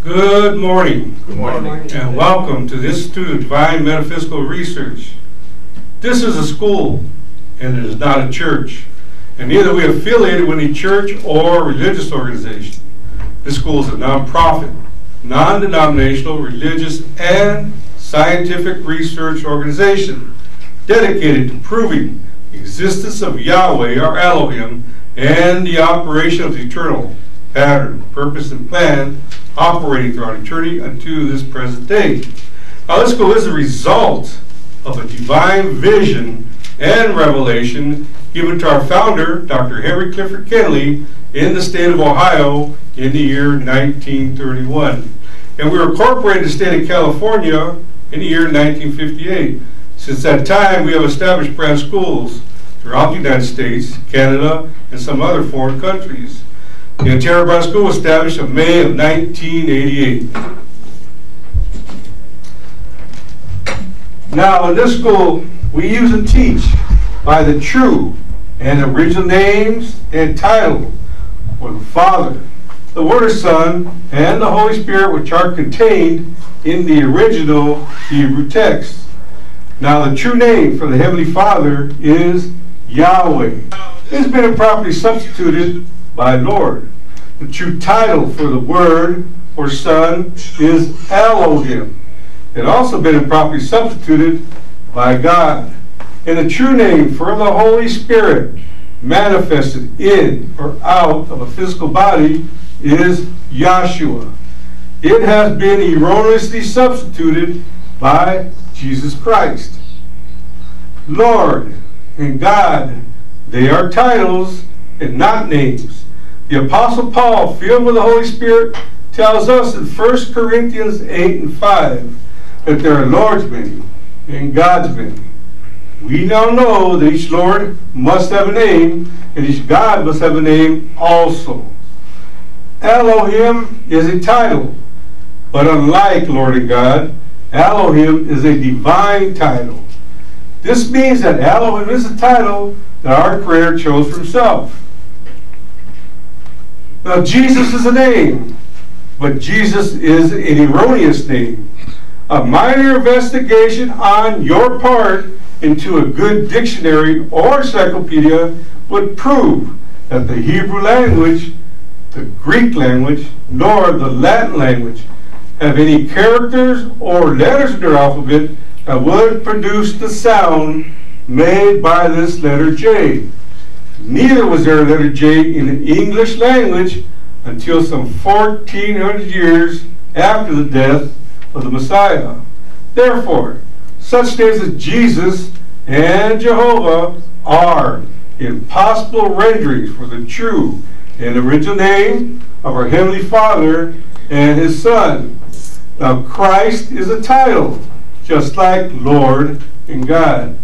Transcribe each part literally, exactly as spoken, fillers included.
Good morning. Good morning. And welcome to the Institute of Divine Metaphysical Research. This is a school, and it is not a church. And neither are we affiliated with any church or religious organization. This school is a non-profit, non-denominational, religious, and scientific research organization dedicated to proving the existence of Yahweh, or Elohim, and the operation of the eternal pattern, purpose, and plan operating throughout eternity unto this present day. Now, this school is a result of a divine vision and revelation given to our founder, Doctor Henry Clifford Kinley, in the state of Ohio in the year nineteen thirty-one. And we were incorporated in the state of California in the year nineteen fifty-eight. Since that time, we have established branch schools throughout the United States, Canada, and some other foreign countries. The Ontario Branch School was established in May of nineteen eighty-eight. Now, in this school, we use and teach by the true and original names and title for the Father, the Word of Son, and the Holy Spirit, which are contained in the original Hebrew text. Now, the true name for the Heavenly Father is Yahweh. It has been improperly substituted by Lord. The true title for the Word or Son is Elohim. It also been improperly substituted by God. And the true name for the Holy Spirit manifested in or out of a physical body is Yahshua. It has been erroneously substituted by Jesus Christ. Lord and God, they are titles and not names. The Apostle Paul, filled with the Holy Spirit, tells us in First Corinthians eight and five that there are Lord's many and God's many. We now know that each Lord must have a name, and each God must have a name also. Elohim is a title, but unlike Lord and God, Elohim is a divine title. This means that Elohim is a title that our Creator chose for Himself. Now, Jesus is a name, but Jesus is an erroneous name. A minor investigation on your part into a good dictionary or encyclopedia would prove that the Hebrew language, the Greek language, nor the Latin language have any characters or letters in their alphabet that would produce the sound made by this letter J. Neither was there a letter J in the English language until some fourteen hundred years after the death of the Messiah. Therefore, such names as Jesus and Jehovah are impossible renderings for the true and original name of our Heavenly Father and His Son. Now, Christ is a title, just like Lord and God.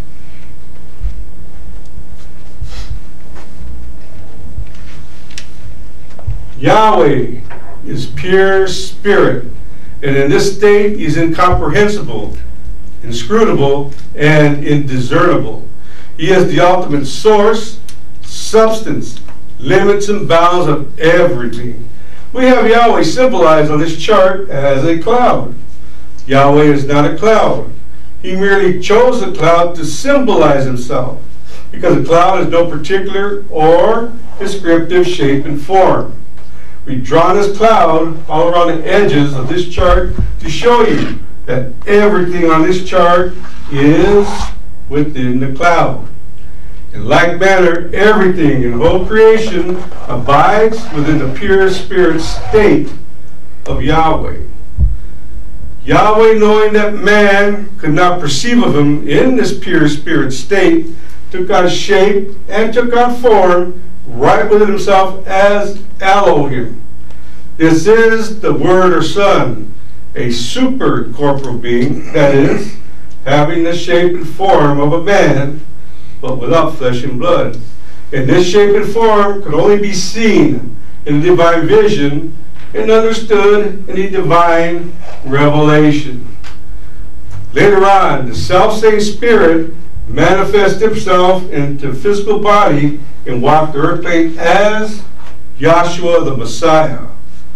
Yahweh is pure spirit, and in this state He is incomprehensible, inscrutable, and indiscernible. He is the ultimate source, substance, limits, and bounds of everything. We have Yahweh symbolized on this chart as a cloud. Yahweh is not a cloud. He merely chose a cloud to symbolize Himself, because a cloud has no particular or descriptive shape and form. We've drawn this cloud all around the edges of this chart to show you that everything on this chart is within the cloud. In like manner, everything in whole creation abides within the pure spirit state of Yahweh. Yahweh, knowing that man could not perceive of Him in this pure spirit state, took on shape and took on form right within Himself as Elohim. This is the Word or Son, a super corporal being, that is, having the shape and form of a man, but without flesh and blood. And this shape and form could only be seen in the divine vision and understood in the divine revelation. Later on, the self-same Spirit manifested Himself into physical body and walked the earth plane as Yahshua the Messiah.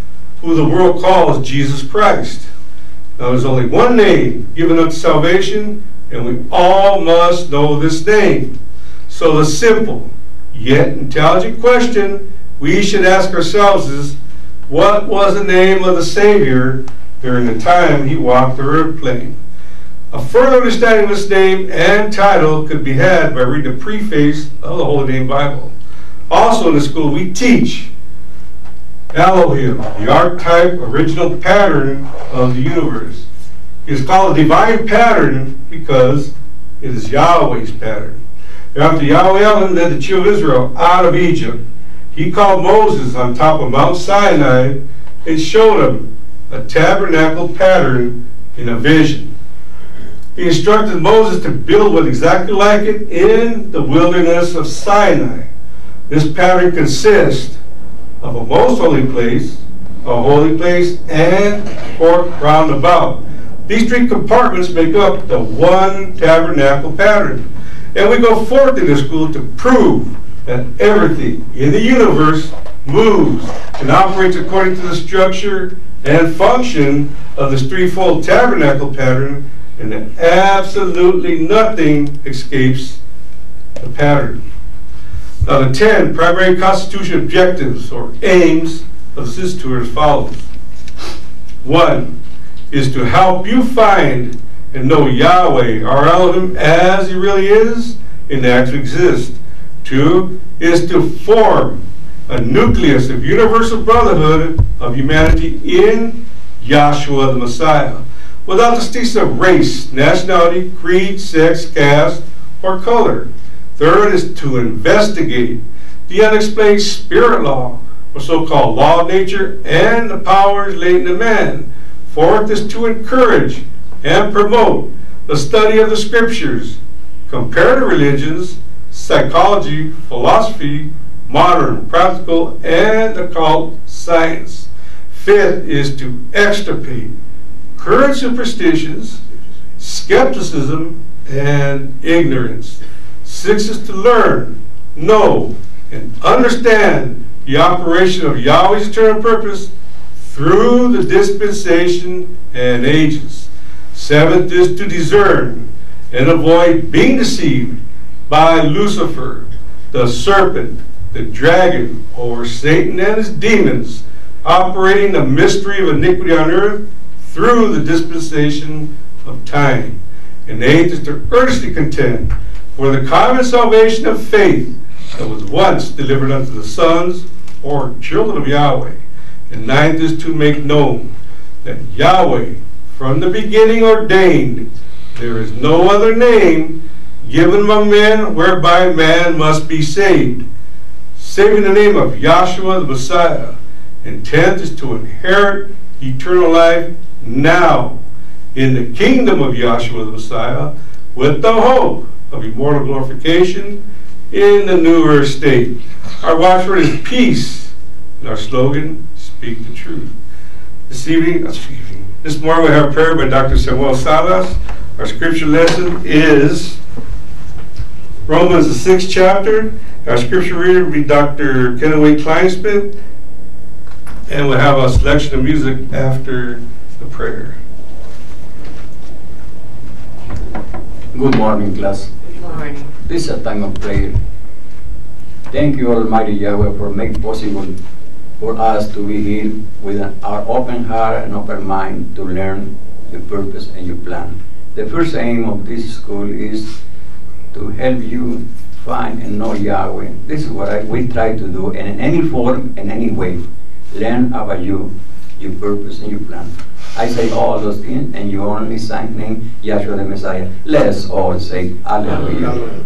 who the world calls Jesus Christ. Now there's only one name given unto salvation, and we all must know this name. So the simple yet intelligent question we should ask ourselves is, what was the name of the Savior during the time he walked the earth plane? A further understanding of this name and title could be had by reading the preface of the Holy Name Bible. Also in the school we teach Elohim, the archetype original pattern of the universe. It is called a divine pattern because it is Yahweh's pattern. After Yahweh Elohim led the children of Israel out of Egypt, he called Moses on top of Mount Sinai and showed him a tabernacle pattern in a vision. He instructed Moses to build one exactly like it in the wilderness of Sinai. This pattern consists of a most holy place, a holy place, and court round about. These three compartments make up the one tabernacle pattern. And we go forth in this school to prove that everything in the universe moves and operates according to the structure and function of this threefold tabernacle pattern, and that absolutely nothing escapes the pattern. Now the ten primary constitution objectives or aims of the Sisterhood are as follows. One is to help you find and know Yahweh, our Elohim, as he really is and actually exists. Two is to form a nucleus of universal brotherhood of humanity in Yahshua the Messiah, without distinction of race, nationality, creed, sex, caste, or color. Third is to investigate the unexplained spirit law, or so-called law of nature, and the powers latent in man. Fourth is to encourage and promote the study of the scriptures, comparative religions, psychology, philosophy, modern, practical, and occult science. Fifth is to extirpate current superstitions, skepticism, and ignorance. Sixth is to learn, know, and understand the operation of Yahweh's eternal purpose through the dispensation and ages. Seventh is to discern and avoid being deceived by Lucifer, the serpent, the dragon, or Satan and his demons, operating the mystery of iniquity on earth through the dispensation of time. And eighth is to earnestly contend for the common salvation of faith that was once delivered unto the sons or children of Yahweh. And ninth is to make known that Yahweh from the beginning ordained there is no other name given among men whereby man must be saved, saving the name of Yahshua the Messiah. And tenth is to inherit eternal life now in the kingdom of Yahshua the Messiah, with the hope of immortal glorification in the new earth state. Our watchword is peace, and our slogan, speak the truth. This evening, this evening, this morning we have prayer by Doctor Samuel Salas. Our scripture lesson is Romans, the sixth chapter. Our scripture reader will be Doctor Kenaway Kleinsmith, and we'll have a selection of music after the prayer. Good morning, class. Good morning. This is a time of prayer. Thank you, Almighty Yahweh, for making possible for us to be here with our open heart and open mind to learn your purpose and your plan. The first aim of this school is to help you find and know Yahweh. This is what I, we try to do, and in any form, in any way, learn about you, your purpose and your plan. I say all those things, and you only sign name Yahshua the Messiah. Let us all say Hallelujah.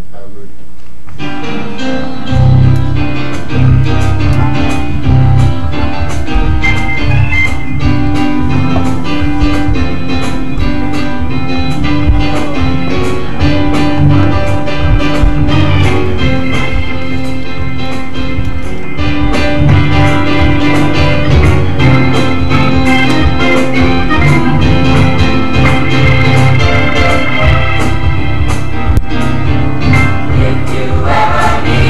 If you ever need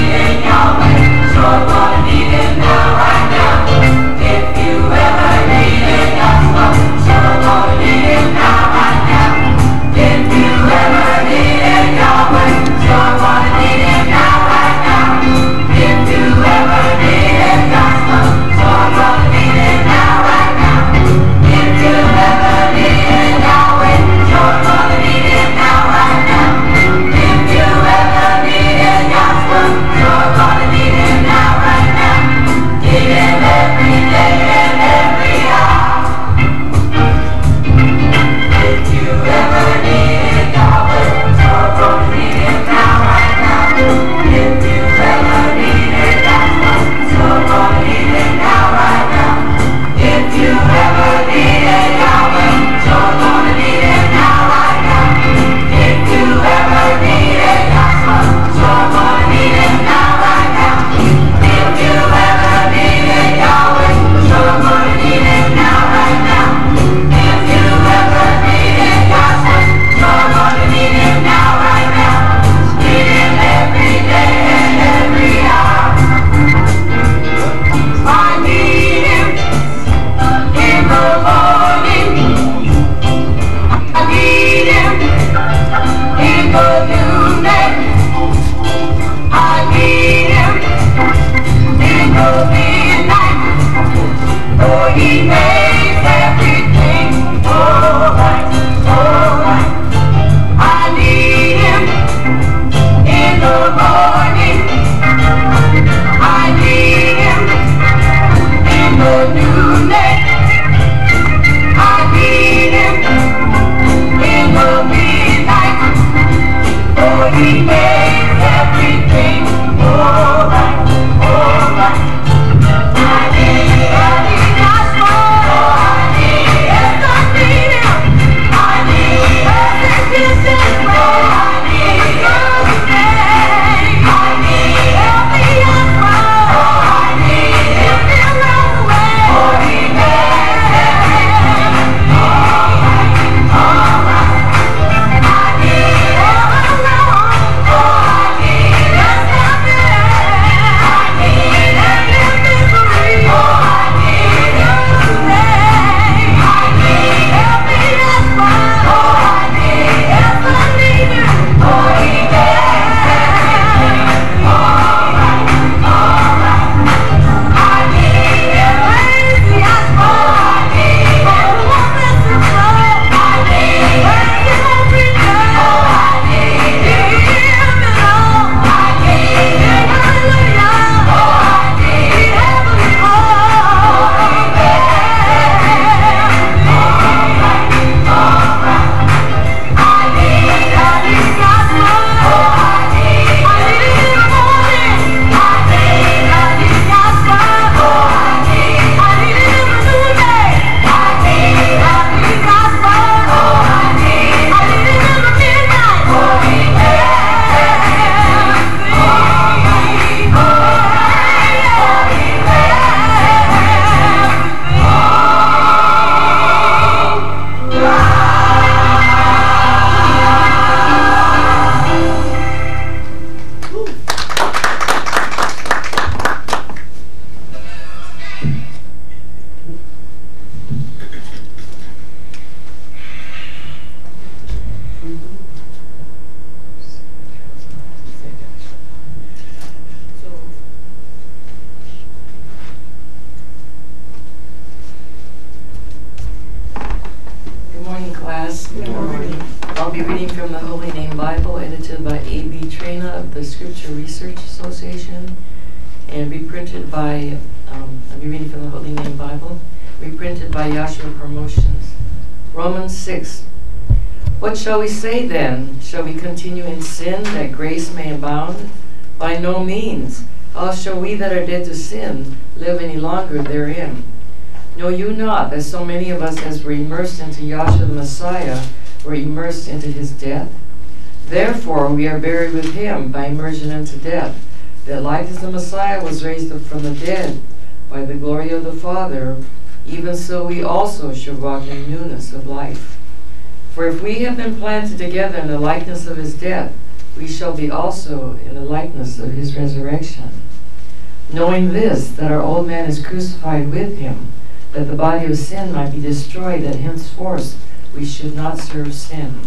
Scripture Research Association, and reprinted by, um, I'll be reading from the Holy Name Bible, reprinted by Yahshua Promotions. Romans six. What shall we say then? Shall we continue in sin that grace may abound? By no means. How shall we that are dead to sin live any longer therein? Know you not that so many of us as were immersed into Yahshua the Messiah were immersed into his death? Therefore we are buried with him by immersion into death, that like as the Messiah was raised up from the dead by the glory of the Father, even so we also should walk in newness of life. For if we have been planted together in the likeness of his death, we shall be also in the likeness of his resurrection. Knowing this, that our old man is crucified with him, that the body of sin might be destroyed, that henceforth we should not serve sin.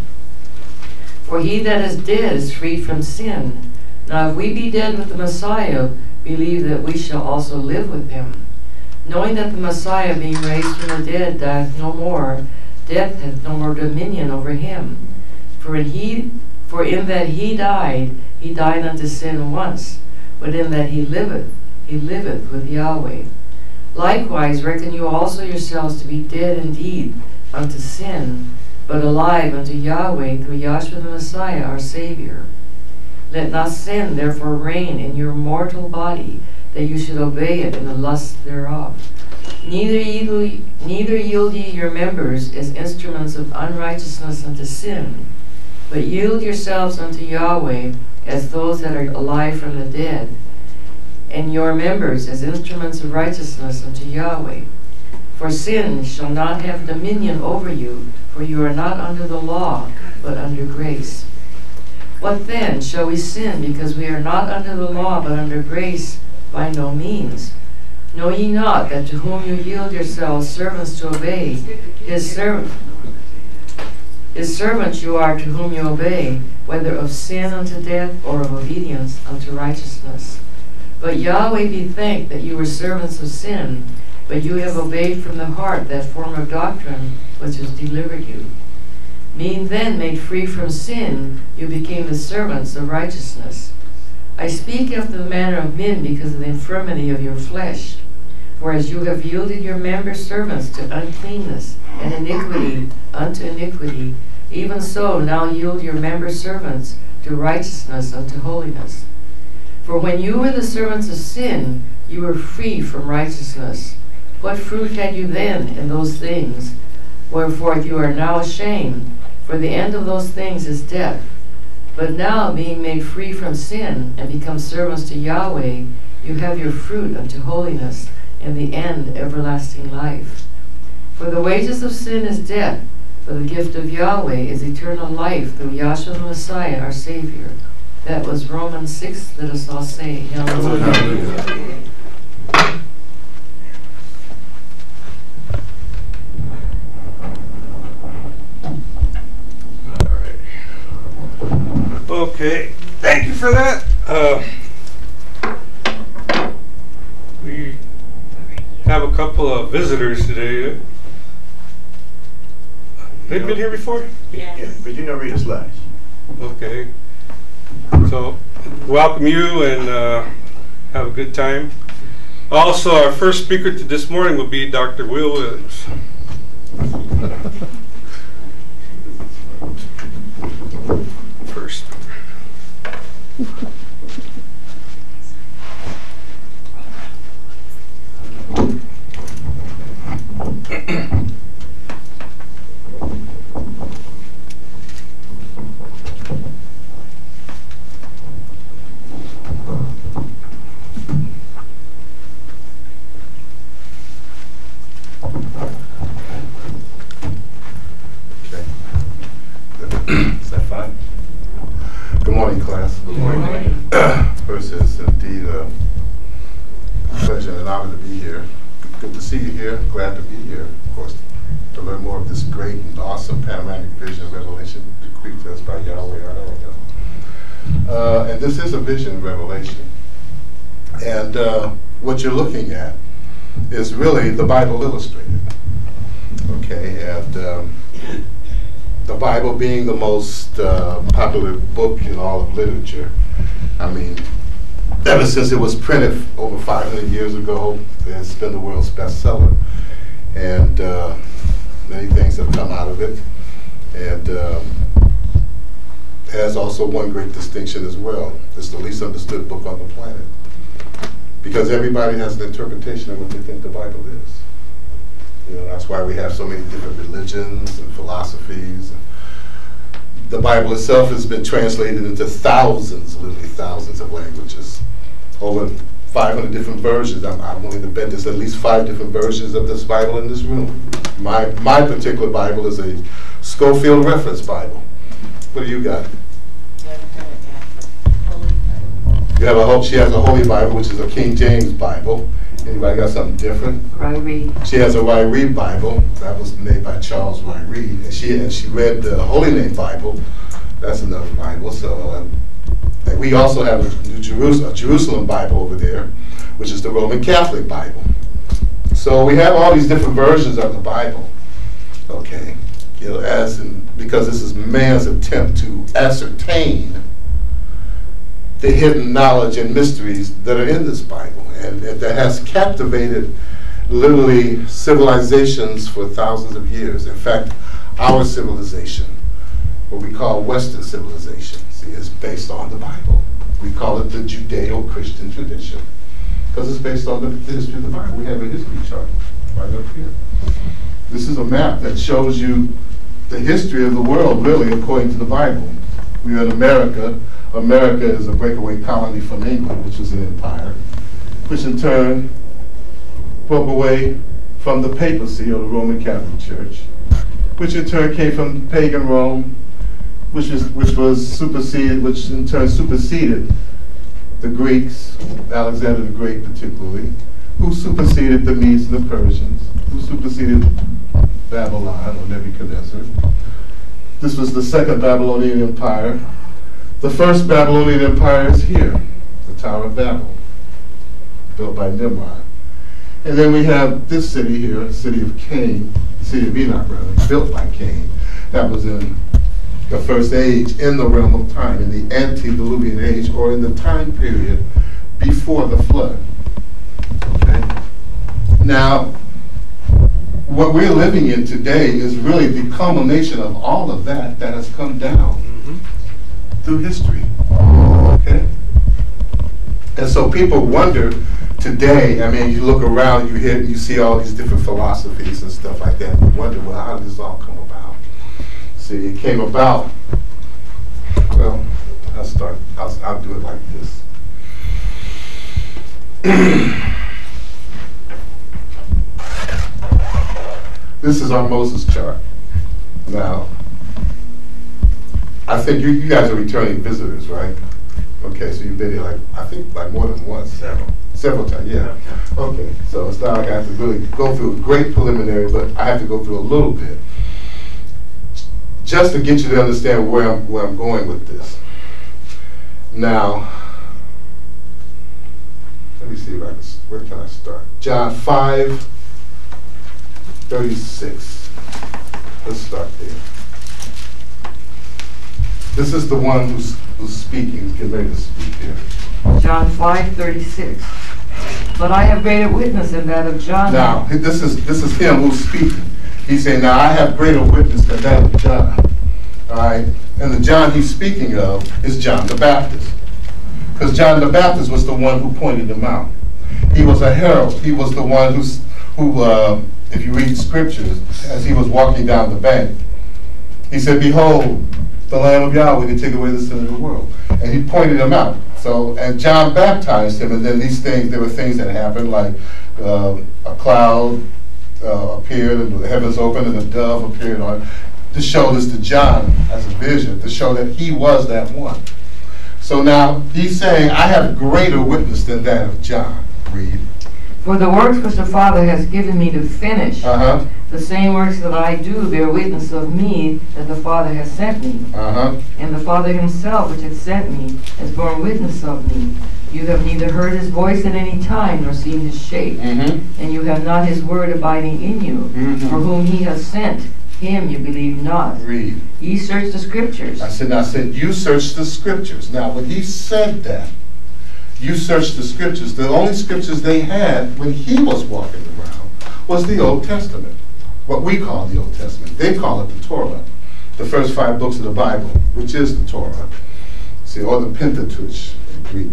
For he that is dead is freed from sin. Now if we be dead with the Messiah, believe that we shall also live with him. Knowing that the Messiah, being raised from the dead, dieth no more, death hath no more dominion over him. For in, he, for in that he died, he died unto sin once, but in that he liveth, he liveth with Yahweh. Likewise reckon you also yourselves to be dead indeed unto sin, but alive unto Yahweh through Yahshua the Messiah our Savior. Let not sin therefore reign in your mortal body, that you should obey it in the lust thereof. Neither yield, neither yield ye your members as instruments of unrighteousness unto sin, but yield yourselves unto Yahweh as those that are alive from the dead, and your members as instruments of righteousness unto Yahweh. For sin shall not have dominion over you, for you are not under the law, but under grace. What then? Shall we sin because we are not under the law, but under grace? By no means. Know ye not that to whom you yield yourselves servants to obey, his servant, his servants you are to whom you obey, whether of sin unto death or of obedience unto righteousness. But Yahweh be thanked that you were servants of sin, but you have obeyed from the heart that form of doctrine which has delivered you. Being then made free from sin, you became the servants of righteousness. I speak after the manner of men because of the infirmity of your flesh. For as you have yielded your members servants to uncleanness and iniquity unto iniquity, even so now yield your members servants to righteousness unto holiness. For when you were the servants of sin, you were free from righteousness. What fruit had you then in those things? Wherefore you are now ashamed, for the end of those things is death. But now, being made free from sin, and become servants to Yahweh, you have your fruit unto holiness, and the end everlasting life. For the wages of sin is death, but the gift of Yahweh is eternal life through Yahshua the Messiah, our Savior. That was Romans six. Let us all say, Hallelujah. Hallelujah. Okay, thank you for that. Uh, we have a couple of visitors today. They've been here before? Yes. Yeah, but you know Rita Slash. Okay. So, welcome you and uh, have a good time. Also, our first speaker to this morning will be Doctor Will Williams. First. Is that fine? Good morning, class. Good morning. First, it's indeed a pleasure and an honor to be here. Good to see you here. Glad to be here, of course, to learn more of this great and awesome panoramic vision and revelation bequeathed to us by Yahweh, our Elohim. Uh, and this is a vision revelation. And uh, what you're looking at is really the Bible illustrated. Okay, and um, the Bible being the most uh, popular book in all of literature, I mean, ever since it was printed over five hundred years ago, it's been the world's bestseller. And uh, many things have come out of it. And um, it has also one great distinction as well. It's the least understood book on the planet. Because everybody has an interpretation of what they think the Bible is. You know, that's why we have so many different religions and philosophies. The Bible itself has been translated into thousands, literally thousands of languages. Over five hundred different versions. I'm, I'm willing to bet there's at least five different versions of this Bible in this room. My, my particular Bible is a Schofield Reference Bible. What do you got? You have a whole, she has a Holy Bible, which is a King James Bible. Anybody got something different? Ryrie. She has a Ryrie Bible. That was made by Charles Ryrie. And she and she read the Holy Name Bible. That's another Bible. So uh, and we also have a, New Jerusalem, a Jerusalem Bible over there, which is the Roman Catholic Bible. So we have all these different versions of the Bible. Okay, you know, as in, because this is man's attempt to ascertain the hidden knowledge and mysteries that are in this Bible, and, and that has captivated literally civilizations for thousands of years. In fact, our civilization, what we call Western civilization, see, is based on the Bible. We call it the Judeo-Christian tradition, because it's based on the, the history of the Bible. We have a history chart right up here. This is a map that shows you the history of the world, really, according to the Bible. We are in America. America is a breakaway colony from England, which was an empire, which in turn broke away from the papacy, or the Roman Catholic Church, which in turn came from pagan Rome, which is which was superseded, which in turn superseded the Greeks, Alexander the Great particularly, who superseded the Medes and the Persians, who superseded Babylon or Nebuchadnezzar. This was the second Babylonian Empire. The first Babylonian Empire is here, the Tower of Babel, built by Nimrod. And then we have this city here, the city of Cain, the city of Enoch rather, built by Cain. That was in the first age, in the realm of time, in the antediluvian age, or in the time period before the flood. Okay? Now, what we're living in today is really the culmination of all of that that has come down through history. Okay? And so people wonder today, I mean, you look around, you hear, you see all these different philosophies and stuff like that, and you wonder, well, how did this all come about? See, it came about, well, I'll start, I'll, I'll do it like this. This is our Moses chart. Now, I think you, you guys are returning visitors, right? Okay, so you've been here like, I think like more than once. Several. Several times, yeah. Okay, so it's not like I have to really go through a great preliminary, but I have to go through a little bit, just to get you to understand where I'm, where I'm going with this. Now, let me see if I can, where can I start? John five, thirty-six. Let's start there. This is the one who's, who's speaking, getting ready to speak here. John five, thirty-six. But I have greater witness than that of John. Now, this is this is him who's speaking. He's saying, now I have greater witness than that of John. All right? And the John he's speaking of is John the Baptist. Because John the Baptist was the one who pointed him out. He was a herald. He was the one who's, who, uh, if you read scriptures, as he was walking down the bank, he said, behold, the Lamb of Yahweh to take away the sin of the world. And he pointed him out. So, and John baptized him, and then these things, there were things that happened, like uh, a cloud uh, appeared, and the heavens opened, and a dove appeared on, to show this to John as a vision, to show that he was that one. So now, he's saying, I have greater witness than that of John. Read. For the works which the Father has given me to finish, Uh-huh. the same works that I do bear witness of me that the Father has sent me. Uh-huh. And the Father himself, which has sent me, has borne witness of me. You have neither heard his voice at any time, nor seen his shape. Mm-hmm. And you have not his word abiding in you. Mm-hmm. For whom he has sent, him you believe not. Read. Ye search the scriptures. I said, I said, you search the scriptures. Now, when he said that, you search the scriptures, the only scriptures they had when he was walking around was the Old Testament, what we call the Old Testament. They call it the Torah, the first five books of the Bible, which is the Torah. See, or the Pentateuch in Greek.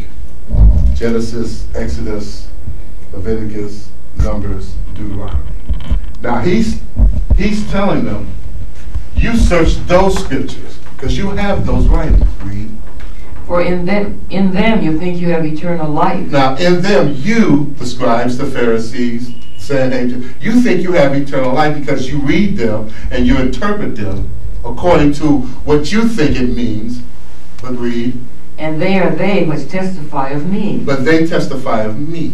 Genesis, Exodus, Leviticus, Numbers, Deuteronomy. Now, he's, he's telling them, you search those scriptures, because you have those writings. Read. For in them, in them you think you have eternal life. Now, in them, you, the scribes, the Pharisees, Sanhedrin, you think you have eternal life because you read them and you interpret them according to what you think it means. But read. And they are they which testify of me. But they testify of me.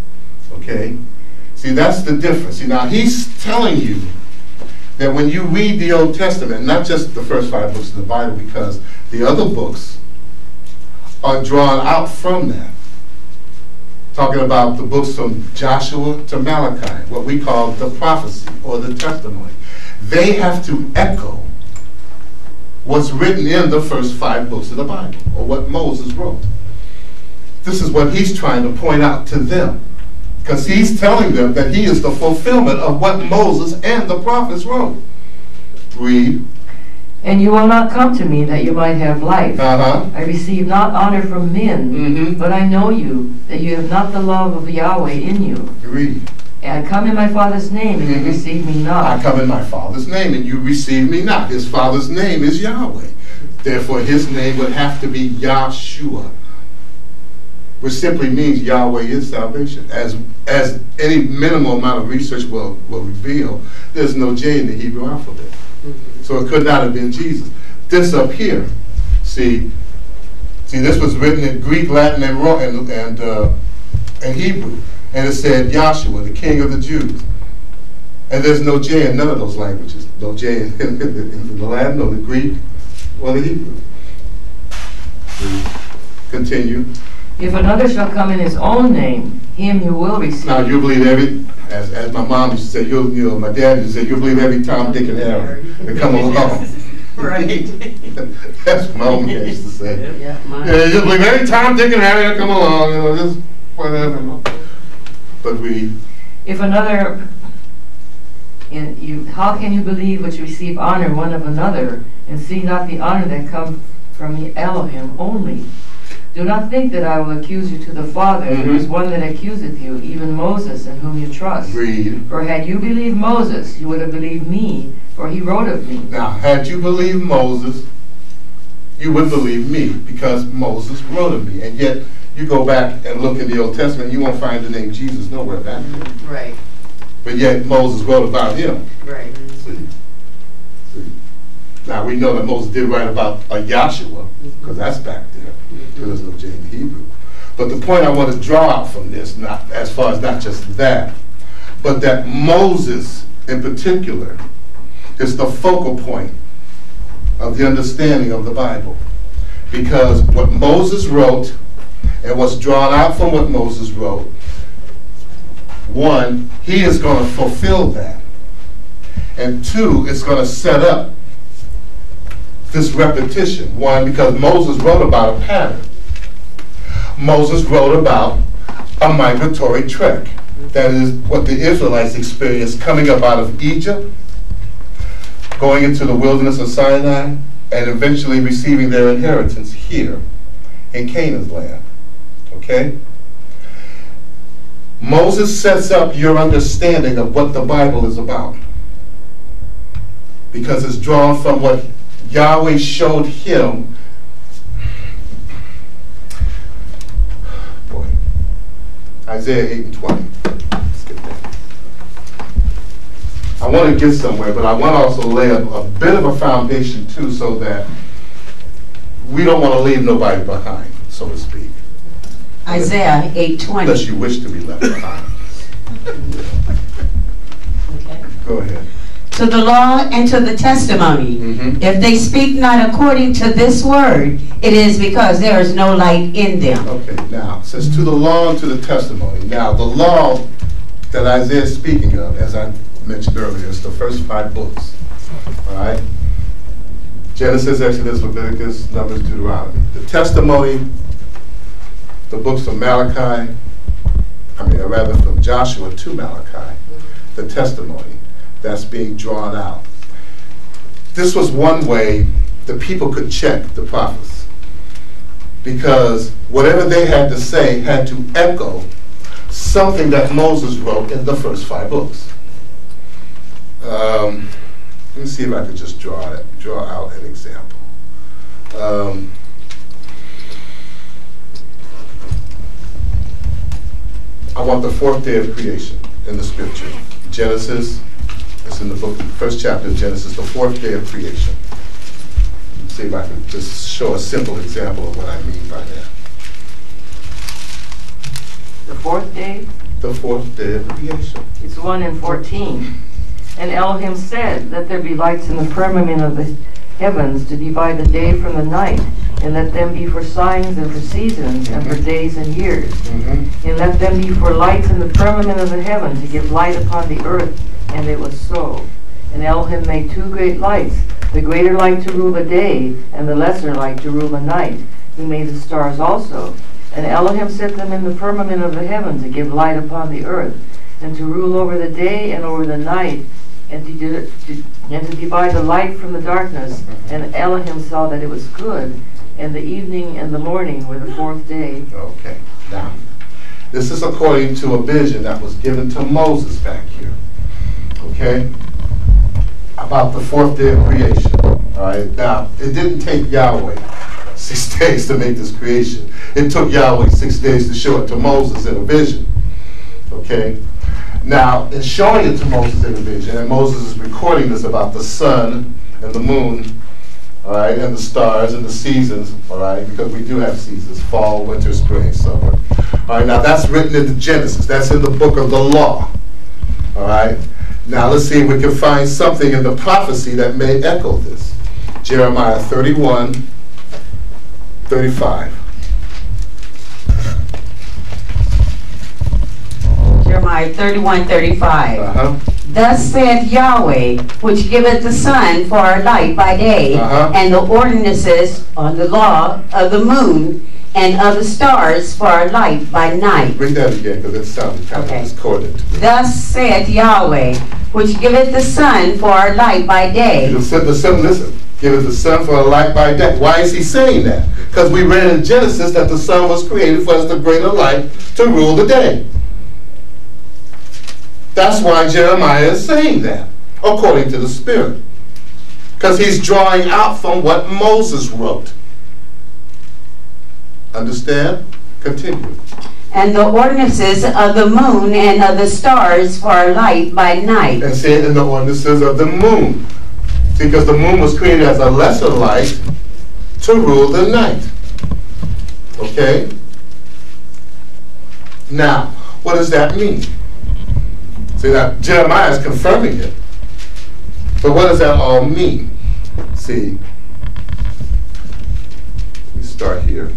Okay? See, that's the difference. See, now he's telling you that when you read the Old Testament, not just the first five books of the Bible, because the other books are drawn out from that. Talking about the books from Joshua to Malachi, what we call the prophecy or the testimony. They have to echo what's written in the first five books of the Bible, or what Moses wrote. This is what he's trying to point out to them, because he's telling them that he is the fulfillment of what Moses and the prophets wrote. Read. And you will not come to me that you might have life. Uh-huh. I receive not honor from men, Mm-hmm. but I know you, that you have not the love of Yahweh in you. Read. And I come in my Father's name, and Mhm. you receive me I not. come in my Father's name, and you receive me not. His Father's name is Yahweh. Therefore, his name would have to be Yahshua, which simply means Yahweh is salvation. As as any minimal amount of research will, will reveal, there's no J in the Hebrew alphabet. So it could not have been Jesus. This up here, see, see, this was written in Greek, Latin, and Ro- and and, uh, and Hebrew, and it said Yahshua, the King of the Jews. And there's no J in none of those languages. No J in, in, in the Latin or the Greek or the Hebrew. Continue. If another shall come in his own name, him you will receive. Now you believe every, as, as my mom used to say, you you know, my dad used to say, you believe every Tom, Dick, and Harry that come along. Right. That's what my own dad used to say. Yeah, mine. Yeah, you believe every Tom, Dick, and Harry that come along, you know, just whatever. But we, If another, in you, how can you believe which receive honor one of another, and see not the honor that comes from Elohim only? Do not think that I will accuse you to the Father. Mhm. There is one that accuseth you, even Moses, in whom you trust. read. For had you believed Moses, you would have believed me, for he wrote of me. Now, had you believed Moses, you would believe me, because Moses wrote of me. And yet, you go back and look in the Old Testament, you won't find the name Jesus nowhere back there. Right, But yet, Moses wrote about him. right. See? See? Now, we know that Moses did write about a Yahshua, because that's back there. There's no J in Hebrew. But the point I want to draw out from this, not as far as not just that, but that Moses in particular is the focal point of the understanding of the Bible. Because what Moses wrote and what's drawn out from what Moses wrote, one, he is going to fulfill that. And two, it's going to set up this repetition. One, because Moses wrote about a pattern. Moses wrote about a migratory trek. That is what the Israelites experienced coming up out of Egypt, going into the wilderness of Sinai, and eventually receiving their inheritance here in Canaan's land. Okay? Moses sets up your understanding of what the Bible is about, because it's drawn from what Yahweh showed him. Boy, Isaiah eight and twenty. Let's get that. I want to get somewhere, but I want to also lay a, a bit of a foundation too, so that we don't want to leave nobody behind, so to speak. Isaiah eight twenty. Unless you wish to be left behind. Okay. Go ahead. To the law and to the testimony. Mhm. If they speak not according to this word, it is because there is no light in them. Okay, now, it says to the law and to the testimony. Now, the law that Isaiah is speaking of, as I mentioned earlier, is the first five books. All right? Genesis, Exodus, Leviticus, Numbers, Deuteronomy. The testimony, the books of Malachi, I mean, or rather from Joshua to Malachi, the testimony that's being drawn out. This was one way the people could check the prophets, because whatever they had to say had to echo something that Moses wrote in the first five books. Um, let me see if I could just draw it, draw out an example. Um, I want the fourth day of creation in the scripture. Genesis, it's in the book, first chapter of Genesis, the fourth day of creation. Let's see if I can just show a simple example of what I mean by that. The fourth day, The fourth day of creation. it's one and fourteen. And Elohim said, let there be lights in the firmament of the heavens to divide the day from the night, and let them be for signs and for seasons and for days and years. Mm-hmm. And let them be for lights in the firmament of the heaven to give light upon the earth. And it was so. And Elohim made two great lights, the greater light to rule the day, and the lesser light to rule the night. He made the stars also. And Elohim set them in the firmament of the heaven to give light upon the earth, and to rule over the day and over the night, and to, do, to, and to divide the light from the darkness. And Elohim saw that it was good, and the evening and the morning were the fourth day. Okay, now, this is according to a vision that was given to Moses back here, okay, about the fourth day of creation. All right, now, it didn't take Yahweh six days to make this creation. It took Yahweh six days to show it to Moses in a vision, okay? Now, in showing it to Moses in a vision, and Moses is recording this about the sun and the moon, all right, and the stars and the seasons, all right, because we do have seasons, fall, winter, spring, summer. All right, now that's written in the Genesis. That's in the book of the law, all right? Now, let's see if we can find something in the prophecy that may echo this. Jeremiah thirty-one, thirty-five. Jeremiah thirty-one, thirty-five. Uh-huh. Thus saith Yahweh, which giveth the sun for our light by day, Uh-huh. and the ordinances on the law of the moon, and of the stars for our light by night. Read that again, because it sounded kind Okay. of discordant. Thus saith Yahweh, which giveth the sun for our light by day. The sun, the sun, listen, give it the sun for a light by day. Why is he saying that? Because we read in Genesis that the sun was created for us to bring the light to rule the day. That's why Jeremiah is saying that, according to the Spirit. Because he's drawing out from what Moses wrote. Understand? Continue. And the ordinances of the moon and of the stars for our light by night. And say it in the ordinances of the moon. Because the moon was created as a lesser light to rule the night. Okay? Now, what does that mean? See, now Jeremiah is confirming it. But what does that all mean? See, let me start here.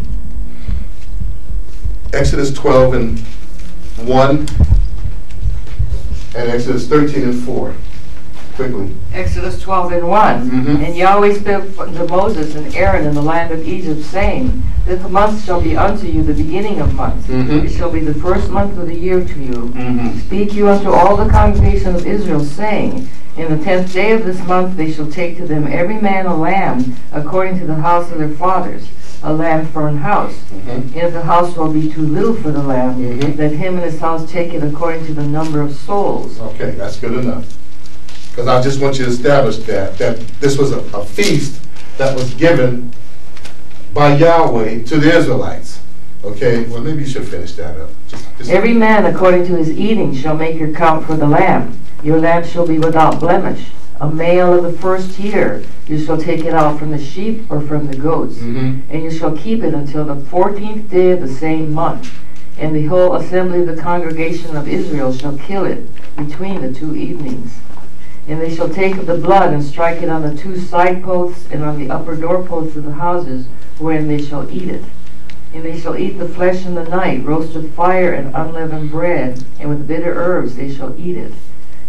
Exodus twelve and one and Exodus thirteen and four. Quickly. Exodus twelve and one. Mhm. And Yahweh spoke to Moses and Aaron in the land of Egypt, saying, This month shall be unto you the beginning of months. Mhm. It shall be the first month of the year to you. Mm-hmm. Speak you unto all the congregation of Israel, saying, In the tenth day of this month they shall take to them every man a lamb, according to the house of their fathers, a lamb for an house. Mm-hmm. And if the house will be too little for the lamb, Mhm. let him and his house take it according to the number of souls. Okay, that's good enough. Because I just want you to establish that, that this was a, a feast that was given by Yahweh to the Israelites. Okay, well maybe you should finish that up. Just, just Every man according to his eating shall make your count for the lamb. Your lamb shall be without blemish, a male of the first year. You shall take it out from the sheep or from the goats, Mhm. and you shall keep it until the fourteenth day of the same month. And the whole assembly of the congregation of Israel shall kill it between the two evenings. And they shall take of the blood and strike it on the two side posts and on the upper doorposts of the houses, wherein they shall eat it. And they shall eat the flesh in the night, roast with fire and unleavened bread, and with bitter herbs they shall eat it.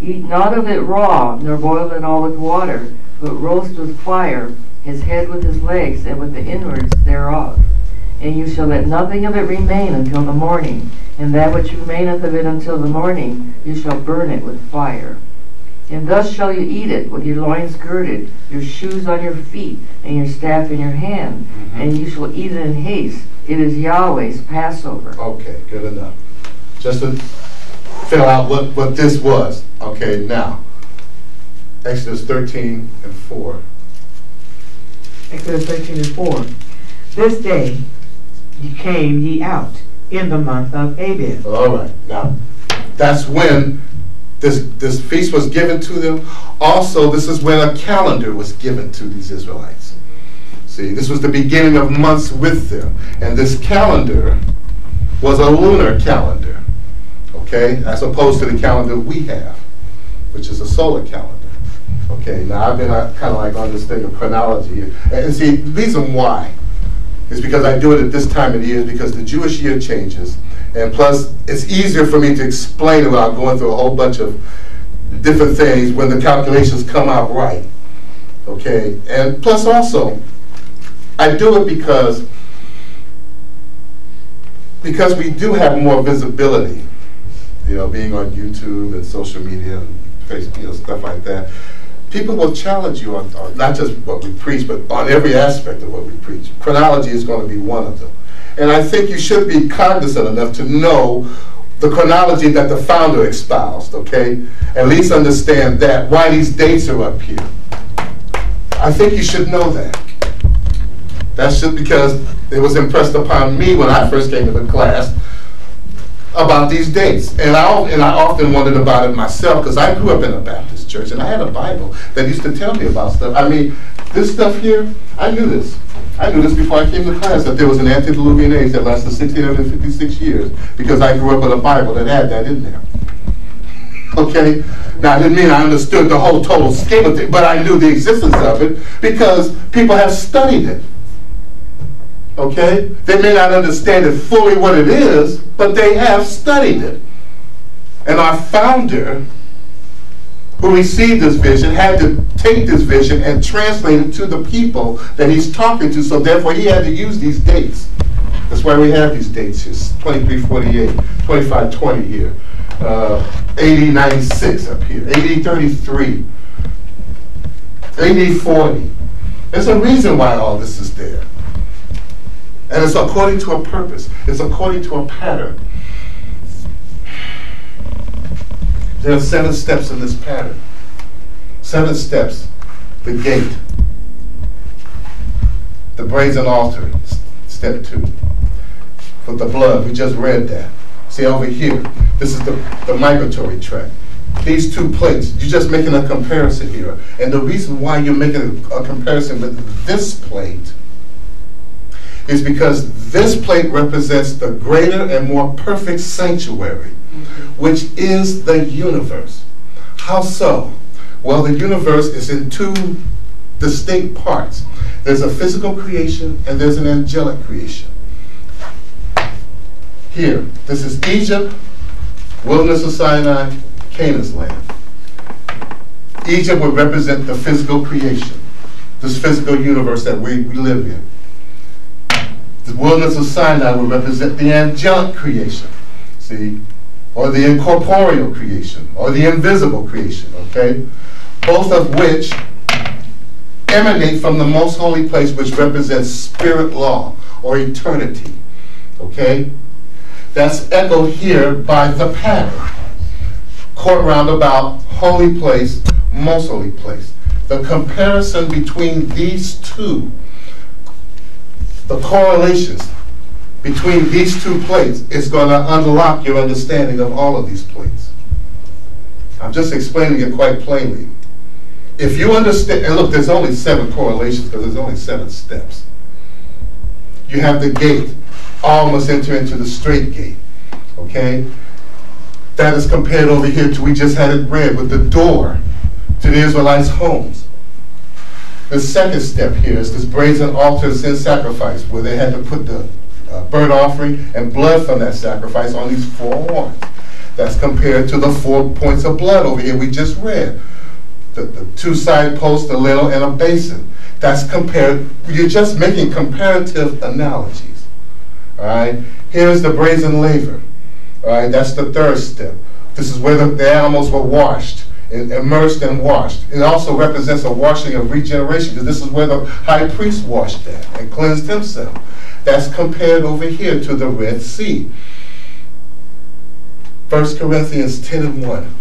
Eat not of it raw, nor boil it all with water, but roast with fire his head with his legs, and with the inwards thereof. And you shall let nothing of it remain until the morning, and that which remaineth of it until the morning, you shall burn it with fire. And thus shall you eat it, with your loins girded, your shoes on your feet, and your staff in your hand, mm-hmm. and you shall eat it in haste. It is Yahweh's Passover. Okay, good enough. Just to fill out what, what this was. Okay, now, Exodus thirteen and four. Exodus thirteen and four. This day came ye out in the month of Abib. All right, now, that's when this, this feast was given to them. Also, this is when a calendar was given to these Israelites. See, this was the beginning of months with them. And this calendar was a lunar calendar, okay, as opposed to the calendar we have, which is a solar calendar. Okay, now I've been uh, kind of like on this thing of chronology. And, and see, the reason why is because I do it at this time of the year, because the Jewish year changes. And plus, it's easier for me to explain without going through a whole bunch of different things when the calculations come out right. Okay, and plus also, I do it because, because we do have more visibility, you know, being on YouTube and social media and Facebook, you know, stuff like that. People will challenge you on, on not just what we preach, but on every aspect of what we preach. Chronology is going to be one of them. And I think you should be cognizant enough to know the chronology that the founder espoused, okay? At least understand that, why these dates are up here. I think you should know that. That's just because it was impressed upon me when I first came to the class about these dates. And I, and I often wondered about it myself, because I grew up in a Baptist church, and I had a Bible that used to tell me about stuff. I mean, this stuff here, I knew this. I knew this before I came to class, that there was an antediluvian age that lasted one thousand six hundred fifty-six years, because I grew up with a Bible that had that in there. Okay? Now, I didn't mean I understood the whole total scheme of it, but I knew the existence of it, because people have studied it. Okay? They may not understand it fully what it is, but they have studied it. And our founder, who received this vision, had to take this vision and translate it to the people that he's talking to, so therefore he had to use these dates. That's why we have these dates here, twenty-three forty-eight, twenty-five twenty here, uh, eighty ninety-six up here, eighty thirty-three, eighty forty. There's a reason why all this is there. And it's according to a purpose. It's according to a pattern. There are seven steps in this pattern. Seven steps. The gate. The brazen altar, step two. For the blood, we just read that. See over here, this is the, the migratory tract. These two plates, you're just making a comparison here. And the reason why you're making a, a comparison with this plate is because this plate represents the greater and more perfect sanctuary, which is the universe. How so? Well, the universe is in two distinct parts. There's a physical creation and there's an angelic creation. Here, this is Egypt, wilderness of Sinai, Canaan's land. Egypt would represent the physical creation, this physical universe that we, we live in. The wilderness of Sinai would represent the angelic creation, see, or the incorporeal creation, or the invisible creation, okay? Both of which emanate from the most holy place, which represents spirit law, or eternity, okay? That's echoed here by the pattern. Court roundabout, holy place, most holy place. The comparison between these two, the correlations between these two plates is going to unlock your understanding of all of these plates. I'm just explaining it quite plainly. If you understand, and look, there's only seven correlations because there's only seven steps. You have the gate. All must enter into the straight gate. Okay? That is compared over here to, we just had it read, with the door to the Israelites' homes. The second step here is this brazen altar of sin sacrifice, where they had to put the uh, burnt offering and blood from that sacrifice on these four horns. That's compared to the four points of blood over here we just read. The, the two side posts, the ladle, and a basin. That's compared, you're just making comparative analogies. All right, here's the brazen laver. All right, that's the third step. This is where the, the animals were washed, and immersed and washed. It also represents a washing of regeneration, because this is where the high priest washed at and cleansed himself. That's compared over here to the Red Sea. First Corinthians ten and one.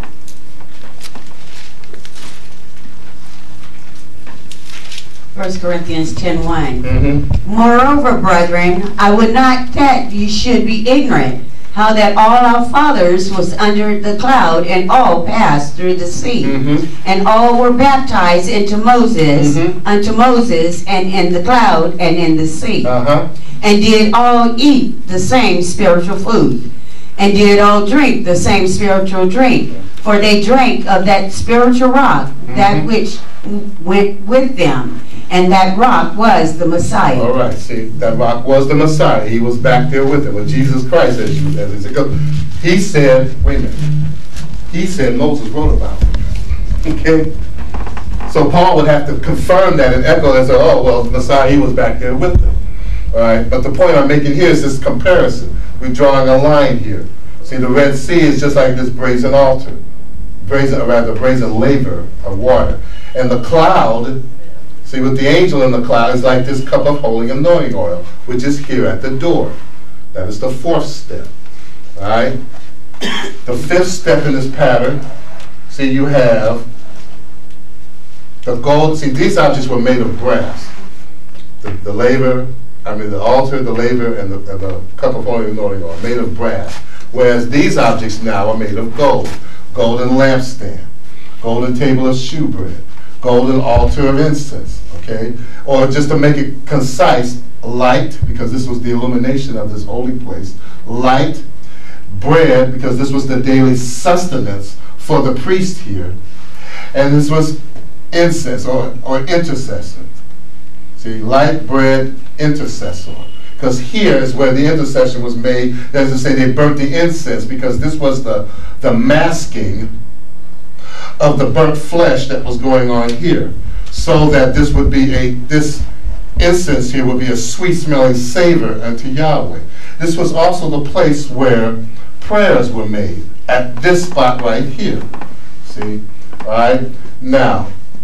First Corinthians ten one. Mm-hmm. Moreover, brethren, I would not that you should be ignorant, how that all our fathers was under the cloud, and all passed through the sea, Mm-hmm. and all were baptized into Moses, Mhm. unto Moses, and in the cloud, and in the sea, Uh-huh. and did all eat the same spiritual food, and did all drink the same spiritual drink, for they drank of that spiritual rock, that Mhm. which went with them, and that rock was the Messiah. All right, see, that rock was the Messiah. He was back there with him, with Jesus Christ, as, you, as it goes. He said, wait a minute, he said Moses wrote about him. Okay? So Paul would have to confirm that and echo and say, oh, well, the Messiah, he was back there with them. All right, but the point I'm making here is this comparison. We're drawing a line here. See, the Red Sea is just like this brazen altar, brazen, or rather, brazen laver of water. And the cloud, see, with the angel in the cloud, is like this cup of holy anointing oil, which is here at the door. That is the fourth step. All right? The fifth step in this pattern, see, you have the gold. See, these objects were made of brass. The, the laver, I mean, the altar, the laver, and the, and the cup of holy anointing oil, made of brass. Whereas these objects now are made of gold. Golden lampstand, golden table of shewbread, golden altar of incense, okay? Or just to make it concise, light, because this was the illumination of this holy place. Light, bread, because this was the daily sustenance for the priest here. And this was incense, or, or intercessor. See, light, bread, intercessor. Because here is where the intercession was made. As I say, they burnt the incense, because this was the, the masking of the burnt flesh that was going on here, so that this would be a, this incense here would be a sweet smelling savor unto Yahweh. This was also the place where prayers were made, at this spot right here. See? All right? Now,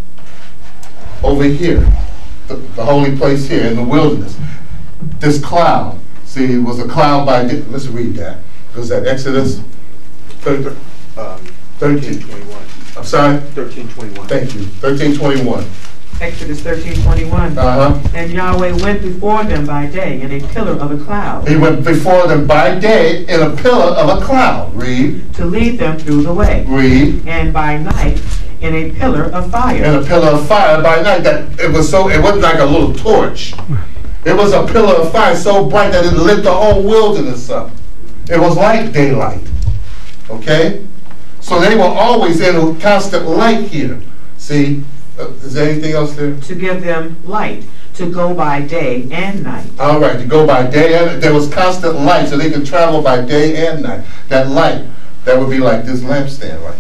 over here, the, the holy place here in the wilderness, this cloud, see, it was a cloud by, let's read that. Was that Exodus thirteen? Um, thirteen twenty-one. I'm sorry? thirteen twenty-one. Thank you. thirteen twenty-one. Exodus thirteen twenty-one. Uh-huh. And Yahweh went before them by day in a pillar of a cloud, He went before them by day in a pillar of a cloud. Read. to lead them through the way, Read. and by night in a pillar of fire. And a pillar of fire by night. That it was so, it wasn't like a little torch. It was a pillar of fire so bright that it lit the whole wilderness up. It was like daylight. Okay? So they were always in constant light here. See? Uh, is there anything else there? To give them light, to go by day and night. All right, to go by day and there was constant light, so they could travel by day and night. That light, that would be like this lampstand right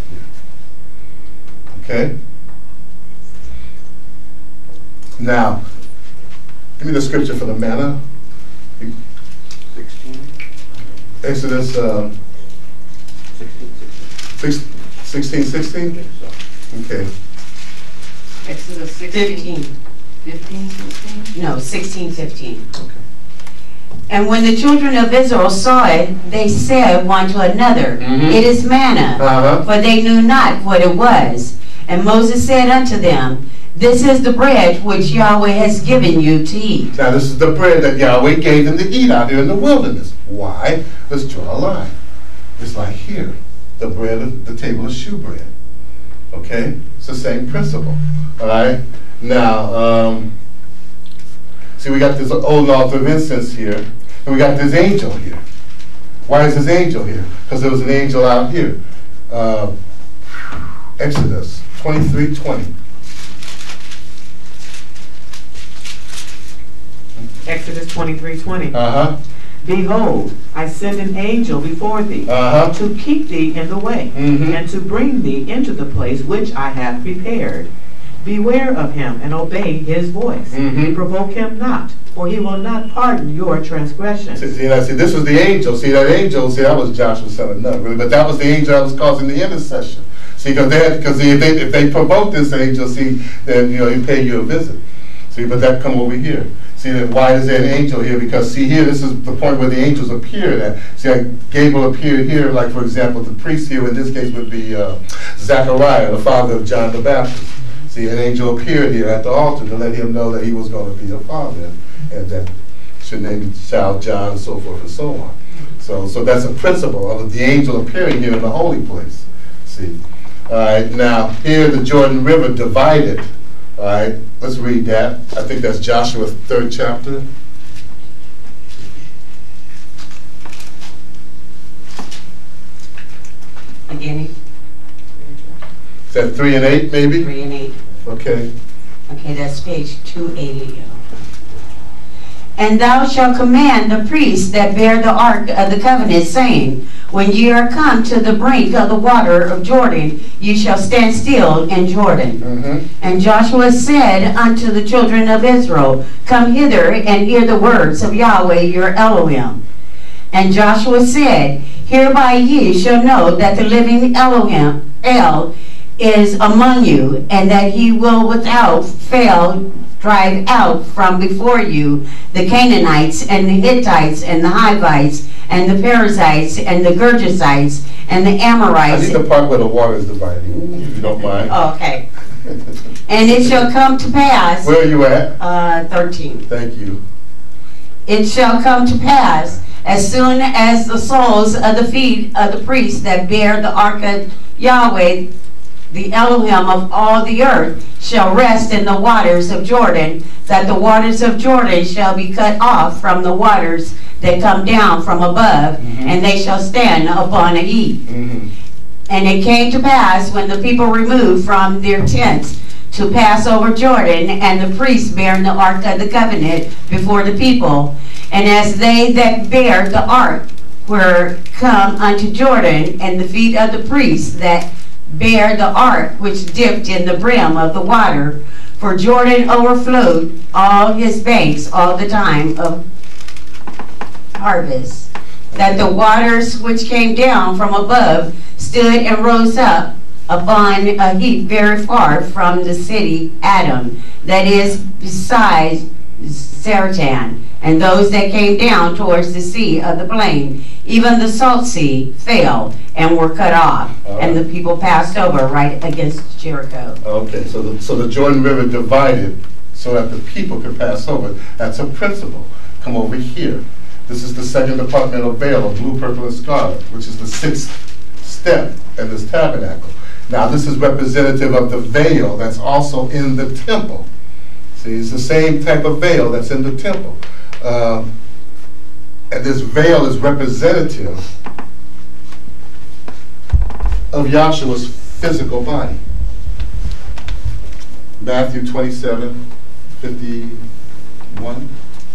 here. Okay? Now, give me the scripture for the manna. sixteen. Exodus uh, sixteen, sixteen. sixteen, sixteen? I think so. Okay. Exodus sixteen. Fifteen, sixteen? No, sixteen fifteen. Okay. And when the children of Israel saw it, they said one to another, Mhm. It is manna, Uh-huh. for they knew not what it was. And Moses said unto them, This is the bread which Yahweh has given you to eat. Now this is the bread that Yahweh gave them to eat out here in the wilderness. Why? Let's draw a line. It's like here, the bread of the table of shewbread. Okay? It's the same principle. All right? Now, um, see, we got this old altar of incense here, and we got this angel here. Why is this angel here? Because there was an angel out here. Uh, Exodus twenty-three twenty. Exodus twenty-three twenty. Uh-huh. Behold, I send an angel before thee, Uh-huh. to keep thee in the way, Mhm. and to bring thee into the place which I have prepared. Beware of him, and obey his voice. Mhm. Provoke him not, for he will not pardon your transgressions. See, see, now, see, this was the angel. See, that angel, see, that was Joshua son of Nun, really, but that was the angel that was causing the intercession. See, because they had, because if they, if they provoke this angel, see, then, you know, he pay you a visit. See, but that come over here. See, that why is there an angel here? Because, see, here, this is the point where the angels appeared at. See, like Gabriel appeared here, like, for example, the priest here, in this case, would be uh, Zechariah, the father of John the Baptist. See, an angel appeared here at the altar to let him know that he was going to be a father, and, and that should name his child John, so forth and so on. So, so that's a principle of the angel appearing here in the holy place. See, all right. Now here the Jordan River divided. All right. Let's read that. I think that's Joshua third chapter. Again, Is that three and eight, maybe? three and eight. Okay. Okay, that's page two eighty. And thou shalt command the priests that bear the ark of the covenant, saying, when ye are come to the brink of the water of Jordan, ye shall stand still in Jordan. Mm-hmm. And Joshua said unto the children of Israel, come hither and hear the words of Yahweh your Elohim. And Joshua said, hereby ye shall know that the living Elohim, El, is among you, and that he will without fail drive out from before you the Canaanites, and the Hittites, and the Hivites, and the Perizzites, and the Gergesites, and the I Amorites. need the part where the water is dividing, if you don't mind. Okay. And it shall come to pass, Where are you at? uh, thirteen. Thank you. It shall come to pass, as soon as the soles of the feet of the priests that bear the ark of Yahweh, the Elohim of all the earth, shall rest in the waters of Jordan, that the waters of Jordan shall be cut off from the waters that come down from above, Mhm. and they shall stand upon a heap. Mm-hmm. And it came to pass, when the people removed from their tents to pass over Jordan, and the priests bearing the ark of the covenant before the people, and as they that bare the ark were come unto Jordan, and the feet of the priests that bare the ark, which dipped in the brim of the water, for Jordan overflowed all his banks all the time of harvest, that the waters which came down from above stood and rose up upon a heap very far from the city Adam, that is beside Zartan, and those that came down towards the sea of the plain, even the salt sea, fell and were cut off, All and right. the people passed over right against Jericho. Okay, so the, so the Jordan River divided so that the people could pass over. That's a principle. Come over here. This is the second departmental veil of blue, purple, and scarlet, which is the sixth step in this tabernacle. Now this is representative of the veil that's also in the temple. See, it's the same type of veil that's in the temple. Uh, and this veil is representative of Yahshua's physical body. Matthew twenty-seven, fifty-one.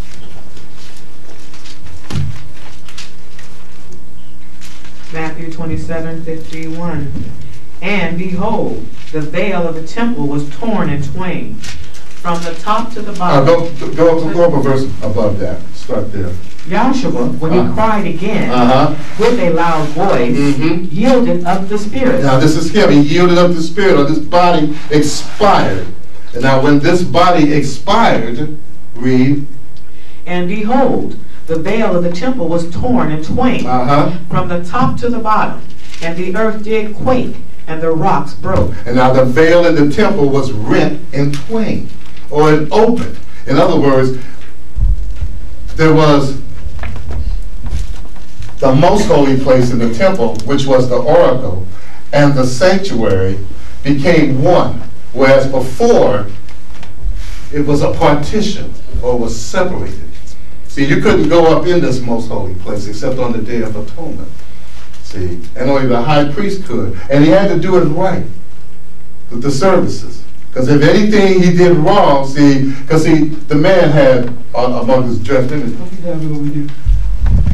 Matthew twenty-seven, fifty-one. And behold, the veil of the temple was torn in twain, from the top to the Uh, bottom. go, go, go up a verse above that. Start there. Joshua, when Uh. he cried again Uh-huh. with a loud voice, Mhm. yielded up the spirit. Now this is him. He yielded up the spirit, or this body expired. And now when this body expired, read. And behold, the veil of the temple was torn in twain, Uh-huh. from the top to the bottom, and the earth did quake, and the rocks broke. And now the veil in the temple was rent in twain, or it opened. In other words, there was the most holy place in the temple, which was the oracle, and the sanctuary became one. Whereas before, it was a partition, or was separated. See, you couldn't go up in this most holy place except on the Day of Atonement. See, and only the high priest could. And he had to do it right with the services. Because if anything he did wrong, see, because see, the man had, uh, among his dressed image, don't we have it over here?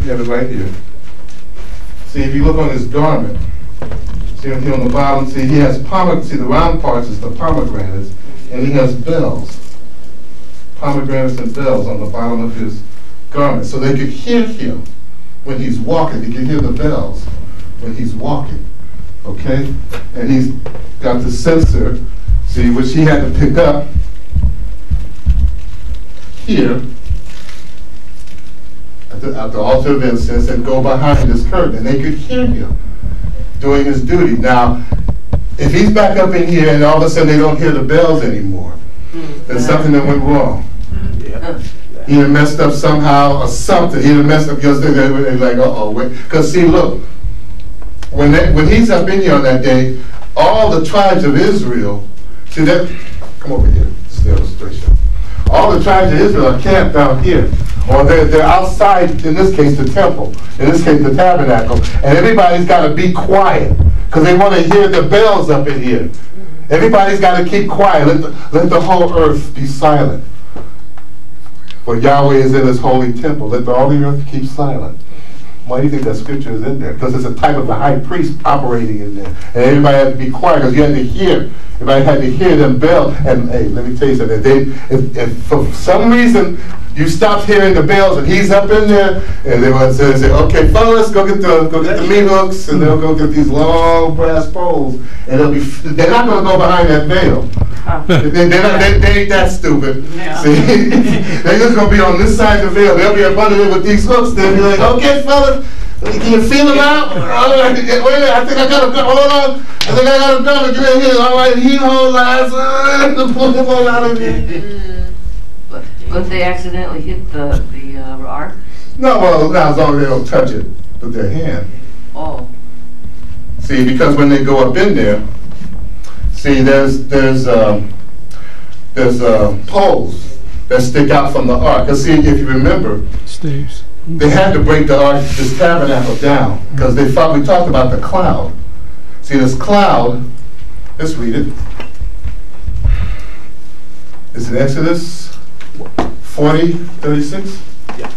have it right here. See, if you look on his garment, see here on the bottom, see he has pomegranate, see the round parts is the pomegranates, and he has bells. Pomegranates and bells on the bottom of his garment. So they could hear him when he's walking. They could hear the bells when he's walking. Okay? And he's got the censer, see, which he had to pick up here at the, at the altar of incense and go behind this curtain. And they could hear him doing his duty. Now, if he's back up in here and all of a sudden they don't hear the bells anymore, mm-hmm. there's something that went wrong. Yeah. He had messed up somehow or something. He had messed up yesterday. They're like, uh-oh, wait. Because see, look, when, they, when he's up in here on that day, all the tribes of Israel, see that, come over here, this is the illustration. All the tribes of Israel are camped down here. Or they're, they're outside, in this case, the temple. In this case, the tabernacle. And everybody's got to be quiet because they want to hear the bells up in here. Everybody's got to keep quiet. Let the, let the whole earth be silent. For Yahweh is in his holy temple. Let the, all the earth keep silent. Why do you think that scripture is in there? Because it's a type of the high priest operating in there. And everybody had to be quiet because you had to hear. Everybody had to hear them bells. And hey, let me tell you something. They, if, if for some reason you stopped hearing the bells and he's up in there, and they would say, say okay, fellas, go get the go get the meat hooks, and they'll go get these long brass poles, and they'll be. They're not going to go behind that veil. they, they're not, they, they ain't that stupid. Yeah. See, they're just going to be on this side of the veil. They'll be up under there with these hooks. They'll be like, okay, fellas. Can you feel them out? Oh, I, think, wait a minute, I think I got a gun. Hold on. I think I got a gun. Get in here. All right, he hold eyes. Uh, pull him all out of here. But, but they accidentally hit the, the uh, ark? No, well, now as long as they don't touch it with their hand. Oh. See, because when they go up in there, see, there's there's um, there's uh, poles that stick out from the ark. Because see, if you remember, Staves. They had to break the ark, this tabernacle down, because they thought we talked about the cloud. See, this cloud, let's read it. Is it Exodus forty, thirty-six? Yeah.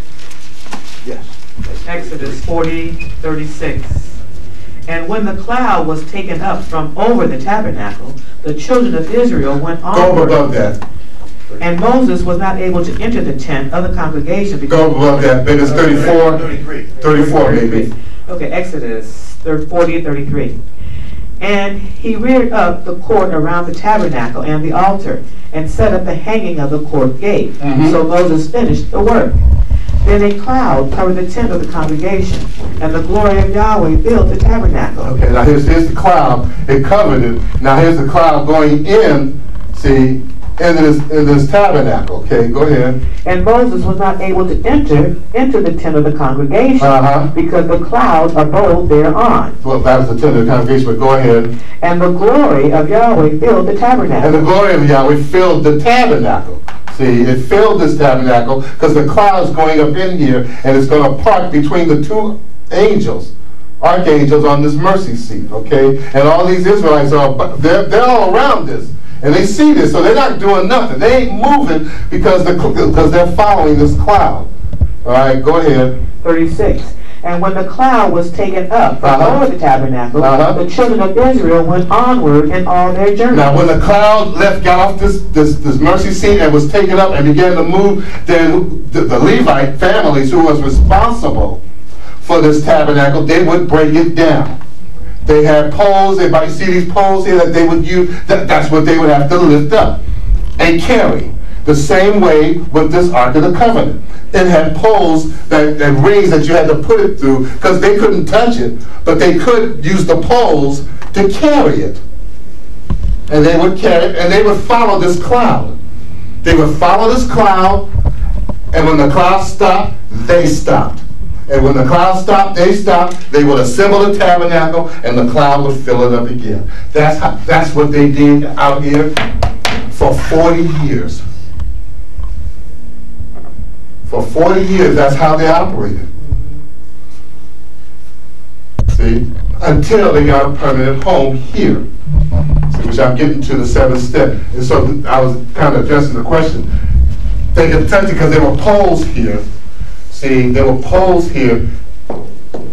Yes. Exodus forty, thirty-six. And when the cloud was taken up from over the tabernacle, the children of Israel went onward. Go above that. And Moses was not able to enter the tent of the congregation because... Go above that, maybe it's thirty-four. thirty-three. thirty-four, maybe. Okay, Exodus forty, thirty-three. And he reared up the court around the tabernacle and the altar, and set up the hanging of the court gate. Mm-hmm. So Moses finished the work. Then a cloud covered the tent of the congregation, and the glory of Yahweh filled the tabernacle. Okay, now here's, here's the cloud. It covered it. Now here's the cloud going in, see, in this, in this tabernacle. Okay, go ahead. And Moses was not able to enter into the tent of the congregation uh-huh. because the cloud abode thereon. Well, that was the tent of the congregation, but go ahead. And the glory of Yahweh filled the tabernacle. And the glory of Yahweh filled the tabernacle. See, it filled this tabernacle because the cloud's going up in here and it's going to park between the two angels, archangels on this mercy seat, okay? And all these Israelites are, they're, they're all around this. And they see this, so they're not doing nothing. They ain't moving because, the, because they're following this cloud. All right, go ahead. thirty-six. And when the cloud was taken up from uh-huh. over the tabernacle, uh-huh. the children of Israel went onward in all their journeys. Now, when the cloud left, got off this, this, this mercy seat and was taken up and began to move, then the, the Levite families who was responsible for this tabernacle, they would break it down. They had poles. Everybody see these poles here that they would use? That, that's what they would have to lift up and carry. The same way with this Ark of the Covenant. It had poles, that, that rings that you had to put it through because they couldn't touch it, but they could use the poles to carry it. And they would carry it, and they would follow this cloud. They would follow this cloud, and when the cloud stopped, they stopped. And when the cloud stopped, they stopped. They would assemble the tabernacle, and the cloud would fill it up again. That's how, that's what they did out here for forty years. For forty years, that's how they operated. See? Until they got a permanent home here. See, which I'm getting to the seventh step. And so I was kind of addressing the question. They could touch it because there were poles here. See, there were poles here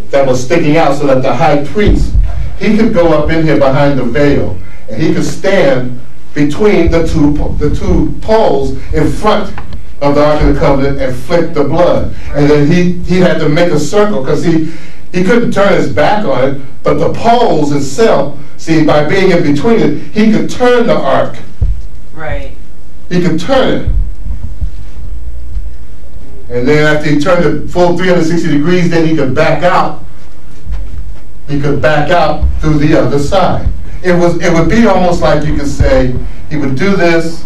that was sticking out, so that the high priest, he could go up in here behind the veil, and he could stand between the two the two poles in front of the Ark of the Covenant and flick the blood. And then he, he had to make a circle, because he, he couldn't turn his back on it, but the poles itself, see, by being in between it, he could turn the ark. Right. He could turn it. And then after he turned it full three hundred sixty degrees, then he could back out. He could back out through the other side. It was, it would be almost like, you could say, he would do this,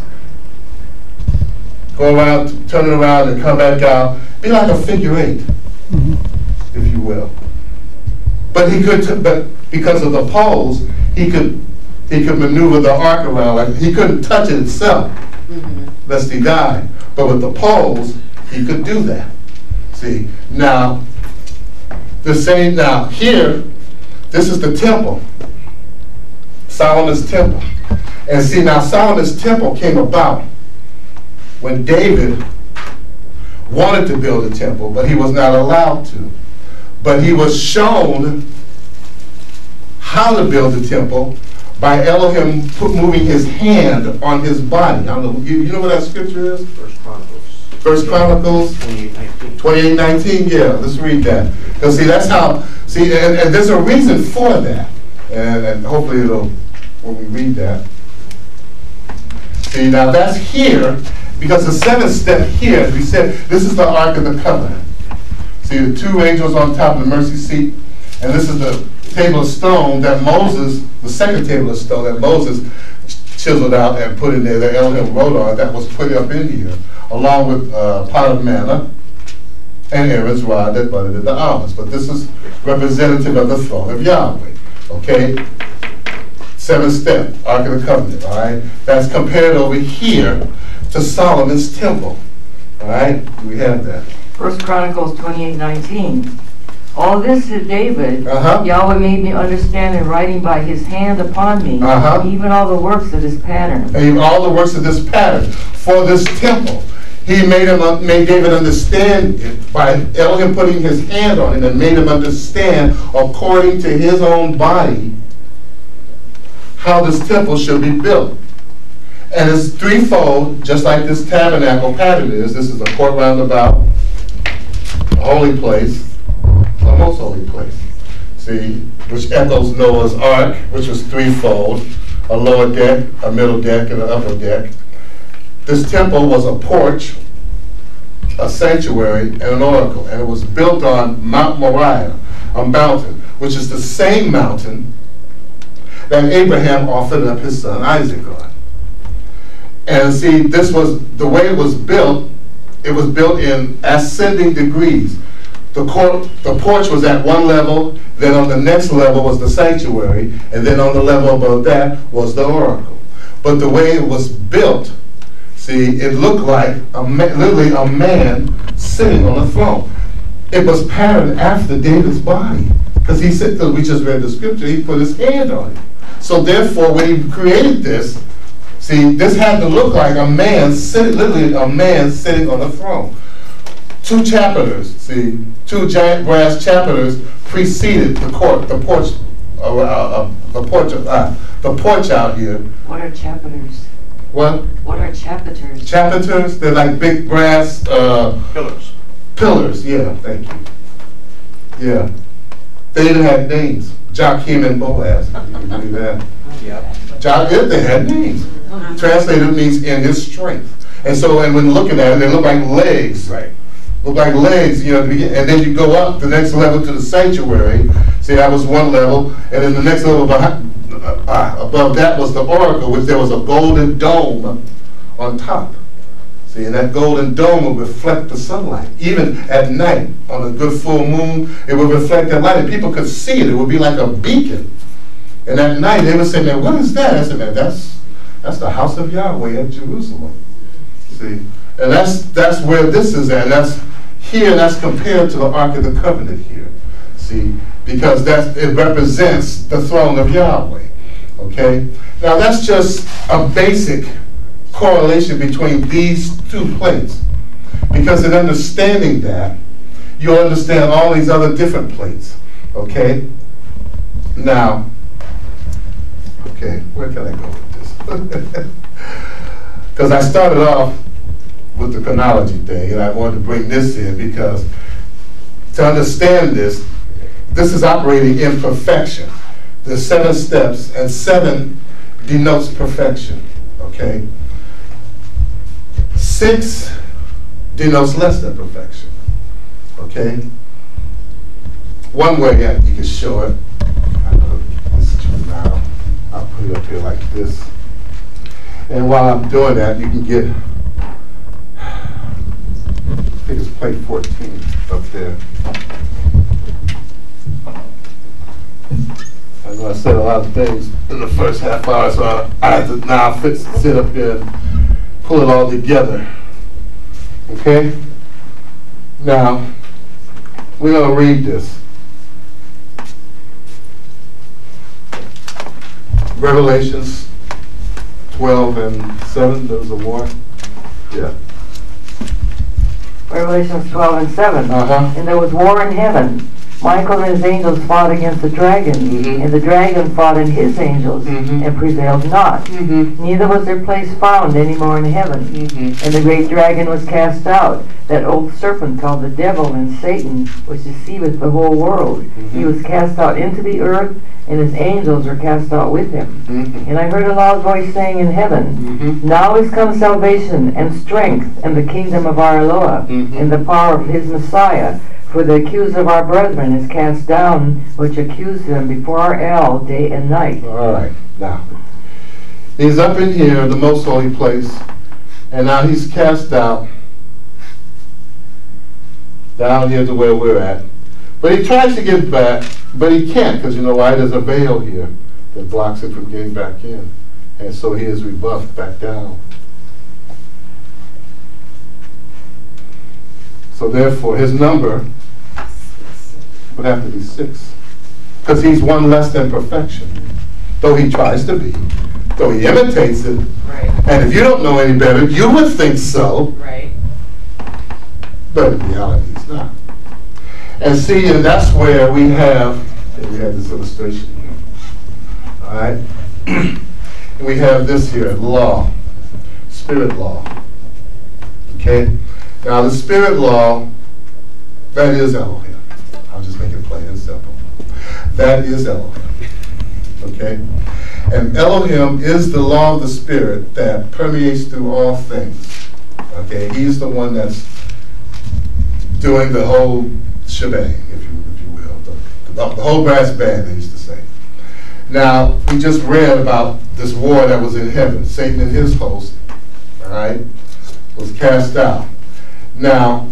go around, turn it around, and come back out. Be like a figure eight, mm-hmm. if you will. But he could, t but because of the poles, he could, he could maneuver the ark around. Like, he couldn't touch it itself, mm-hmm. lest he died. But with the poles, he could do that. See, now, the same, now here, this is the temple, Solomon's temple. And see, now Solomon's temple came about when David wanted to build a temple, but he was not allowed to. But he was shown how to build the temple by Elohim put, moving his hand on his body. I don't know, you, you know what that scripture is? First Chronicles. First Chronicles twenty-eight nineteen. twenty-eight nineteen, yeah, let's read that. Because see, that's how, see, and, and there's a reason for that. And, and hopefully it'll, when we read that. See, now that's here, because the seventh step here, as we said, this is the Ark of the Covenant. See, the two angels on top of the mercy seat, and this is the table of stone that Moses, the second table of stone that Moses chiseled out and put in there, that Elohim wrote on, that was put up in here, along with uh, pot of manna and Aaron's rod that budded in the almonds. But this is representative of the throne of Yahweh. Okay? Seventh step, Ark of the Covenant, all right? That's compared over here to Solomon's temple, all right? Do we have that? First Chronicles twenty-eight nineteen. All this is David. Uh-huh. Yahweh made me understand in writing by his hand upon me, uh-huh. even all the works of this pattern. And all the works of this pattern for this temple. He made him made David understand it by Elohim putting his hand on it, and made him understand according to his own body how this temple should be built. And it's threefold, just like this tabernacle pattern is. This is a court roundabout, a holy place, a most holy place. See, which echoes Noah's Ark, which was threefold, a lower deck, a middle deck, and an upper deck. This temple was a porch, a sanctuary, and an oracle, and it was built on Mount Moriah, a mountain, which is the same mountain that Abraham offered up his son Isaac on. And see, this was, the way it was built, it was built in ascending degrees. The court, the porch was at one level, then on the next level was the sanctuary, and then on the level above that was the oracle. But the way it was built, see, it looked like a man, literally a man sitting on a throne. It was patterned after David's body, because he said, we just read the scripture, he put his hand on it. So therefore, when he created this, see, this had to look like a man sitting, literally a man sitting on a throne. Two chapiters, see, two giant brass chapiters preceded the court, the porch, uh, uh, the porch, uh, the porch out here. What are chapiters? What? What are chapiters? Chapiters, they're like big brass uh, Pillars. Pillars, yeah, thank you. Yeah. They even had names. Joachim and Boaz. You can believe that? Yeah. Joachim, they had names. Translated means in his strength. And so, and when looking at it, they look like legs. Right. Look like legs, you know, and then you go up the next level to the sanctuary. See, that was one level, and then the next level behind, uh, above that was the oracle, which there was a golden dome on top. See, and that golden dome would reflect the sunlight. Even at night, on a good full moon, it would reflect that light, and people could see it. It would be like a beacon. And at night, they would say, man, what is that? I said, man, that's, that's the house of Yahweh at Jerusalem. See, and that's, that's where this is at. That's here, that's compared to the Ark of the Covenant here. See, because that's, it represents the throne of Yahweh. Okay? Now, that's just a basic correlation between these two plates. Because in understanding that, you'll understand all these other different plates. Okay? Now, okay, where can I go with this? Because I started off with the chronology thing, and I wanted to bring this in because to understand this, this is operating in perfection. There's seven steps, and seven denotes perfection, okay? Six denotes less than perfection, okay? One way that you can show it, I know this is true now, I'll put it up here like this. And while I'm doing that, you can get, I think it's plate fourteen up there. I know I said a lot of things in the first half hour, so I, I have to now fit, sit up here and pull it all together. Okay? Now, we're going to read this. Revelations twelve and seven, there was a war. Yeah. Revelations twelve and seven. Uh-huh. And there was war in heaven. Michael and his angels fought against the dragon, Mhm. and the dragon fought and his angels, Mhm. and prevailed not. Mhm. Neither was their place found any more in heaven. Mhm. And the great dragon was cast out, that old serpent called the devil and Satan, which deceiveth the whole world. Mhm. He was cast out into the earth, and his angels were cast out with him. Mhm. And I heard a loud voice saying in heaven, Mhm. Now is come salvation and strength and the kingdom of our Lord Mhm. and the power of his Messiah. For the accuser of our brethren is cast down, which accused them before our El day and night. All right, now, he's up in here in the most holy place, and now he's cast out down here to where we're at. But he tries to get back, but he can't, because you know why? There's a veil here that blocks it from getting back in. And so he is rebuffed back down. So therefore, his number would have to be six. Because he's one less than perfection. Though he tries to be. Though he imitates it. Right. And if you don't know any better, you would think so. Right. But in reality, it's not. And see, and that's where we have, and we have this illustration here. All right? And we have this here, law. Spirit law. Okay? Now, the spirit law, that is Elohim. I'll just make it plain and simple. That is Elohim. Okay? And Elohim is the law of the spirit that permeates through all things. Okay? He's the one that's doing the whole shebang, if you, if you will. The, the, the whole brass band, they used to say. Now, we just read about this war that was in heaven. Satan and his host, all right, was cast out. Now,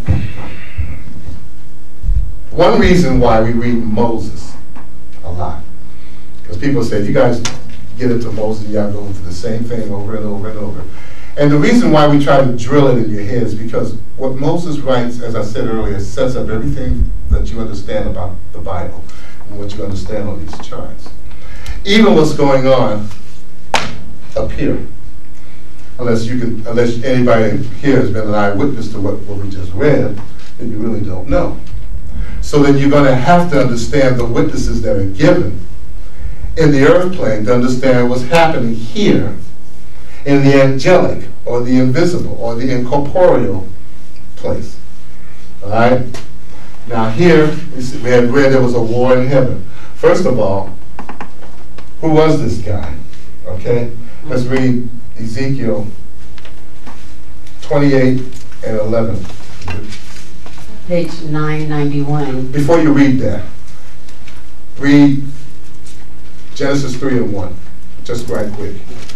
one reason why we read Moses a lot, because people say, you guys get into Moses, you gotta go into the same thing over and over and over. And the reason why we try to drill it in your head is because what Moses writes, as I said earlier, sets up everything that you understand about the Bible and what you understand on these charts. Even what's going on up here. Unless you can, unless anybody here has been an eyewitness to what, what we just read, then you really don't know. So then you're going to have to understand the witnesses that are given in the earth plane to understand what's happening here in the angelic or the invisible or the incorporeal place. All right? Now here, we had read there was a war in heaven. First of all, who was this guy? Okay? Let's read Ezekiel twenty-eight and eleven. Page nine ninety-one. Before you read that, read Genesis three and one, just right quick.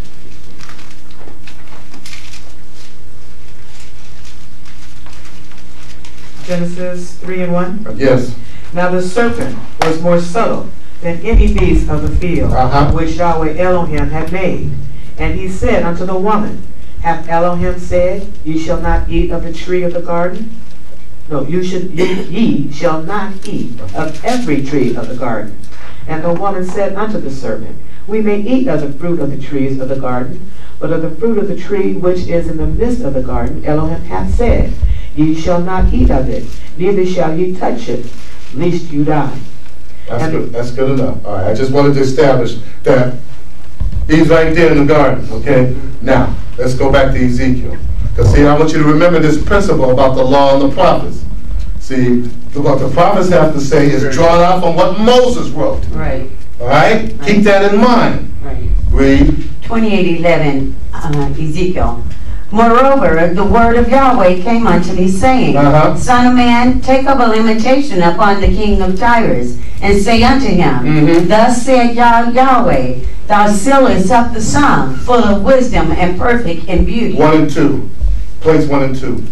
Genesis three and one. Yes. Now the serpent was more subtle than any beast of the field, Uh-huh. which Yahweh Elohim had made. And he said unto the woman, Hath Elohim said, Ye shall not eat of the tree of the garden? No, you should, ye, ye shall not eat of every tree of the garden. And the woman said unto the serpent, We may eat of the fruit of the trees of the garden, but of the fruit of the tree which is in the midst of the garden, Elohim hath said, Ye shall not eat of it, neither shall ye touch it, lest you die. That's good, that's good enough. All right, I just wanted to establish that he's right there in the garden, okay? Now, let's go back to Ezekiel. Because see, I want you to remember this principle about the law and the prophets. See, what the prophets have to say is drawn out from what Moses wrote. Right. All right? Right. Keep that in mind. Right. Read. twenty-eight eleven, uh, Ezekiel. Moreover, the word of Yahweh came unto me, saying, Uh-huh. Son of man, take up a lamentation upon the king of Tyrus, and say unto him, Mhm. Thus said Yah- Yahweh, Thou sealest up the sum, full of wisdom and perfect in beauty. One and two. Place one and two.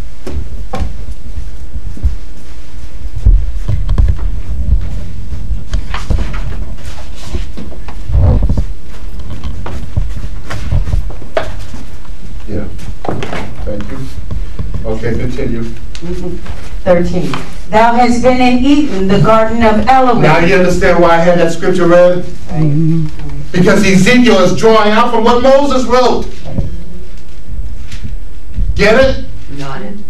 Yeah. Thank you. Okay, continue. thirteen. Thou hast been in Eden, the garden of Elohim. Now you understand why I had that scripture read? Because Ezekiel is drawing out from what Moses wrote. Get it? Got it.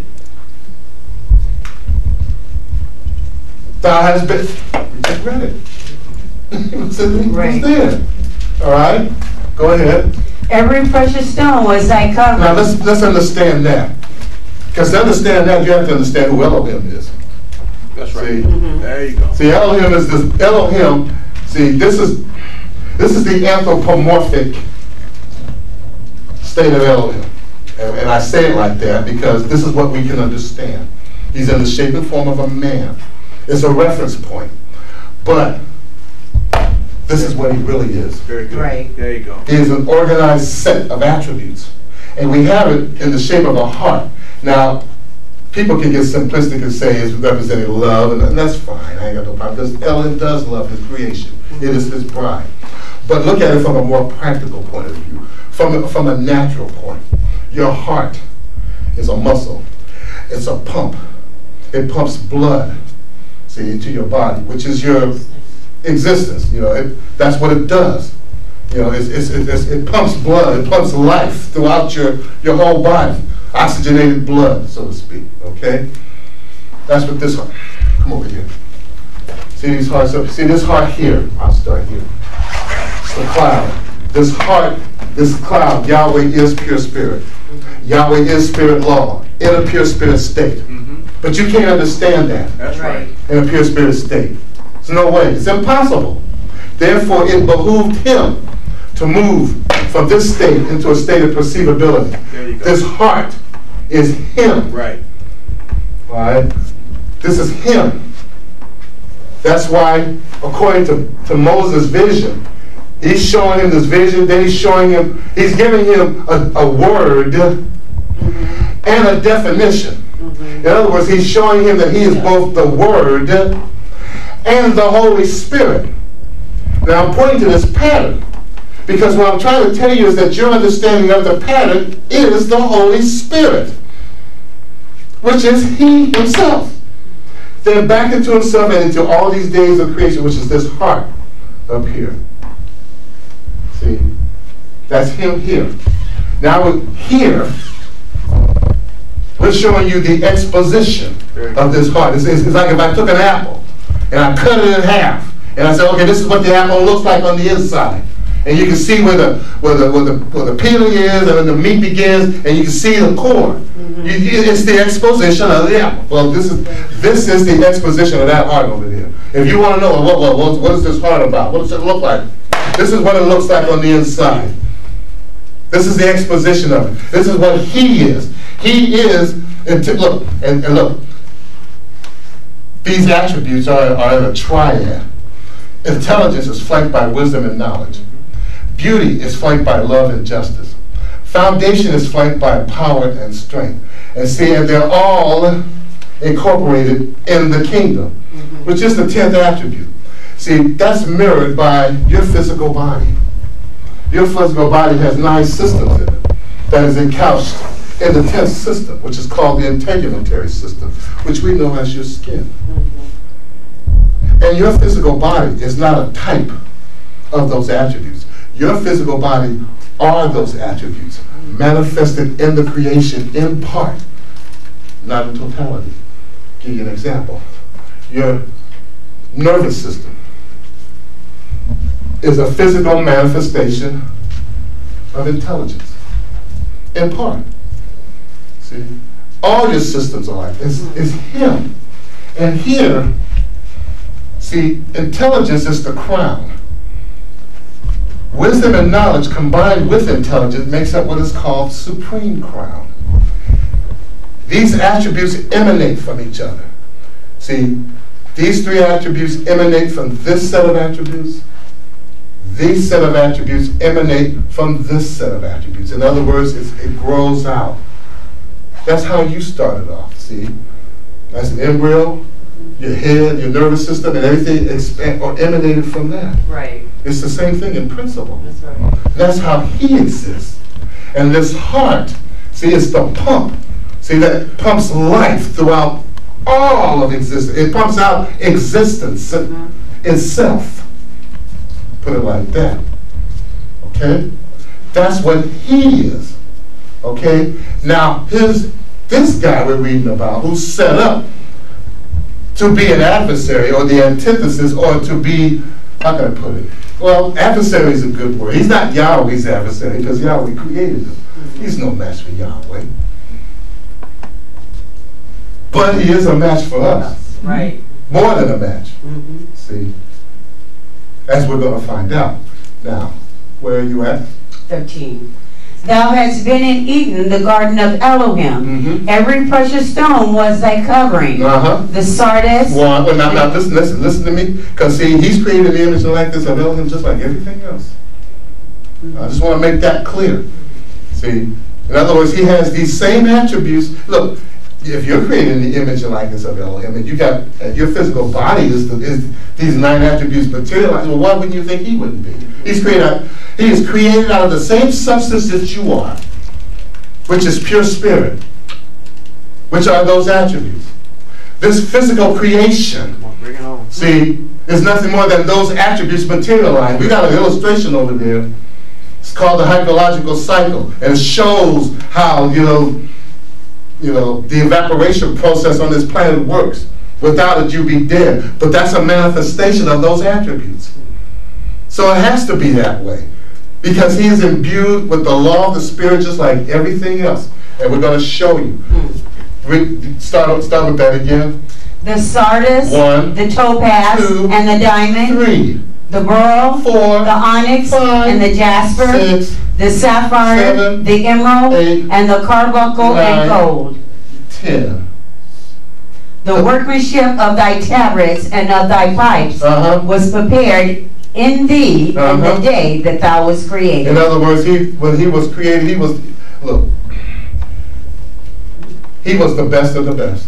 Thou hast been. We just read it. It was in- it was Right. there. All right. Go ahead. Every precious stone was thy covering. Now let's let's understand that. Because to understand that, you have to understand who Elohim is. That's right. See? There you go. See, Elohim is this. Elohim. See, this is this is the anthropomorphic state of Elohim, and, and I say it like that because this is what we can understand. He's in the shape and form of a man. It's a reference point, but this is what he really is. Very good. Right. There you go. He is an organized set of attributes, and we have it in the shape of a heart. Now, people can get simplistic and say it's representing love, and, and that's fine. I ain't got no problem, because Elohim does love his creation. It is his bride. But look at it from a more practical point of view, from a, from a natural point. Your heart is a muscle. It's a pump. It pumps blood, see, into your body, which is your existence. You know, it, that's what it does. You know, it's, it's, it's, it pumps blood. It pumps life throughout your, your whole body. Oxygenated blood, so to speak, okay? That's what this heart, come over here. See these hearts up, see this heart here, I'll start here. The cloud, this heart, this cloud, Yahweh is pure spirit. Yahweh is spirit law, in a pure spirit state. Mm-hmm. But you can't understand that That's right. in a pure spirit state. There's no way, it's impossible. Therefore, it behooved him to move from this state into a state of perceivability. There you go. This heart is him. Right. All right? This is him. That's why, according to, to Moses' vision, he's showing him this vision, then he's showing him, he's giving him a, a word mm-hmm. and a definition. Mm-hmm. In other words, he's showing him that he is both the Word and the Holy Spirit. Now, I'm pointing to this pattern, because what I'm trying to tell you is that your understanding of the pattern is the Holy Spirit, which is He Himself. Then back into Himself and into all these days of creation, which is this heart up here. See? That's Him here. Now here, we're showing you the exposition of this heart. It's, it's, it's like if I took an apple and I cut it in half, and I said, okay, this is what the apple looks like on the inside. And you can see where the where the where the, where the peeling is, and then the meat begins, and you can see the core. Mm-hmm. you, it's the exposition of the apple. Well, this is this is the exposition of that heart over there. If you want to know what what what, what is this heart about, what does it look like? This is what it looks like on the inside. This is the exposition of it. This is what He is. He is. And t- look and, and look. These attributes are are in a triad. Intelligence is flanked by wisdom and knowledge. Beauty is flanked by love and justice. Foundation is flanked by power and strength. And see, and they're all incorporated in the kingdom, mm-hmm. which is the tenth attribute. See, that's mirrored by your physical body. Your physical body has nine systems in it that is encouched in the tenth system, which is called the integumentary system, which we know as your skin. Mm-hmm. And your physical body is not a type of those attributes. Your physical body are those attributes manifested in the creation in part, not in totality. Give you an example. Your nervous system is a physical manifestation of intelligence, in part. See, all your systems are like this. It's him. And here, see, intelligence is the crown. Wisdom and knowledge combined with intelligence makes up what is called supreme crown. These attributes emanate from each other. See, these three attributes emanate from this set of attributes. These set of attributes emanate from this set of attributes. In other words, it's, it grows out. That's how you started off, see? As an embryo, your head, your nervous system, and everything expand, or emanated from that. Right. It's the same thing in principle. That's right. That's how he exists. And this heart, see, it's the pump. See, that pumps life throughout all of existence. It pumps out existence mm-hmm. itself. Put it like that. Okay? That's what he is. Okay? Now, his, this guy we're reading about, who's set up to be an adversary or the antithesis or to be, how can I put it? Well, adversary is a good word. He's not Yahweh's adversary because Yahweh created him. He's no match for Yahweh. But he is a match for us. Right. More than a match. Mm-hmm. See? As we're going to find out. Now, where are you at? thirteen. Thou hast been in Eden, the garden of Elohim. Mm-hmm. Every precious stone was thy covering. Uh-huh. The sardius. Well, well now, now listen, listen, listen to me. Because see, he's created the image and likeness of Elohim just like everything else. I just want to make that clear. See, in other words, he has these same attributes. Look, if you're creating the image and likeness of Elohim, and you got and your physical body is, the, is these nine attributes materialized, well, why wouldn't you think he wouldn't be? He's created. He is created out of the same substance that you are, which is pure spirit. Which are those attributes? This physical creation, Come on, bring it on. see, is nothing more than those attributes materialized. We got an illustration over there. It's called the hydrological cycle, and it shows how you know, you know, the evaporation process on this planet works. Without it, you'd be dead. But that's a manifestation of those attributes. So it has to be that way. Because he is imbued with the law of the Spirit just like everything else. And we're going to show you. We start, start with that again. The sardis, One, the topaz, two, and the diamond, Three, the beryl, four, the onyx, five, and the jasper, six, the sapphire, seven, the emerald, eight, and the carbuncle nine, and gold. ten. The workmanship of thy tabrets and of thy pipes Uh-huh. was prepared in thee Uh-huh. in the day that thou was created. In other words, he when he was created, he was, look, he was the best of the best.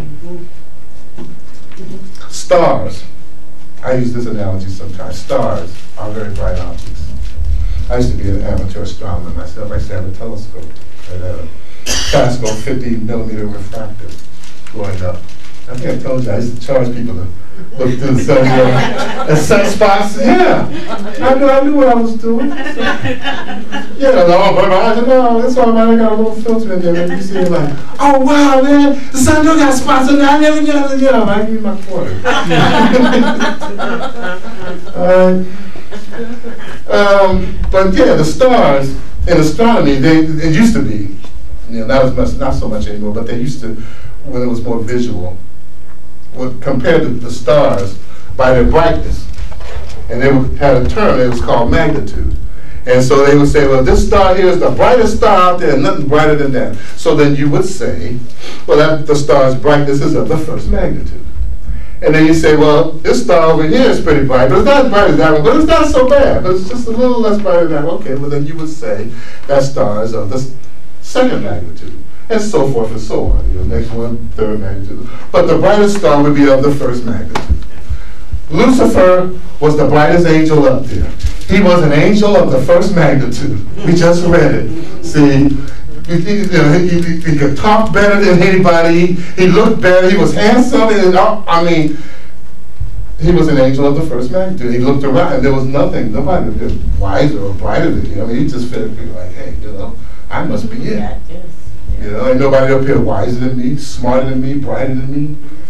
Stars, I use this analogy sometimes, stars are very bright objects. I used to be an amateur astronomer myself. I used to have a telescope that had a classical fifty millimeter refractor going up. I think I told you, I used to charge people to look through the sun, you know, at sunspots. Yeah, I knew, I knew what I was doing. Yeah, no, but I said, no, that's all right, I got a little filter in there. And you see it like, oh wow, man, the sun do got spots in there. I never knew, you know, I give you my quarter. uh, um, but yeah, the stars in astronomy, they it used to be, you know, not as much, not so much anymore, but they used to, when it was more visual, would compare the, the stars by their brightness. And they would, had a term, it was called magnitude. And so they would say, well, this star here is the brightest star out there, and nothing brighter than that. So then you would say, well, that the star's brightness is of the first magnitude. And then you say, well, this star over here is pretty bright, but it's not as bright as that one, but it's not so bad, but it's just a little less bright than that one. Okay, well then you would say that star is of the second magnitude. And so forth and so on. You know, next one, third magnitude. But the brightest star would be of the first magnitude. Lucifer was the brightest angel up there. He was an angel of the first magnitude. We just read it. See, he, you know, he, he, he could talk better than anybody. He looked better. He was handsome. And, I mean, he was an angel of the first magnitude. He looked around, and there was nothing, nobody was wiser or brighter than him. I mean, he just felt like, hey, you know, I must be it. You know, ain't nobody up here wiser than me, smarter than me, brighter than me.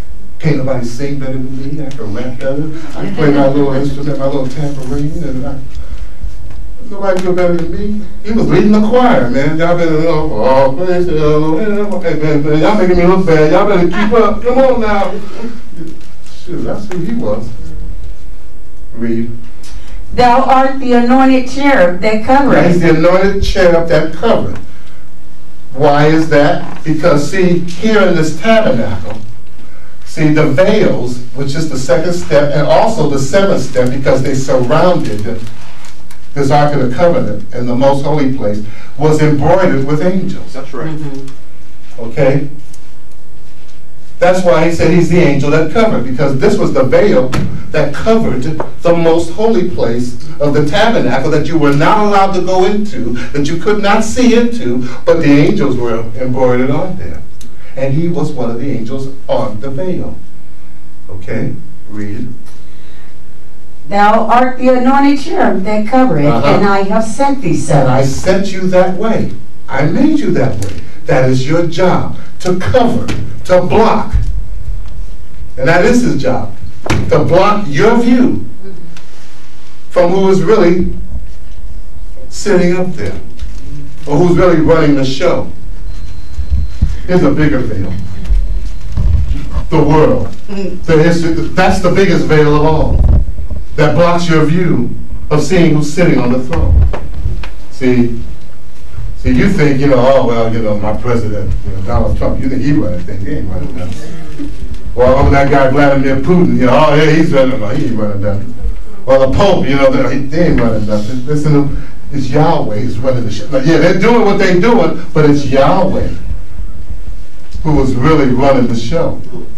Can't nobody sing better than me. I can rap better. I can play my little instrument, my little tambourine, and I, nobody do better than me. He was leading the choir, man. Y'all better, you know, oh, praise the Lord. Hey, man, man, y'all making me look bad. Y'all better keep up. Come on now. Shoot, that's who he was. Read. Thou art the anointed cherub that He's covereth. the anointed cherub that covered. Why is that? Because see, here in this tabernacle, see the veils, which is the second step, and also the seventh step, because they surrounded this Ark of the Covenant in the most holy place, was embroidered with angels. That's right. Okay? That's why he said he's the angel that covered, because this was the veil that covered the most holy place of the tabernacle that you were not allowed to go into, that you could not see into, but the angels were embroidered on there. And he was one of the angels on the veil. Okay? Read. Thou art the anointed cherub that covereth, Uh-huh. and I have sent thee so. And I sent you that way. I made you that way. That is your job, to cover, to block. And that is his job, to block your view from who is really sitting up there, or who's really running the show. Here's a bigger veil. The world. The history, that's the biggest veil of all, that blocks your view of seeing who's sitting on the throne. See, see, you think, you know, oh, well, you know, my president, you know, Donald Trump, you think he running things, he ain't running nothing. Well, over that guy, Vladimir Putin, you know, oh, yeah, he's running, no, he ain't running nothing. Well, the Pope, you know, they, they ain't running nothing. Listen, it's Yahweh who's running the show. Like, yeah, they're doing what they're doing, but it's Yahweh who is really running the show.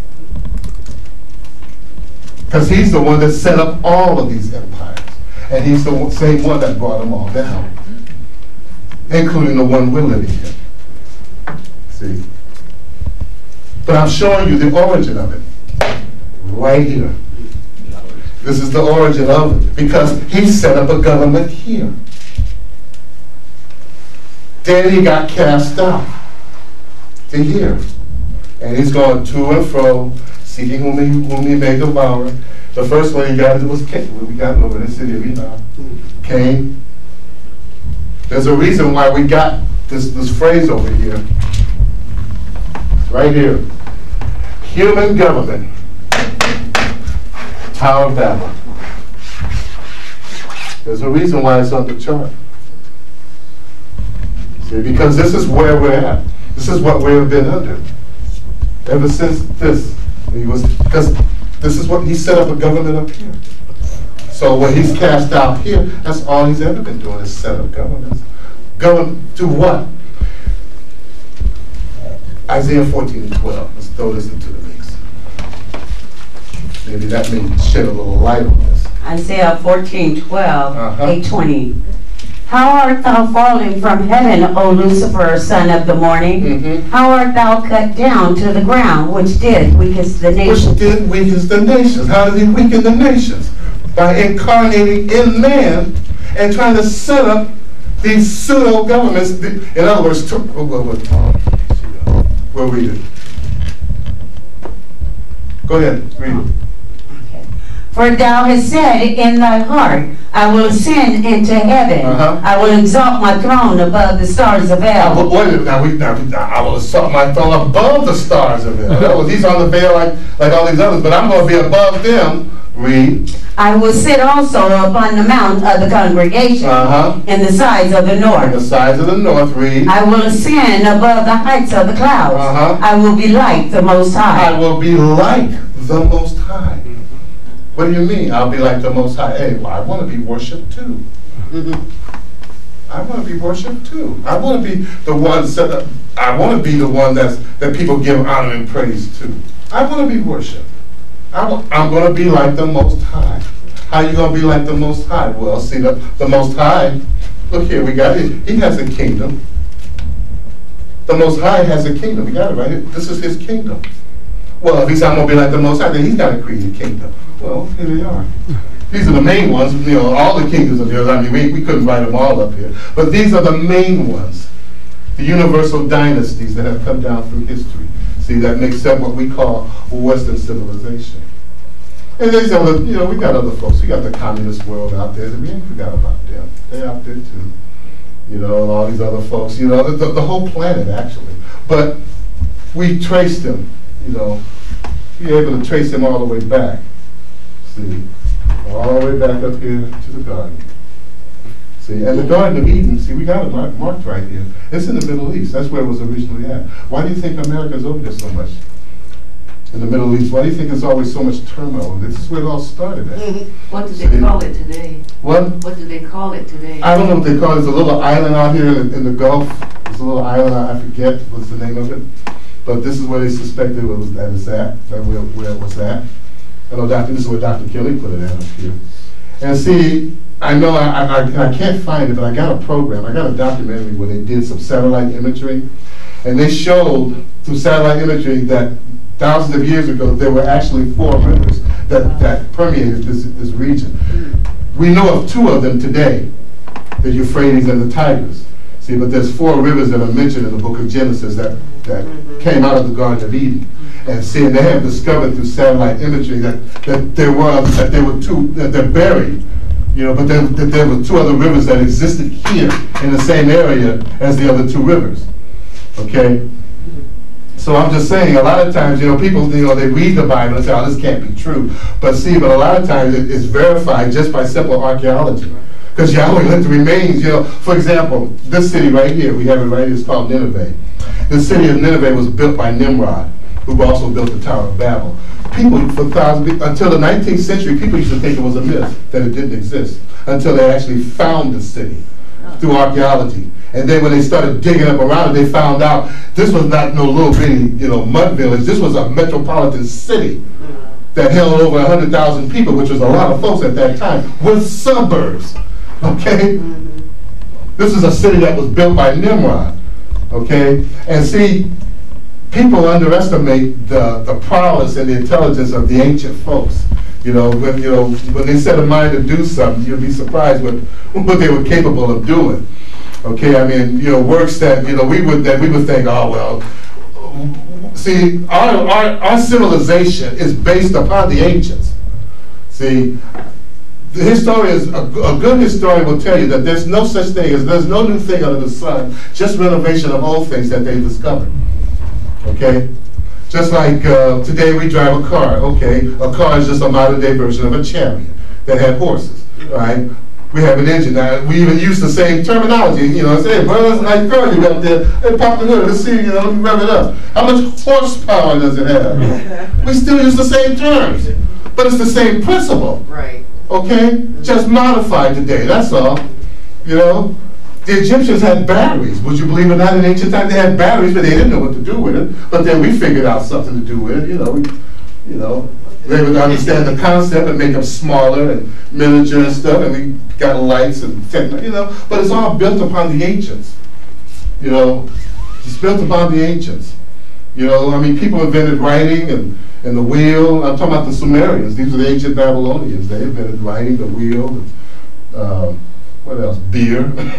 Because he's the one that set up all of these empires. And he's the one, same one that brought them all down, including the one we're living in. See? But I'm showing you the origin of it right here. This is the origin of it, because he set up a government here. Then he got cast out to here. And he's going to and fro, seeking whom he, whom he may devour. The first one he got was Cain. We got over in the city of Enoch. Cain. There's a reason why we got this, this phrase over here. Right here. Human government. Tower of Babel. There's a reason why it's on the chart. See, because this is where we're at. This is what we've been under. Ever since this. He was, because this is what he set up a government up here. So when he's cast out here, that's all he's ever been doing is set up governments. Govern to what? Isaiah fourteen and twelve. Let's throw this into the mix. Maybe that may shed a little light on this. Isaiah fourteen, twelve, Uh-huh. eight twenty. How art thou fallen from heaven, O Lucifer, son of the morning? Mm-hmm. How art thou cut down to the ground, which did weakest the Which nations? did weaken the nations. How did he weaken the nations? By incarnating in man and trying to set up these pseudo governments. In other words, to, we'll, we'll, we'll read it. Go ahead, read it. For thou hast said in thy heart, I will ascend into heaven. Uh-huh. I will exalt my throne above the stars of Now, hell. wait a minute, now, we, now, we- now I will assault my throne above the stars of hell. Well, he's on the veil like, like all these others, but I'm going to be above them. Read. I will sit also upon the mount of the congregation Uh-huh. in the sides of the On the north. sides of the north, read. I will ascend above the heights of the clouds. Uh-huh. I will be like the Most High. I will be like the Most High. What do you mean? I'll be like the Most High. Hey, well, I want to be worshipped too. I want to be worshipped too. I want to be the one. Set up, I want to be the one that's that people give honor and praise to. I want to be worshipped. I wa- I'm going to be like the Most High. How you going to be like the Most High? Well, see, the, the Most High, look here, we got it. He has a kingdom. The Most High has a kingdom. We got it right here. This is his kingdom. Well, if he's not going to be like the Most High, then he's got to create a kingdom. Well, here they are. These are the main ones. You know, all the kingdoms of yours. I mean, we, we couldn't write them all up here. But these are the main ones. The universal dynasties that have come down through history. See, that makes up what we call Western civilization. And there's other, you know, we got other folks. We got the communist world out there. We ain't forgot about them. They're out there too. You know, and all these other folks, you know, the, the whole planet actually. But we traced them, you know, we were able to trace them all the way back. See, all the way back up here to the garden. See, and the Garden of Eden, see, we got it marked, marked right here. It's in the Middle East. That's where it was originally at. Why do you think America's over there so much? In the Middle East, why do you think there's always so much turmoil? This is where it all started at. What do they call it today? What? What do they call it today? I don't know what they call it. There's a little island out here in, in the Gulf. There's a little island, I forget what's the name of it. But this is where they suspected it was, that it's at, that where, where it was at. I know Doctor this is where Doctor Kelly put it at up here. And see, I know I, I, I can't find it, but I got a program. I got a documentary where they did some satellite imagery. And they showed through satellite imagery that thousands of years ago, there were actually four rivers that, that permeated this, this region. We know of two of them today, the Euphrates and the Tigris. See, but there's four rivers that are mentioned in the book of Genesis that, that came out of the Garden of Eden. And see, and they have discovered through satellite imagery that, that there were that there were two, that they're buried, you know, but there, that there were two other rivers that existed here in the same area as the other two rivers. Okay? So I'm just saying, a lot of times, you know, people, you know, they read the Bible and say, oh, this can't be true. But see, but a lot of times it, it's verified just by simple archaeology. Because Yahweh let the remains, you know. For example, this city right here, we have it right here, it's called Nineveh. The city of Nineveh was built by Nimrod, who also built the Tower of Babel. People, for thousands, until the nineteenth century, people used to think it was a myth, that it didn't exist, until they actually found the city through archaeology. And then when they started digging up around it, they found out this was not no little bitty, you know, mud village. This was a metropolitan city that held over one hundred thousand people, which was a lot of folks at that time, with suburbs, okay? This is a city that was built by Nimrod, okay? And see, people underestimate the, the prowess and the intelligence of the ancient folks. You know, when, you know, when they set a mind to do something, you'll be surprised with what they were capable of doing. Okay, I mean, you know, works that, you know, we would, that we would think, oh, well, see, our, our, our civilization is based upon the ancients. See, the historians, a, a good historian will tell you that there's no such thing as, there's no new thing under the sun, just renovation of old things that they discovered. Okay? Just like uh, today we drive a car. Okay, a car is just a modern day version of a chariot that had horses, right? We have an engine now. We even use the same terminology. You know, say, hey, bro, that's a nice car you got there. Hey, pop the hood. Let's see, you know, let me rev it up. How much horsepower does it have? We still use the same terms, but it's the same principle. Right. Okay, just modified today. That's all. You know, the Egyptians had batteries. Would you believe it or not? In ancient times, they had batteries, but they didn't know what to do with it. But then we figured out something to do with it. You know, we, you know. They would understand the concept and make them smaller and miniature and stuff, and we got lights and technology, you know, but it's all built upon the ancients. You know, it's built upon the ancients. You know, I mean, people invented writing and, and the wheel. I'm talking about the Sumerians. These are the ancient Babylonians. They invented writing, the wheel, and, uh, what else? Beer.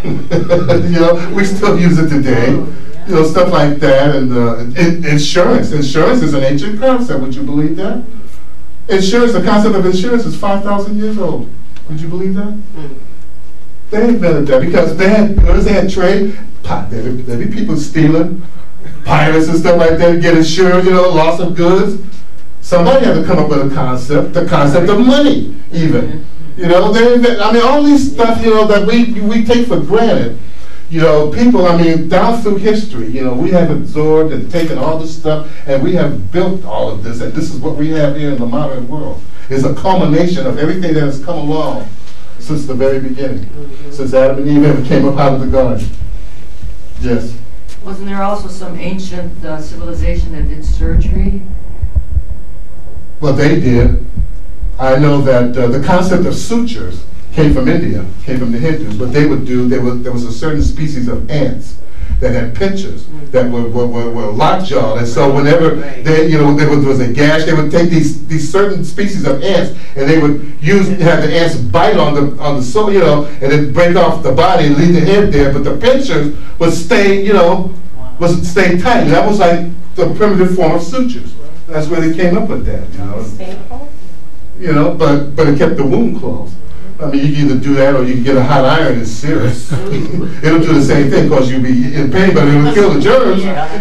You know, we still use it today. You know, stuff like that. And uh, in, insurance. Insurance is an ancient concept. Would you believe that? Insurance, the concept of insurance is five thousand years old. Would you believe that? Mm. They invented that because they had goods, they had trade. There'd be people stealing, pirates and stuff like that to get insured, you know, loss of goods. Somebody had to come up with a concept, the concept of money, even. You know, they invent, I mean, all these stuff, you know, that we, we take for granted. You know, people, I mean, down through history, you know, we have absorbed and taken all this stuff, and we have built all of this, and this is what we have here in the modern world. It's a culmination of everything that has come along since the very beginning, mm-hmm. since Adam and Eve ever came up out of the garden. Yes? Wasn't there also some ancient uh, civilization that did surgery? Well, they did. I know that uh, the concept of sutures came from India, came from the Hindus. What they would do, they would, there was a certain species of ants that had pinchers mm-hmm. that were, were, were, were lockjawed, and so whenever right. they, you know, there was, was a gash, they would take these these certain species of ants, and they would use have the ants bite on the on the soul, you know, and then break off the body and leave the head there, but the pinchers would stay, you know, was stay tight. And that was like the primitive form of sutures. That's where they came up with that, you know. You know, but but it kept the wound closed. I mean, you can either do that or you can get a hot iron and sear it. It'll do the same thing because you'll be in pain, but it'll kill the germs. Yeah.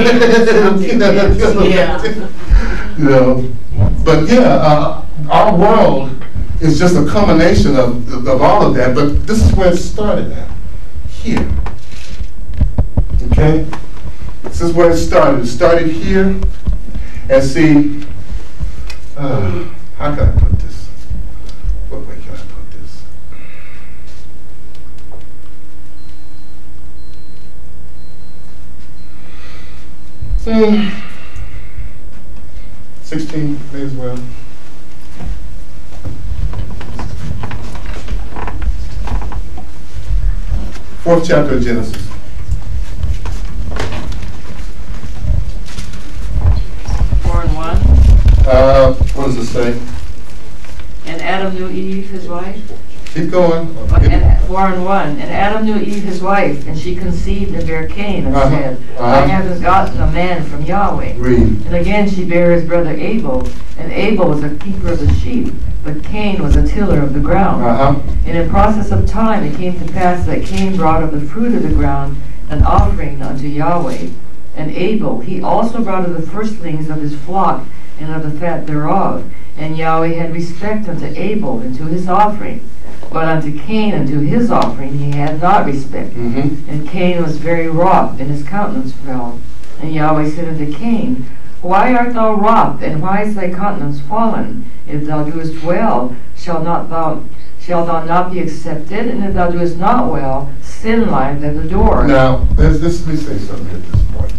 You know, but yeah, uh, our world is just a culmination of, of all of that, but this is where it started at, here. Okay? This is where it started. It started here, and see, uh, how can I put this? What way can I put this? Hmm. sixteen, may as well. Fourth chapter of Genesis. Four and one. Uh, what does it say? And Adam knew Eve, his wife. Keep going. And four and one. And Adam knew Eve, his wife, and she conceived and bare Cain, and Uh-huh. said, Uh-huh. I have begotten a man from Yahweh. Read. And again she bare his brother Abel, and Abel was a keeper of the sheep, but Cain was a tiller of the ground. Uh-huh. And in process of time it came to pass that Cain brought of the fruit of the ground an offering unto Yahweh. And Abel, he also brought of the firstlings of his flock and of the fat thereof. And Yahweh had respect unto Abel and to his offering. But unto Cain and to his offering he had not respect. Mm-hmm. And Cain was very wroth, and his countenance fell. And Yahweh said unto Cain, Why art thou wroth, and why is thy countenance fallen? If thou doest well, shall not thou shall thou not be accepted? And if thou doest not well, sin lieth at the door. Now, there's this, let me say something at this point.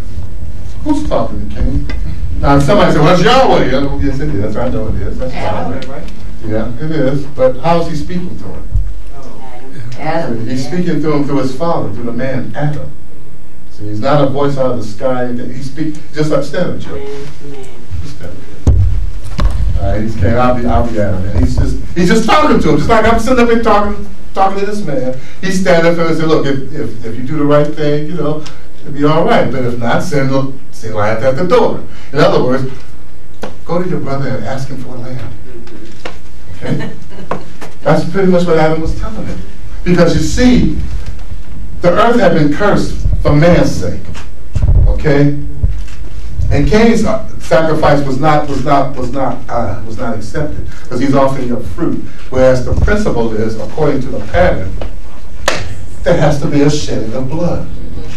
Who's talking to Cain? Now, somebody said, well, it's Yahweh. Yeah, yes, it is. I know it is. That's Yahweh, right? Yeah, it is. But how is he speaking to him? Adam. He's speaking to him through his father, through the man Adam. See, he's not a voice out of the sky. He speaks just like stand up, Joe. Just stand up. All right, he's saying, I'll be, I'll be Adam. And he's just, he's just talking to him, just like I'm sitting up here talking, talking to this man. He's standing up there and saying, look, if, if, if you do the right thing, you know, it'll be all right. But if not, sin, look, sin lieth at the door. In other words, go to your brother and ask him for a lamb. Okay? That's pretty much what Adam was telling him. Because you see, the earth had been cursed for man's sake. Okay? And Cain's sacrifice was not was not was not uh, was not accepted because he's offering up fruit. Whereas the principle is, according to the pattern, there has to be a shedding of blood.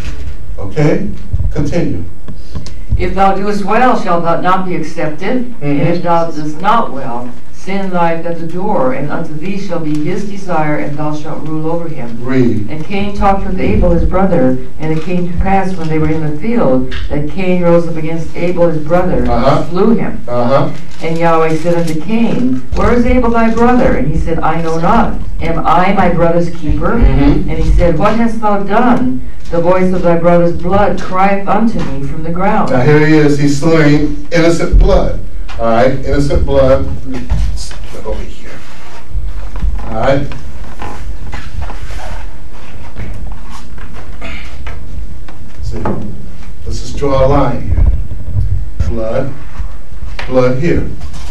Okay? Continue. If thou doest well, shalt thou not be accepted. Mm-hmm. And if thou doest not well, sin lieth at the door, and unto thee shall be his desire, and thou shalt rule over him. Read. And Cain talked with Abel his brother, and it came to pass when they were in the field, that Cain rose up against Abel his brother, Uh-huh. and slew him. Uh-huh. And Yahweh said unto Cain, Where is Abel thy brother? And he said, I know not. Am I my brother's keeper? Mm-hmm. And he said, What hast thou done? The voice of thy brother's blood crieth unto me from the ground. Now here he is, he's slinging innocent blood. All right, innocent blood. Let me step over here. All right. See, let's just draw a line here. Blood, blood here.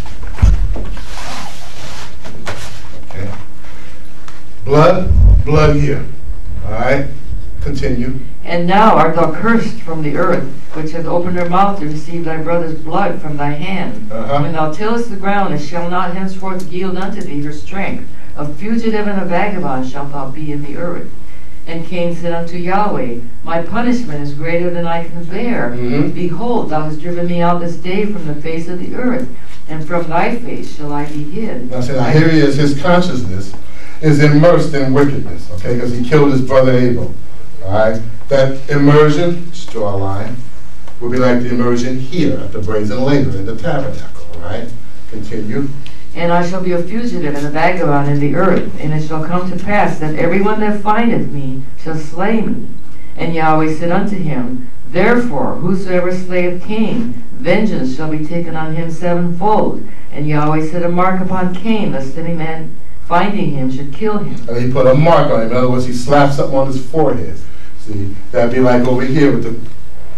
Okay. Blood, blood here. All right. Continue. And now art thou cursed from the earth, which hath opened her mouth to receive thy brother's blood from thy hand. Uh-huh. When thou tillest the ground, it shall not henceforth yield unto thee her strength. A fugitive and a vagabond shalt thou be in the earth. And Cain said unto Yahweh, My punishment is greater than I can bear. Mhm. Behold, thou hast driven me out this day from the face of the earth, and from thy face shall I be hid. Now, see, now here he is, his consciousness is immersed in wickedness, okay, because he killed his brother Abel. All right, that immersion, just draw a line, would be like the immersion here at the brazen laver in the tabernacle. All right, continue. And I shall be a fugitive and a vagabond in the earth, and it shall come to pass that everyone that findeth me shall slay me. And Yahweh said unto him, Therefore, whosoever slayeth Cain, vengeance shall be taken on him sevenfold. And Yahweh set a mark upon Cain, lest any man finding him should kill him. And he put a mark on him. In other words, he slapped something on his forehead. See, that'd be like over here with the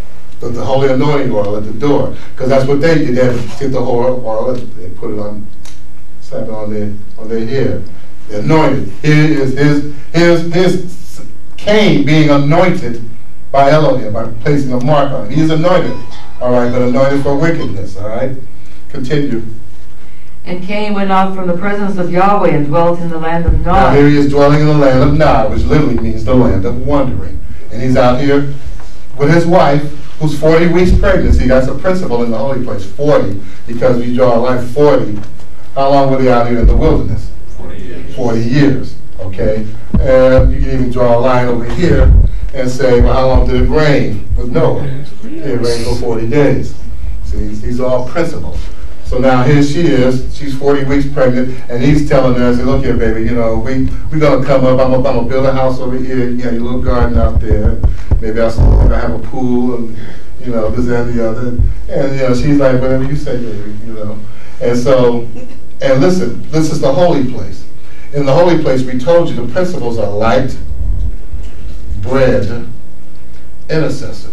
the, the holy anointing oil at the door, because that's what they did. They had to get the holy oil, they put it on, slap it on their on their head. They're anointed. Here is his his his Cain being anointed by Elohim by placing a mark on him. He's anointed, all right, but anointed for wickedness. All right, continue. And Cain went out from the presence of Yahweh and dwelt in the land of Now Nod. here he is dwelling in the land of Nod, which literally means the land of wandering. And he's out here with his wife, who's forty weeks pregnant. See, that's a principle in the holy place, forty, because we draw a line forty. How long were they out here in the wilderness? forty years. forty years, okay? And you can even draw a line over here and say, well, how long did it rain with Noah? It rained for forty days. See, these are all principles. So now here she is, she's forty weeks pregnant, and he's telling her, I said, look here, baby, you know, we, we're gonna come up, I'm gonna, I'm gonna build a house over here, you got your little garden out there, maybe I'll, maybe I have a pool, and, you know, this and the other. And, you know, she's like, whatever you say, baby, you know. And so, and listen, this is the holy place. In the holy place, we told you the principles are light, bread, intercessor.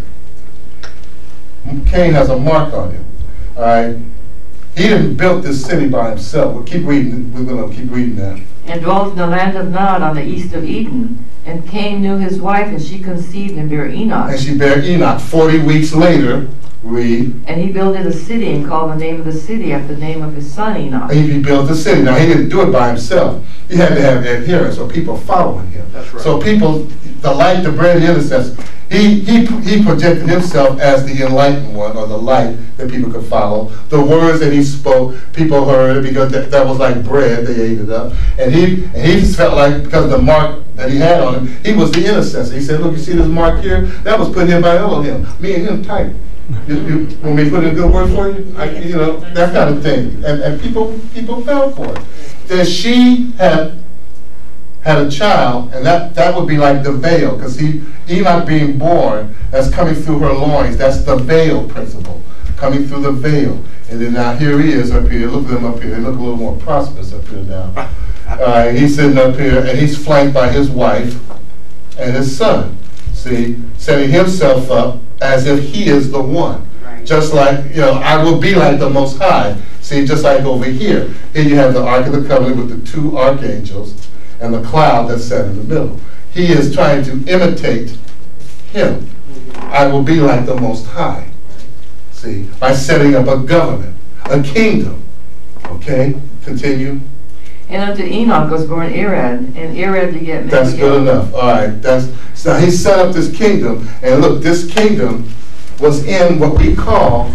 Cain has a mark on him, all right? He didn't build this city by himself. We'll keep reading. We're going to keep reading that. And dwelt in the land of Nod on the east of Eden. And Cain knew his wife, and she conceived and bare Enoch. And she bare Enoch. Forty weeks later, read. And he builded a city and called the name of the city after the name of his son Enoch. And he built the city. Now, he didn't do it by himself. He had to have adherents or people following him. That's right. So people, the light, the bread, the intercessor, he, he, he projected himself as the enlightened one, or the light that people could follow. The words that he spoke, people heard it because that, that was like bread. They ate it up. And he, and he felt like, because of the mark that he had on him, he was the intercessor. He said, look, you see this mark here? That was put here by Elohim. Me and him tight. You, you, when we put in a good word for you, I, you know, that kind of thing. And, and people people fell for it. That she had had a child, and that, that would be like the veil, because he Enoch being born, that's coming through her loins. That's the veil principle, coming through the veil. And then now here he is up here. Look at them up here. They look a little more prosperous up here now. Uh, he's sitting up here, and he's flanked by his wife and his son. See, setting himself up as if he is the one. Right. Just like, you know, I will be like the Most High. See, just like over here. Here you have the Ark of the Covenant with the two archangels and the cloud that's set in the middle. He is trying to imitate him. I will be like the Most High. See, by setting up a government, a kingdom. Okay, continue. And unto Enoch was born Irad, and Irad begat Mehujael. That's good enough. All right. That's so he set up this kingdom, and look, this kingdom was in what we call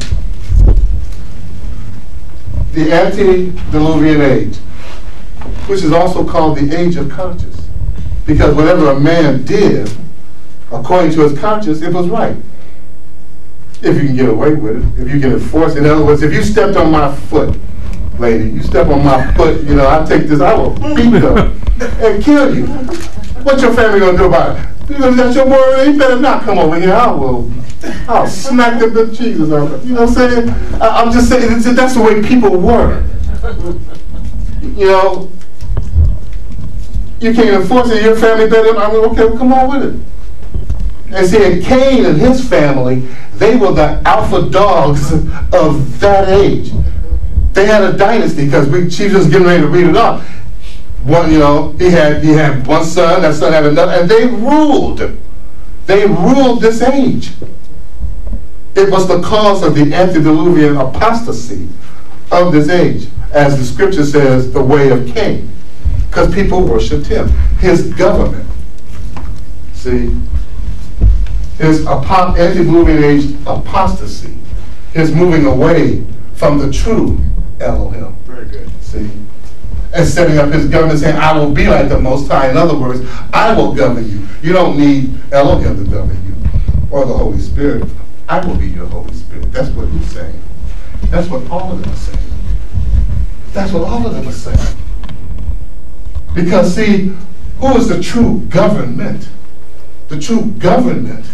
the antediluvian age, which is also called the age of conscience, because whatever a man did, according to his conscience, it was right. If you can get away with it, if you can enforce it. In other words, if you stepped on my foot, lady, you step on my foot, you know, I take this, I will beat them and kill you. What your family gonna do about it? You know, that's your word, you better not come over here. I will, I'll smack the good Jesus out of it. You know what I'm saying? I, I'm just saying, it's, that's the way people were. You know, you can't enforce it, your family better, I mean, okay, well, come on with it. And see, and Cain and his family, they were the alpha dogs of that age. They had a dynasty, because we she was just getting ready to read it off. One, you know, he had he had one son, that son had another, and they ruled. They ruled this age. It was the cause of the antediluvian apostasy of this age, as the scripture says, the way of Cain, because people worshipped him, his government. See, his apo antediluvian age apostasy, his moving away from the true Elohim. Very good. See? And setting up his government, saying, I will be like the Most High. In other words, I will govern you. You don't need Elohim to govern you, or the Holy Spirit. I will be your Holy Spirit. That's what he's saying. That's what all of them are saying. That's what all of them are saying. Because, see, who is the true government? The true government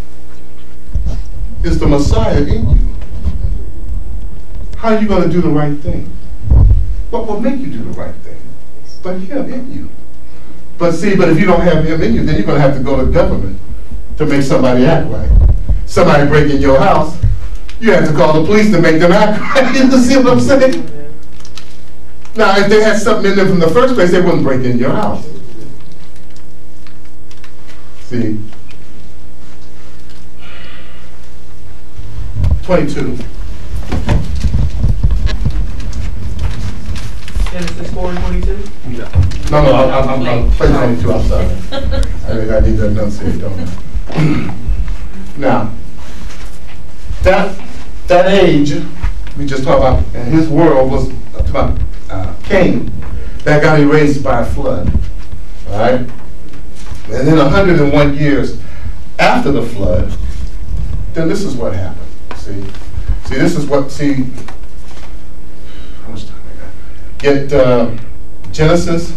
is the Messiah in you. How are you going to do the right thing? What will make you do the right thing? But him in you. But see, but if you don't have him in you, then you're going to have to go to government to make somebody act right. somebody break in your house, you have to call the police to make them act right. You see what I'm saying? Now, if they had something in them from the first place, they wouldn't break in your house. See? twenty-two. Genesis four and twenty-two? No, no, I'm, I'm, I'm playing twenty-two, I'm sorry. I think I need to enunciate, don't I? Now, that, that age, we just talked about, and his world was about uh, Cain, that got erased by a flood, all right? And then one hundred and one years after the flood, then this is what happened, see? See, this is what, see, how much time I got? Get uh, Genesis.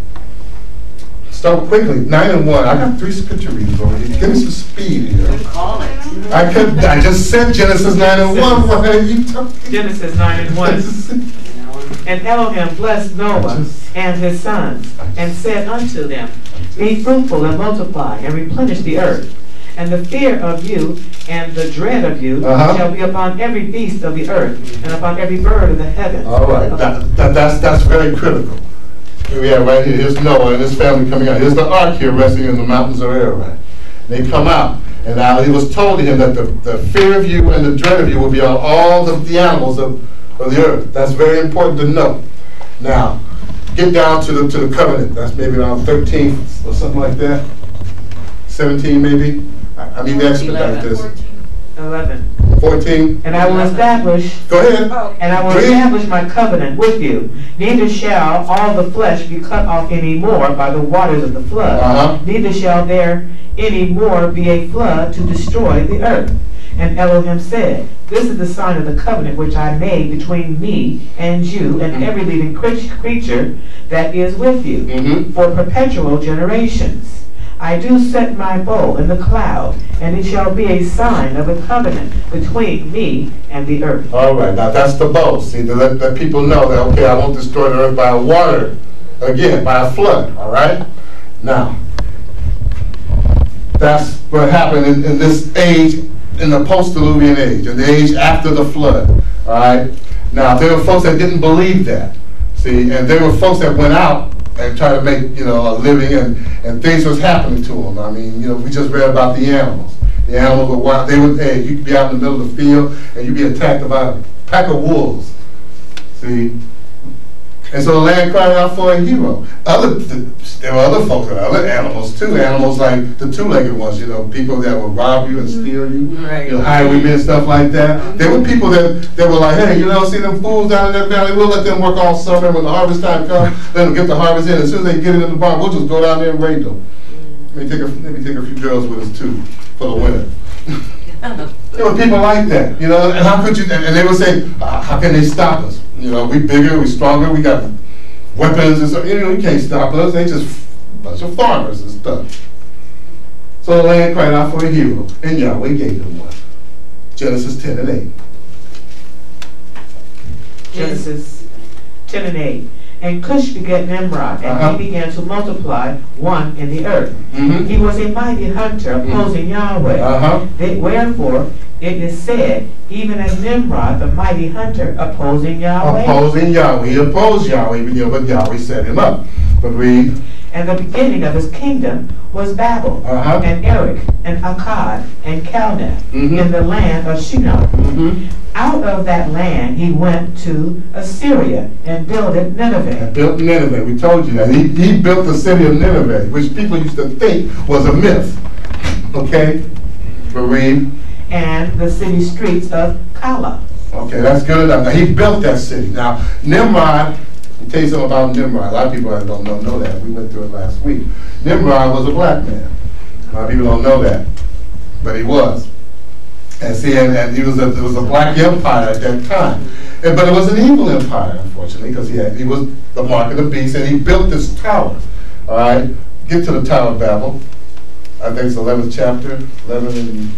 Start quickly, nine and one. I got three scripture readings over here. Give me some speed here. Call it. I could. I just said Genesis nine and one. What are you talking? Genesis nine and one. And Elohim blessed Noah and his sons, and said unto them, Be fruitful and multiply, and replenish the earth. And the fear of you and the dread of you Uh-huh. shall be upon every beast of the earth, and upon every bird of the heavens. All right. That, that, that's that's very critical. Here we have right here. Here's Noah and his family coming out. Here's the ark here resting in the mountains of Ararat. They come out, and now it was told to him that the, the fear of you and the dread of you will be on all the, the animals of, of the earth. That's very important to know. Now, get down to the to the covenant. That's maybe around thirteen or something like that. seventeen maybe. I, I need to expedite this. eleven. fourteen. And I will establish Go ahead. And I will Read. establish my covenant with you. Neither shall all the flesh be cut off any more by the waters of the flood. Uh-huh. Neither shall there any more be a flood to destroy the earth. And Elohim said, This is the sign of the covenant which I made between me and you and every living cre- creature that is with you Mm-hmm. for perpetual generations. I do set my bow in the cloud, and it shall be a sign of a covenant between me and the earth. All right, now that's the bow. See, to let, let people know that, okay, I won't destroy the earth by water, again, by a flood, all right? Now, that's what happened in, in this age, in the post-Diluvian age, in the age after the flood, all right? Now, there were folks that didn't believe that, see, and there were folks that went out and tried to make, you know, a living, and, and things was happening to them. I mean, you know, we just read about the animals. The animals were wild. They would, hey, you could be out in the middle of the field and you'd be attacked by a pack of wolves. See? And so the land cried out for a hero. Other, there were other folks, other animals too, animals like the two-legged ones, you know, people that would rob you and steal you, Right. you know, highwaymen and stuff like that. There were people that, that were like, hey, you know, see them fools down in that valley, we'll let them work all summer. When the harvest time comes, let them get the harvest in. As soon as they get it in the barn, we'll just go down there and raid them. Let me take a, let me take a few girls with us too, for the winter. There were people like that, you know, and how could you, and, and they would say, uh, how can they stop us? You know, we bigger, we stronger, we got weapons and stuff, you know, you can't stop us. They just a bunch of farmers and stuff. So the land cried out for a hero, and Yahweh gave them one. Genesis ten and eight. Genesis ten and eight. And Cush begat Nimrod, and Uh-huh. he began to multiply one in the earth. Mm-hmm. He was a mighty hunter, opposing Yahweh. Uh-huh. They- Wherefore, it is said, even as Nimrod, the mighty hunter, opposing Yahweh. Opposing Yahweh. He opposed Yahweh, you know, but Yahweh set him up. But read. And the beginning of his kingdom was Babel, Uh-huh. and Erech, and Akkad, and Calneh, Mhm. in the land of Shinar. Mm-hmm. Out of that land he went to Assyria, and builded Nineveh. Built Nineveh. We told you that. He, he built the city of Nineveh, which people used to think was a myth. Okay? But read. And the city streets of Kala. Okay, that's good enough. Now, he built that city. Now, Nimrod, I'll tell you something about Nimrod. A lot of people don't know, know that. We went through it last week. Nimrod was a black man. A lot of people don't know that. But he was. And see, and, and he was a, it was a black empire at that time. And, but it was an evil empire, unfortunately, because he had, he was the mark of the beast, and he built this tower. All right? Get to the Tower of Babel. I think it's the eleventh chapter, eleven and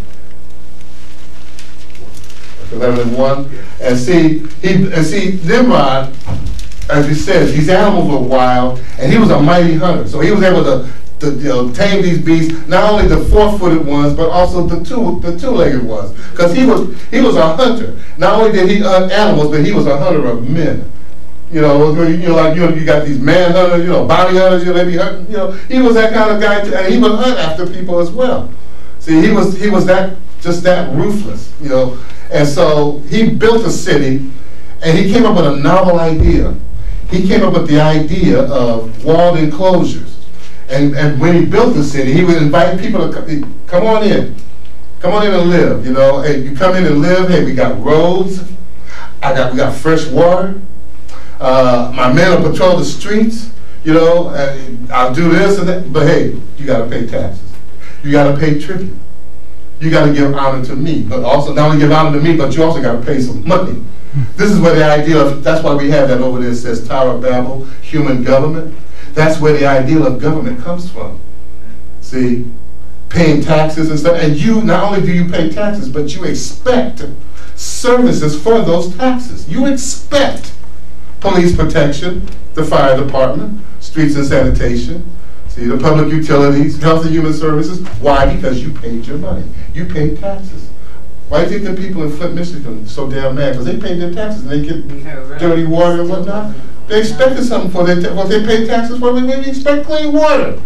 eleven and one. And see, he and see Nimrod, as he says, these animals were wild, and he was a mighty hunter. So he was able to to, you know, tame these beasts, not only the four-footed ones, but also the two, the two-legged ones. Because he was, he was a hunter. Not only did he hunt animals, but he was a hunter of men. You know, you know, like you, know, you got these man hunters, you know, bounty hunters, you know, they be hunting. You know, he was that kind of guy, too, and he would hunt after people as well. See, he was, he was that, just that ruthless, you know. And so he built a city, and he came up with a novel idea. He came up with the idea of walled enclosures. And, and when he built the city, he would invite people to come, come on in. Come on in and live, you know. Hey, you come in and live, hey, we got roads, I got, we got fresh water. Uh, my men will patrol the streets, you know, and I'll do this and that, but hey, you gotta pay taxes. You gotta pay tribute. You gotta give honor to me, but also not only give honor to me, but you also gotta pay some money. This is where the idea of, that's why we have that over there, it says Tower of Babel, human government. That's where the ideal of government comes from. See, paying taxes and stuff, and you, not only do you pay taxes, but you expect services for those taxes. You expect police protection, the fire department, streets and sanitation, see, the public utilities, health and human services. Why? Because you paid your money. You paid taxes. Why do you think the people in Flint, Michigan are so damn mad? Because they paid their taxes and they get dirty water and whatnot. They expected something for their, well, they paid taxes for it, we expect clean water.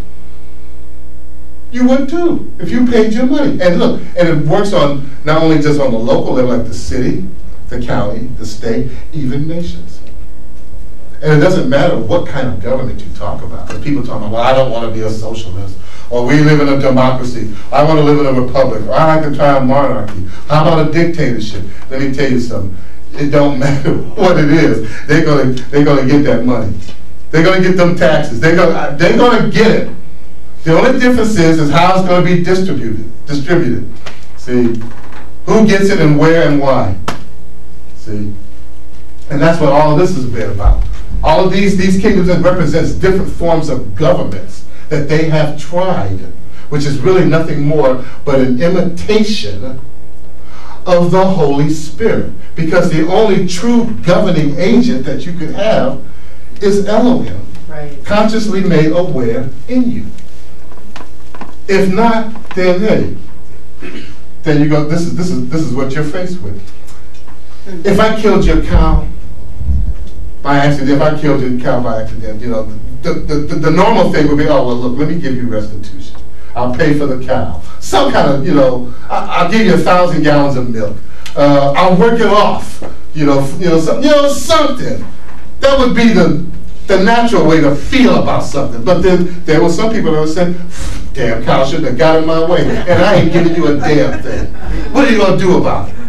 You would too, if you paid your money. And look, and it works on, not only just on the local level, like the city, the county, the state, even nations. And it doesn't matter what kind of government you talk about. Because people talk about, well, I don't want to be a socialist. Or we live in a democracy. I want to live in a republic. Or I can try a monarchy. How about a dictatorship? Let me tell you something. It don't matter what it is. They're gonna they're gonna get that money. They're gonna get them taxes. They're gonna they're gonna get it. The only difference is is how it's gonna be distributed. Distributed. See, who gets it and where and why. See, and that's what all of this is about. All of these these kingdoms represents different forms of governments that they have tried, which is really nothing more but an imitation of the Holy Spirit. Because the only true governing agent that you could have is Elohim, right, consciously made aware in you. If not, then hey, then you go, this is this is this is what you're faced with. If I killed your cow by accident, if I killed your cow by accident, you know, the, the, the, the normal thing would be, oh, well, look, let me give you restitution. I'll pay for the cow. Some kind of, you know, I, I'll give you a thousand gallons of milk. Uh, I'll work it off. You know, you know, some, you know, something. That would be the the natural way to feel about something. But then there were some people that would say, damn cow shouldn't have got in my way, and I ain't giving you a damn thing. What are you gonna do about it?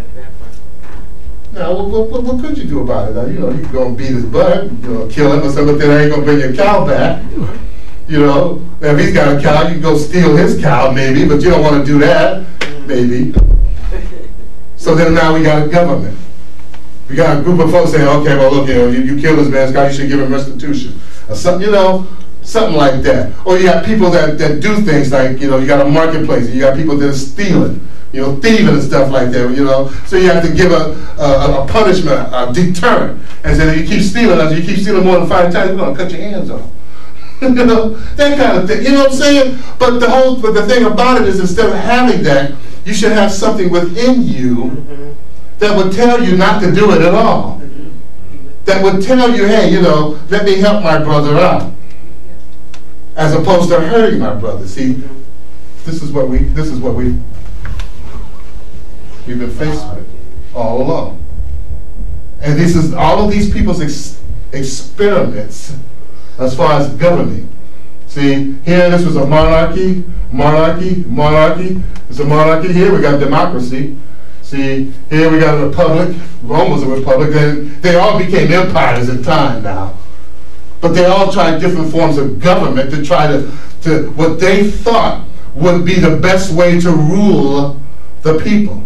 Now, what, what, what could you do about it? Now, you know, you gonna beat his butt, you know, kill him or something, but then I ain't gonna bring your cow back. You know, if he's got a cow, you can go steal his cow maybe, but you don't want to do that, maybe. So then now we got a government. We got a group of folks saying, okay, well, look, you know, you, you killed this man's cow, you should give him restitution. Or something, you know, something like that. Or you got people that, that do things like, you know, you got a marketplace, and you got people that are stealing, you know, thieving and stuff like that, you know. So you have to give a, a, a punishment, a deterrent. And say, you keep stealing, as you keep stealing more than five times, we're going to cut your hands off. You know, that kind of thing. You know what I'm saying? But the whole, but the thing about it is, instead of having that, you should have something within you mm-hmm. that would tell you not to do it at all. Mm-hmm. That would tell you, hey, you know, let me help my brother out, as opposed to hurting my brother. See, mm-hmm. this is what we, this is what we, we've been faced with all along, and this is all of these people's ex experiments. As far as governing. See, here this was a monarchy, monarchy, monarchy. It's a monarchy here, we got democracy. See, here we got a republic. Rome was a republic. They, they all became empires in time now. But they all tried different forms of government to try to, to what they thought would be the best way to rule the people.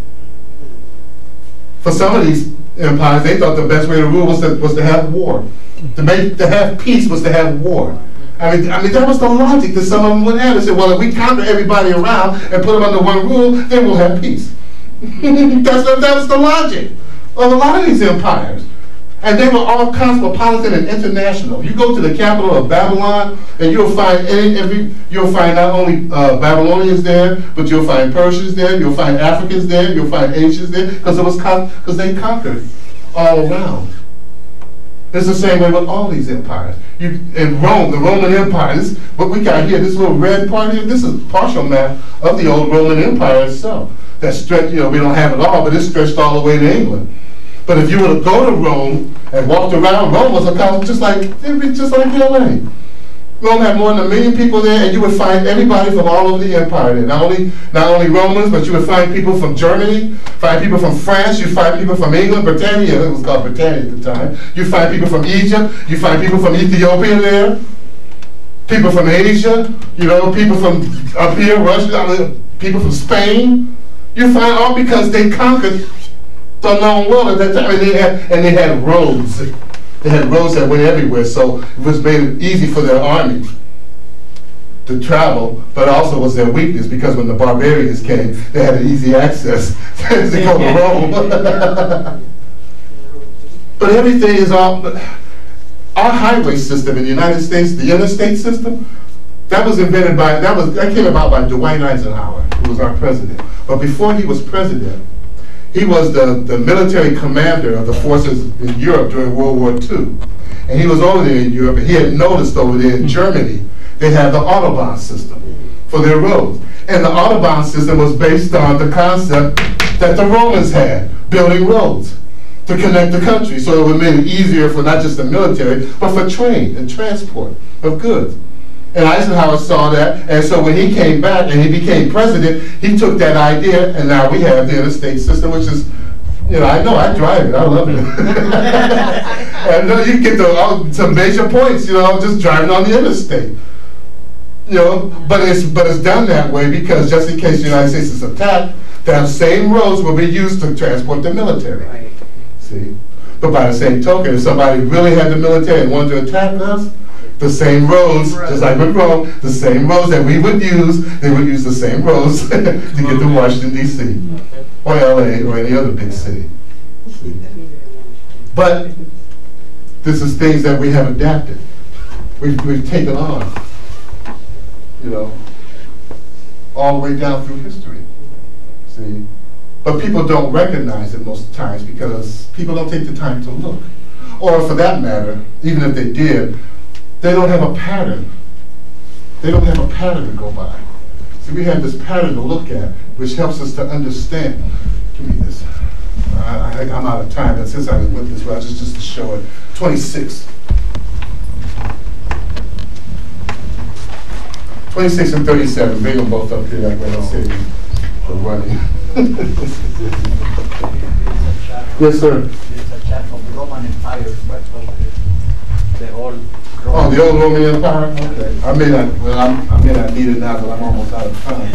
For some of these empires, they thought the best way to rule was to, was to have war. To make to have peace was to have war. I mean, I mean that was the logic that some of them would have. They said, well, if we conquer everybody around and put them under one rule, then we'll have peace. That's the, that was the logic of a lot of these empires. And they were all cosmopolitan and international. You go to the capital of Babylon, and you'll find any, every, you'll find not only uh, Babylonians there, but you'll find Persians there, you'll find Africans there, you'll find Asians there, because it was because they conquered all around. It's the same way with all these empires. You in Rome, the Roman Empire. This what we got here. This little red part here. This is a partial map of the old Roman Empire itself. That stretched. You know, we don't have it all, but it stretched all the way to England. But if you were to go to Rome and walked around, Rome was a country just like just like L A. Rome had more than a million people there, and you would find everybody from all over the empire there. Not only not only Romans, but you would find people from Germany, find people from France, you find people from England, Britannia, it was called Britannia at the time. You find people from Egypt, you find people from Ethiopia there, people from Asia, you know, people from up here, Russia, people from Spain. You find all because they conquered the known world at that time, and they had, and they had roads. They had roads that went everywhere, so it was made it easy for their army to travel, but also was their weakness, because when the barbarians came, they had an easy access to go to Rome. But everything is all, our highway system in the United States, the interstate system, that was invented by, that was, that came about by Dwight Eisenhower, who was our president. But before he was president, he was the, the military commander of the forces in Europe during World War Two. And he was over there in Europe, and he had noticed over there in Germany, they had the Autobahn system for their roads. And the Autobahn system was based on the concept that the Romans had, building roads to connect the country. So it would make it easier for not just the military, but for trade and transport of goods. And Eisenhower saw that, and so when he came back and he became president, he took that idea, and now we have the interstate system, which is, you know, I know, I drive it, I love it. And uh, you get to uh, some major points, you know, just driving on the interstate. You know, but it's, but it's done that way because just in case the United States is attacked, the same roads will be used to transport the military. See? But by the same token, if somebody really had the military and wanted to attack us, the same roads, just like with Rome, the same roads that we would use, they would use the same roads to get to Washington, D C, or L A, or any other big city. But this is things that we have adapted. We've, we've taken on, you know, all the way down through history. See? But people don't recognize it most times because people don't take the time to look. Or for that matter, even if they did, they don't have a pattern. They don't have a pattern to go by. So we have this pattern to look at, which helps us to understand. Give me this. I, I, I'm out of time, but since I went this way, just, just to show it. twenty-six. twenty-six and thirty-seven. Bring them both up here, that way I'll save you for running. Yes, sir. There's a chart of the Roman Empire, but the old Oh, the old Roman Empire? Okay. I may not, well, I'm, I may not need it now, but I'm almost out of time.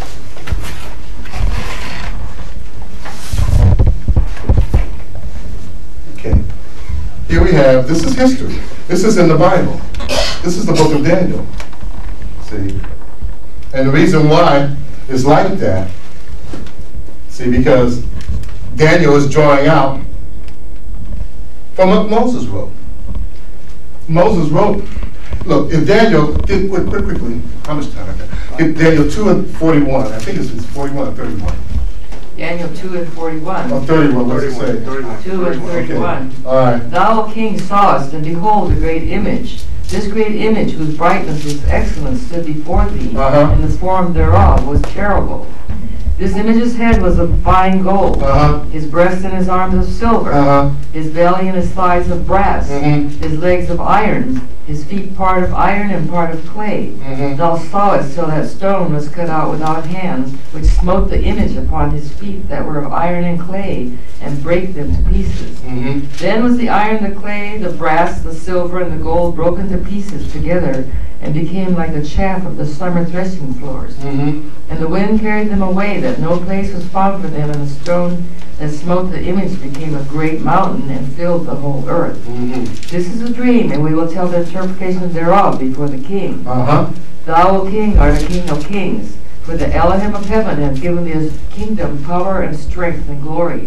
Okay. Here we have, this is history. This is in the Bible. This is the book of Daniel. See? And the reason why it's like that, see, because Daniel is drawing out from what Moses wrote. Moses wrote, look, if Daniel, get, quick, quick, quickly, how much time I got? If Daniel two and forty-one, I think it's, it's forty-one or thirty-one. Daniel two and forty-one. Oh, thirty-one, what's it say? two and thirty-one. Okay. All right. Thou, O king, sawest, and behold, a great image. This great image, whose brightness was excellent, stood before thee, Uh-huh. and the form thereof was terrible. This image's head was of fine gold, Uh-huh. his breast and his arms of silver, Uh-huh. his belly and his thighs of brass, Mhm. his legs of iron, his feet part of iron and part of clay. Mhm. Thou sawest till that stone was cut out without hands, which smote the image upon his feet that were of iron and clay, and brake them to pieces. Mm-hmm. Then was the iron, the clay, the brass, the silver, and the gold broken to pieces together, and became like the chaff of the summer threshing floors. Mm-hmm. And the wind carried them away, that no place was found for them, and the stone that smote the image became a great mountain, and filled the whole earth. Mm-hmm. This is a dream, and we will tell the interpretation thereof before the king. Uh-huh. Thou, O king, art a king of kings, for the Elohim of heaven hath given thee his kingdom, power, and strength, and glory.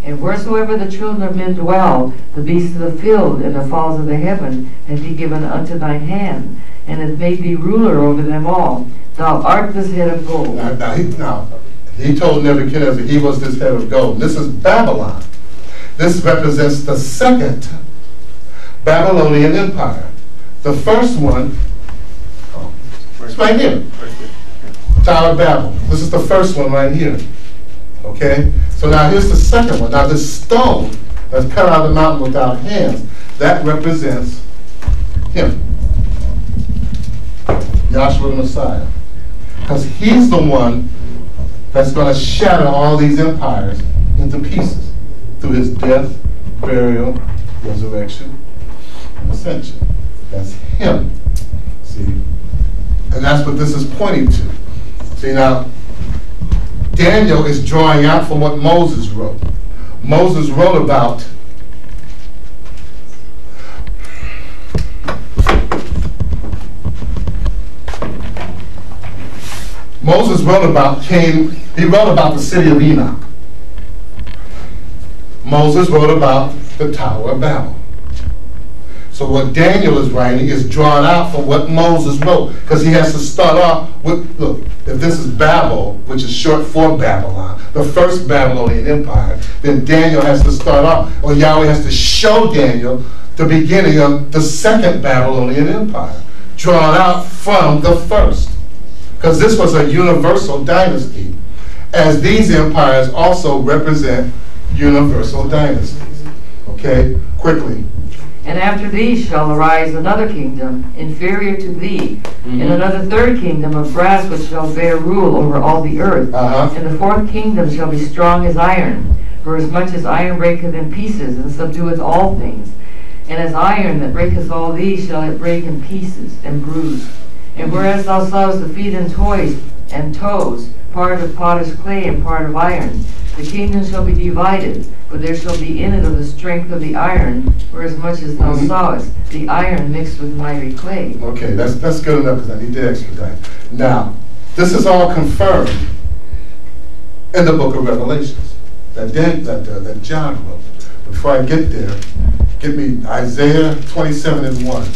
And wheresoever the children of men dwell, the beasts of the field and the fowls of the heaven, hath he given unto thine hand, and hath made thee ruler over them all. Thou art this head of gold. Now, now, he, now, he told Nebuchadnezzar he was this head of gold. This is Babylon. This represents the second Babylonian Empire. The first one, oh, it's right here. Tower of Babel. This is the first one right here. Okay? So now here's the second one. Now this stone that's cut out of the mountain without hands, that represents him. Yahshua the Messiah. Because he's the one that's going to shatter all these empires into pieces through his death, burial, resurrection, and ascension. That's him. See? And that's what this is pointing to. See now, Daniel is drawing out from what Moses wrote. Moses wrote about Moses wrote about came, he wrote about the city of Enoch. Moses wrote about the Tower of Babel. So what Daniel is writing is drawn out from what Moses wrote, because he has to start off with, look, if this is Babel, which is short for Babylon, the first Babylonian Empire, then Daniel has to start off, or Yahweh has to show Daniel the beginning of the second Babylonian Empire, drawn out from the first. Because this was a universal dynasty, as these empires also represent universal dynasties. Okay, quickly. And after these shall arise another kingdom, inferior to thee, mm-hmm. and another third kingdom of brass, which shall bear rule over all the earth. Uh-huh. And the fourth kingdom shall be strong as iron, for as much as iron breaketh in pieces, and subdueth all things. And as iron that breaketh all these shall it break in pieces, and bruise. And whereas thou sawest the feet and toes, and toes, part of potter's clay and part of iron, the kingdom shall be divided, but there shall be in it of the strength of the iron, whereas much as thou mm-hmm. sawest the iron mixed with miry clay. Okay, that's that's good enough because I need to expedite. Now, this is all confirmed in the book of Revelations that Dan, that uh, that John wrote. Before I get there, give me Isaiah twenty-seven and one.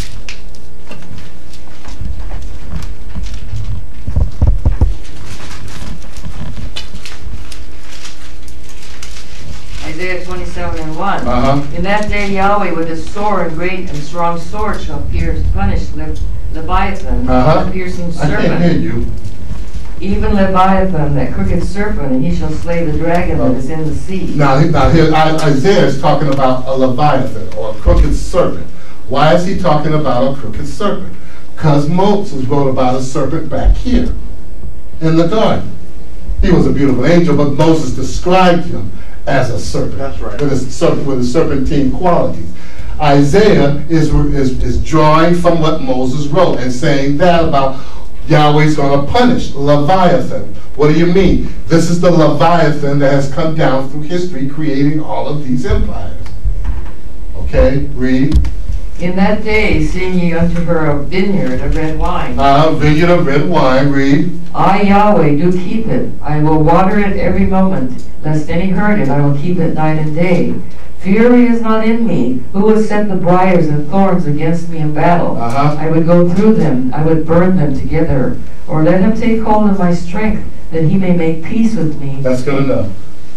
Isaiah twenty-seven and one. Uh-huh. In that day Yahweh with his sore and great and strong sword shall pierce, punish Le Leviathan, uh-huh. the piercing serpent. I can't hear you. Even Leviathan, that crooked serpent, and he shall slay the dragon oh. that is in the sea. Now, now here, Isaiah is talking about a Leviathan, or a crooked serpent. Why is he talking about a crooked serpent? Because Moses wrote about a serpent back here in the garden. He was a beautiful angel, but Moses described him as a serpent. That's right. With his, with his serpentine qualities. Isaiah is, is, is drawing from what Moses wrote and saying that about Yahweh's going to punish Leviathan. What do you mean? This is the Leviathan that has come down through history creating all of these empires. Okay, read. In that day sing ye unto her a vineyard of red wine. Uh, vineyard of red wine, read. I, Yahweh, do keep it. I will water it every moment. Lest any hurt it, I will keep it night and day. Fury is not in me. Who will set the briars and thorns against me in battle? Uh-huh. I would go through them. I would burn them together. Or let him take hold of my strength, that he may make peace with me. That's good enough.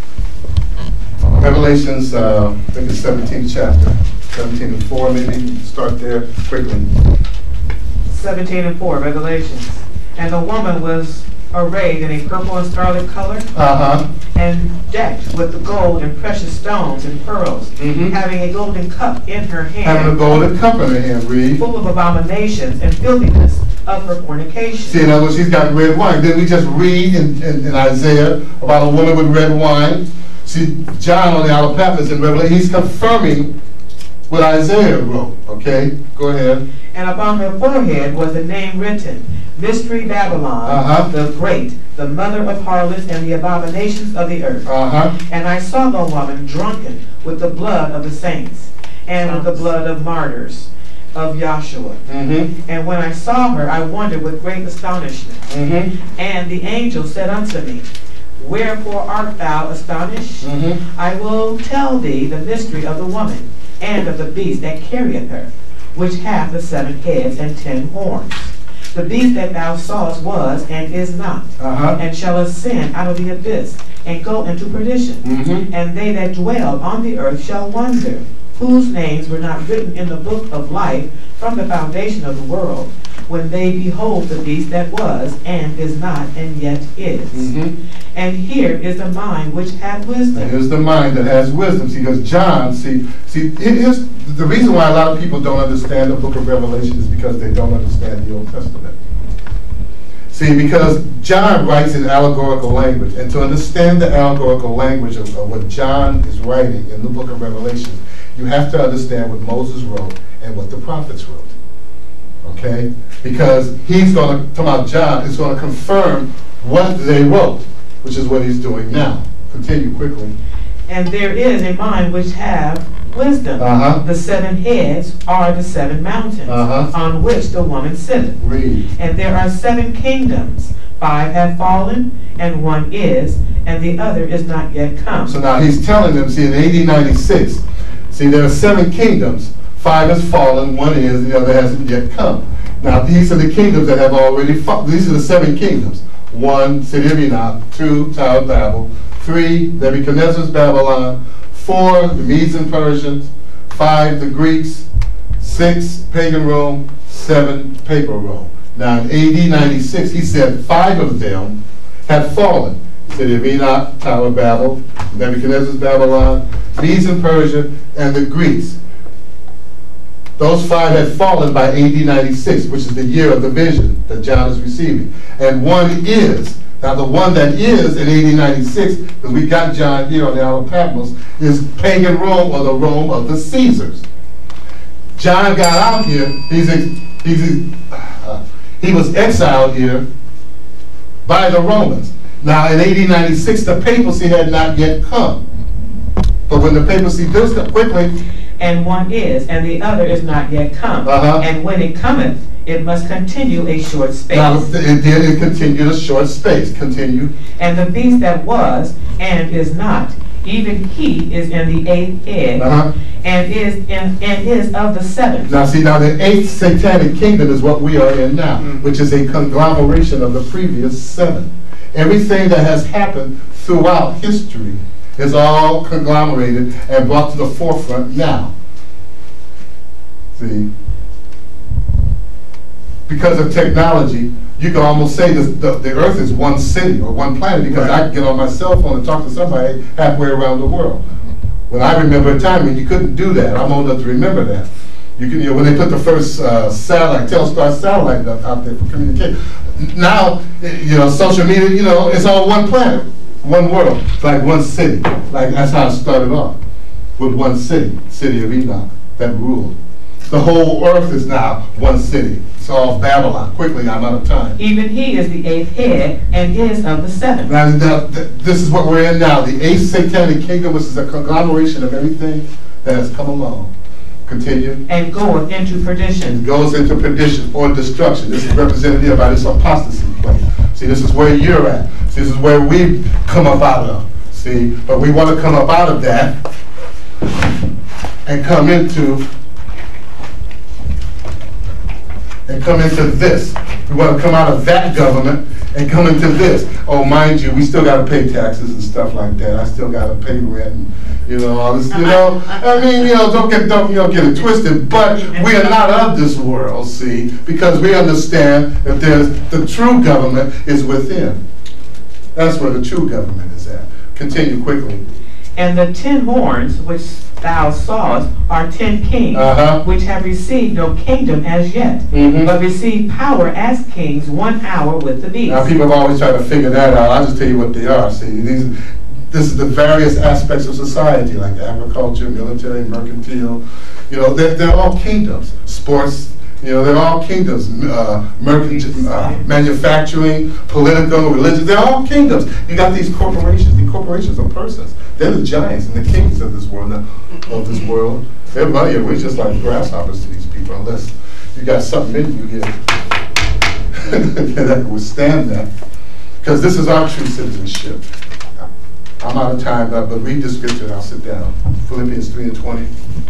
Revelations, uh, I think it's seventeenth chapter. seventeen and four, maybe start there quickly. seventeen and four, Revelations. And the woman was arrayed in a purple and scarlet color, uh-huh. and decked with the gold and precious stones and pearls, mm-hmm. having a golden cup in her hand. Having a golden cup in her hand, read. Full of abominations and filthiness of her fornication. See, in other words, she's got red wine. Didn't we just read in, in, in Isaiah about a woman with red wine? See, John on the Isle of Patmos in Revelation, he's confirming what Isaiah wrote. Okay, go ahead. And upon her forehead was a name written, Mystery Babylon, uh-huh. the Great, the mother of harlots and the abominations of the earth. Uh-huh. And I saw the woman drunken with the blood of the saints, and with the blood of martyrs of Yahshua. Mm-hmm. And when I saw her, I wondered with great astonishment. Mm-hmm. And the angel said unto me, Wherefore art thou astonished? Mm-hmm. I will tell thee the mystery of the woman, and of the beast that carrieth her, which hath the seven heads and ten horns. The beast that thou sawest was, and is not, Uh-huh. and shall ascend out of the abyss, and go into perdition. Mm-hmm. And they that dwell on the earth shall wonder, whose names were not written in the book of life from the foundation of the world, when they behold the beast that was, and is not, and yet is. Mm-hmm. And here is the mind which hath wisdom. And here's the mind that has wisdom. See, because John, see, see, it is the reason why a lot of people don't understand the book of Revelation is because they don't understand the Old Testament. See, because John writes in allegorical language, and to understand the allegorical language of, of what John is writing in the book of Revelation, you have to understand what Moses wrote and what the prophets wrote. Okay? Because he's going to, talking about John, is going to confirm what they wrote, which is what he's doing now. Continue quickly. And there is a mind which have wisdom. Uh-huh. The seven heads are the seven mountains, Uh-huh. on which the woman sitteth. Read. And there are seven kingdoms. Five have fallen, and one is, and the other is not yet come. So now he's telling them, see, in A D ninety-six, see, there are seven kingdoms. Five has fallen, one is, and the other hasn't yet come. Now, these are the kingdoms that have already fallen. These are the seven kingdoms. One, City of Enoch. Two, Tower of Babel. Three, Nebuchadnezzar's Babylon. Four, the Medes and Persians. Five, the Greeks. Six, pagan Rome. Seven, papal Rome. Now, in A D ninety-six, he said five of them had fallen. City of Enoch, Tower of Babel, Nebuchadnezzar's Babylon, Medes and Persia, and the Greeks. Those five had fallen by A D ninety-six, which is the year of the vision that John is receiving. And one is, now the one that is in A D ninety-six, because we got John here on the Isle of Patmos, is pagan Rome, or the Rome of the Caesars. John got out here, he's, he's, uh, he was exiled here by the Romans. Now in A D ninety-six, the papacy had not yet come. But when the papacy does come, quickly, And one is, and the other is not yet come. Uh-huh. And when it cometh, it must continue a short space. now it did, it continued a short space, continue. And the beast that was, and is not, even he is in the eighth head, Uh-huh. and is in, and is of the seventh. Now see, now the eighth satanic kingdom is what we are in now, Mm. which is a conglomeration of the previous seven. Everything that has happened throughout history is all conglomerated and brought to the forefront now. See? Because of technology, you can almost say this, the, the earth is one city or one planet, because I can get on my cell phone and talk to somebody halfway around the world. When I remember a time when you couldn't do that, I'm old enough to remember that. You can, you know, when they put the first uh, satellite, Telstar satellite up out there for communication. Now, you know, social media, you know, it's all one planet, one world. It's like one city. Like that's how it started off, with one city, City of Enoch, that ruled. The whole earth is now one city. It's all Babylon. Quickly, I'm out of time. Even he is the eighth head, and is of the seventh. Now, now th this is what we're in now. The eighth satanic kingdom, which is a conglomeration of everything that has come along. Continue. And goeth into perdition. It goes into perdition or destruction. This is represented here by this apostasy place. See, this is where you're at. See, this is where we come up out of. See, but we want to come up out of that and come into and come into this. We want to come out of that government and come into this. Oh, mind you, we still got to pay taxes and stuff like that. I still got to pay rent and, you know, all this, you know. I mean, you know, don't get, don't, you know, get it twisted, but we are not of this world, see, because we understand that there's, the true government is within. That's where the true government is at. Continue quickly. And the ten horns which thou sawest are ten kings, Uh-huh. which have received no kingdom as yet, Mhm. but receive power as kings one hour with the beast. Now, people have always tried to figure that out. I'll just tell you what they are. See, these, this is the various aspects of society, like agriculture, military, mercantile. You know, they're, they're all kingdoms. Sports, you know, they're all kingdoms. Uh, mercant, uh, manufacturing, political, religious, they're all kingdoms. You got these corporations. These corporations are persons. They're the giants and the kings of this world. Of this world. Everybody, we're just like grasshoppers to these people, unless you got something in you here that can withstand that. Because this is our true citizenship. I'm out of time, but, but read the scripture and I'll sit down. Philippians three and twenty.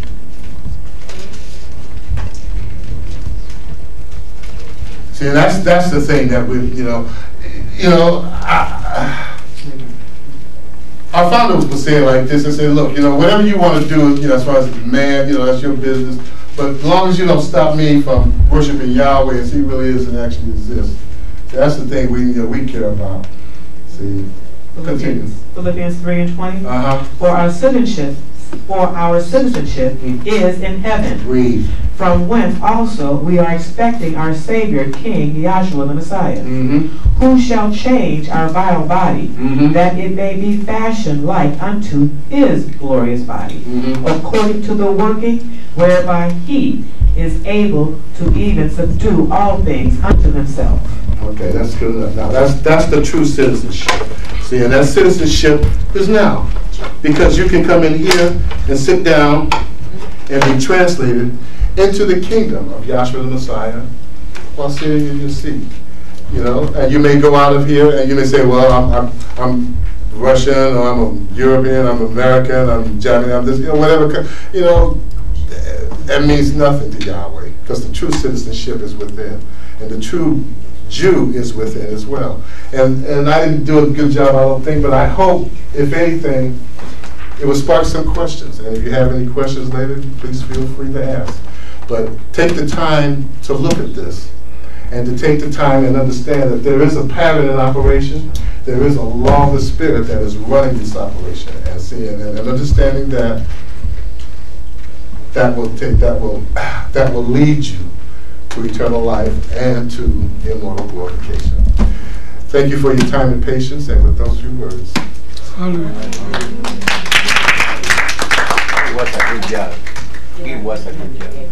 See, and that's that's the thing that we, you know, you know, I, I, our founder was saying like this and said, look, you know, whatever you want to do, you know, as far as man, you know, that's your business. But as long as you don't stop me from worshiping Yahweh as He really is and actually exists, that's the thing we, you know, we care about. See, continue. Philippians three and twenty. Uh huh. For our citizenship, for our citizenship mm. is in heaven. Read. From whence also we are expecting our Savior, King Yahshua the Messiah, mm-hmm. who shall change our vile body, mm-hmm. that it may be fashioned like unto His glorious body, mm-hmm. according to the working whereby He is able to even subdue all things unto Himself. Okay, that's good enough. Now, that's that's the true citizenship. See, and that citizenship is now. Because you can come in here and sit down and be translated into the kingdom of Yahshua the Messiah while sitting in your seat. You know, and you may go out of here and you may say, well, I'm, I'm, I'm Russian, or I'm a European, I'm American, I'm Japanese, I'm this, you know, whatever. You know, that means nothing to Yahweh, because the true citizenship is within. And the true Jew is within as well. And and I didn't do a good job, I don't think, but I hope, if anything, it will spark some questions. And if you have any questions later, please feel free to ask. But take the time to look at this, and to take the time and understand that there is a pattern in operation. There is a law of the Spirit that is running this operation, and seeing and, and understanding that that will take that will that will lead you to eternal life and to immortal glorification. Thank you for your time and patience, and with those few words. It was a good job. It was a good job.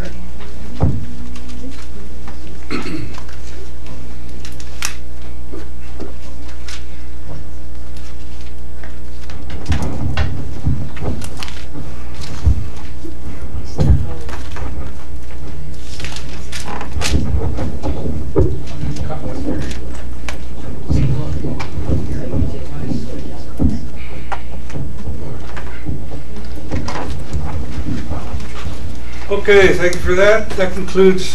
Okay, thank you for that. That concludes.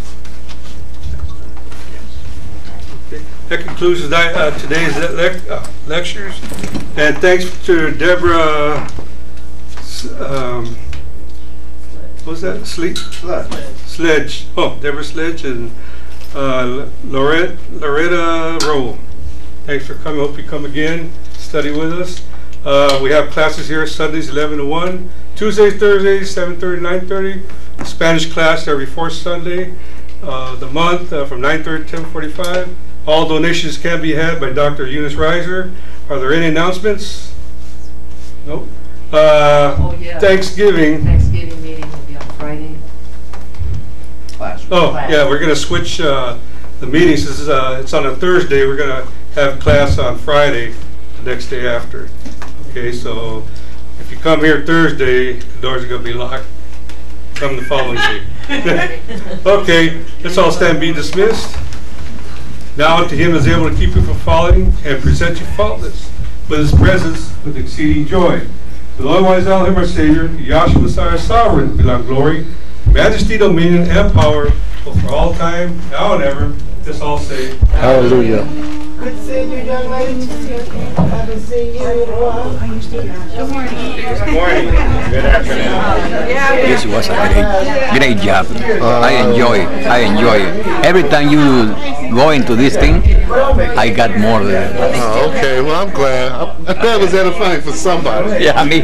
That concludes the, uh, today's le uh, lectures, and thanks to Deborah. Um, what was that? Sleep? Sledge. Sledge. Oh, Deborah Sledge and uh, Loretta Loretta Roll. Thanks for coming. Hope you come again. Study with us. Uh, we have classes here Sundays eleven to one, Tuesdays, Thursdays seven thirty, nine thirty. Spanish class every fourth Sunday uh, the month uh, from nine thirty to ten forty-five. All donations can be had by Doctor Eunice Reiser. Are there any announcements? Nope. Uh, oh, yeah. Thanksgiving. Thanksgiving meeting will be on Friday. Class. Oh, yeah, we're going to switch uh, the meetings. This is, uh, it's on a Thursday. We're going to have class on Friday, the next day after. Okay, so if you come here Thursday, the doors are going to be locked. Come the following day. Okay, let's all stand, be dismissed. Now unto Him is able to keep you from falling and present you faultless with His presence with exceeding joy. To the only wise Elohim, our Savior, Yahshua Messiah, sovereign, belong glory, majesty, dominion, and power, both for all time, now and ever. Let's all say, Hallelujah. Good seeing you, young lady. Haven't seen you in a while. Good morning. Good morning. Good afternoon. This was a great, great job. Uh, I enjoy it. I enjoy it. Every time you go into this thing, I got more there. Oh, okay. Well, I'm glad. I'm glad it was edifying for somebody. Yeah, me.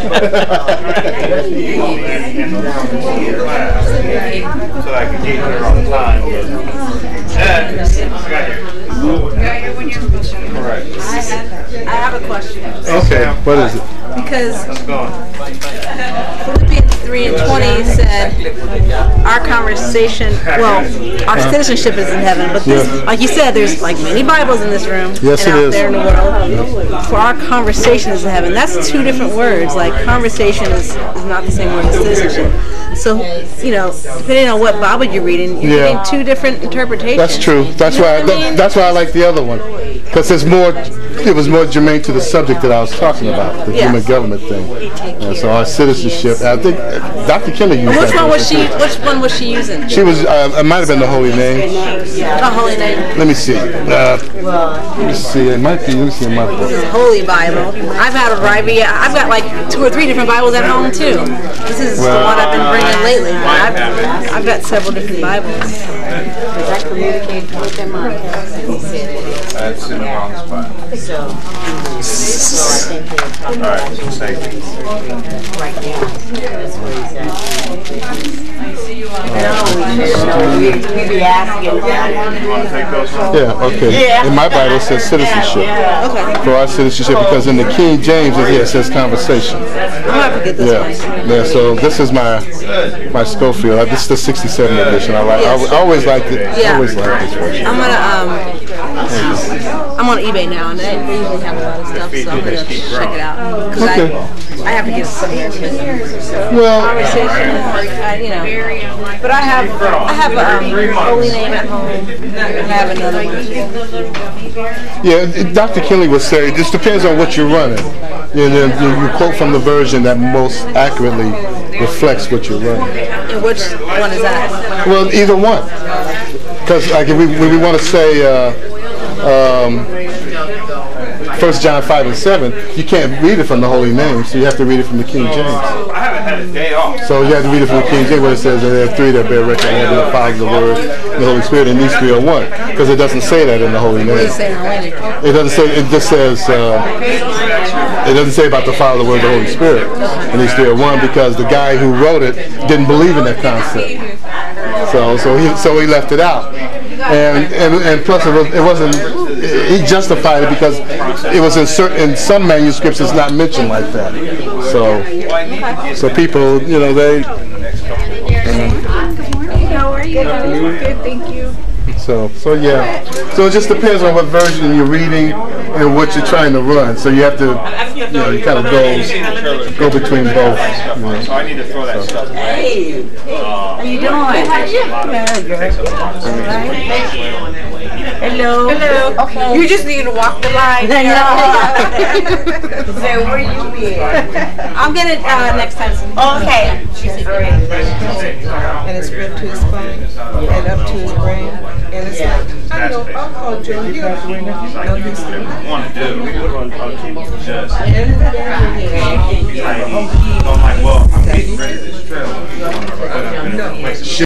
So I can get here on time. And I got here. Yeah, you're when you're supposed to. Correct. I have, I have a question. Okay. What is it? Because How's it going? Philippians three three and twenty said our conversation, well, our citizenship is in heaven, but this, Yeah. like you said, there's like many Bibles in this room Yes, and it out is. there in the world. For our conversation is in heaven. That's two different words. Like conversation is, is not the same word as citizenship. So, you know, depending on what Bible you're reading, you're Yeah. getting two different interpretations. That's true. That's You know why. what I mean? That, that's why I like the other one, because it's more. It was more germane to the subject that I was talking about, the Yes. human government thing. And so our citizenship. I think uh, Doctor Kelly used Which that. one was she? Which one was she using? She was. Uh, it might have been the Holy Name. Oh, Holy Name. Let me see. Uh, let me see. It might be. Let me see. It might be. This is Holy Bible. I've had a variety. I've got like two or three different Bibles at home too. This is the Well- one I've been bringing lately. But I've, I've got several different Bibles. Because I communicated with them on text, and he said it is. That's in the wrong spot. So, so I think they're talking All right, about you thank you. right now. That's where he's at. No, we should know. We, we be asking about it. You want to take those home? Yeah. Okay. Yeah. In my Bible it says citizenship. Okay. For our citizenship, because in the King James it here says conversation. I'm gonna have to get this Yeah. one. Yeah. So this is my my Schofield. Uh, This is the sixty-seven edition. I like. I, I always liked it. I Yeah. always liked this version. I'm gonna um, I'm on eBay now, and they, they usually have a lot of stuff, so I'm gonna check it out because Okay. I I have to get some Well, conversation, or, uh, you know. But I have I have um, Holy Name at home. I have another one. yeah. Doctor Kinley would say it just depends on what you're running. You know, you, you quote from the version that most accurately reflects what you're running. And which one is that? Well, either one. Because like if we, when we want to say uh, um, First John five and seven, you can't read it from the Holy Name, so you have to read it from the King James. I haven't had a day off. So you have to read it from the King James where it says that there are three that bear record, the Father, the Word, and the Holy Spirit, and these three are one. Because it doesn't say that in the Holy Name. It doesn't say. It just says. Uh, it doesn't say about the Father, the Word, the Holy Spirit, and these three are one because the guy who wrote it didn't believe in that concept. So, so he, so he left it out, and and, and plus it, was, it wasn't. He justified it because it was in certain in some manuscripts it's not mentioned like that. So, so people, you know, they. How are you? Good, thank you. So, so yeah. So it just depends on what version you're reading and what you're trying to run. So you have to, you know, you kind of go go between both. You know. So I need to throw that stuff away. Hey, how you doing? Hello. Hello. Okay. You just need to walk the line. I know. So where you been? I'll get it uh, next time. Okay. And it's ripped to his spine and up to his brain. And it's like, I know, I'll call Joe. He'll know his story. I want to do. Just. And I'm like, well, I'm getting ready to this trailer.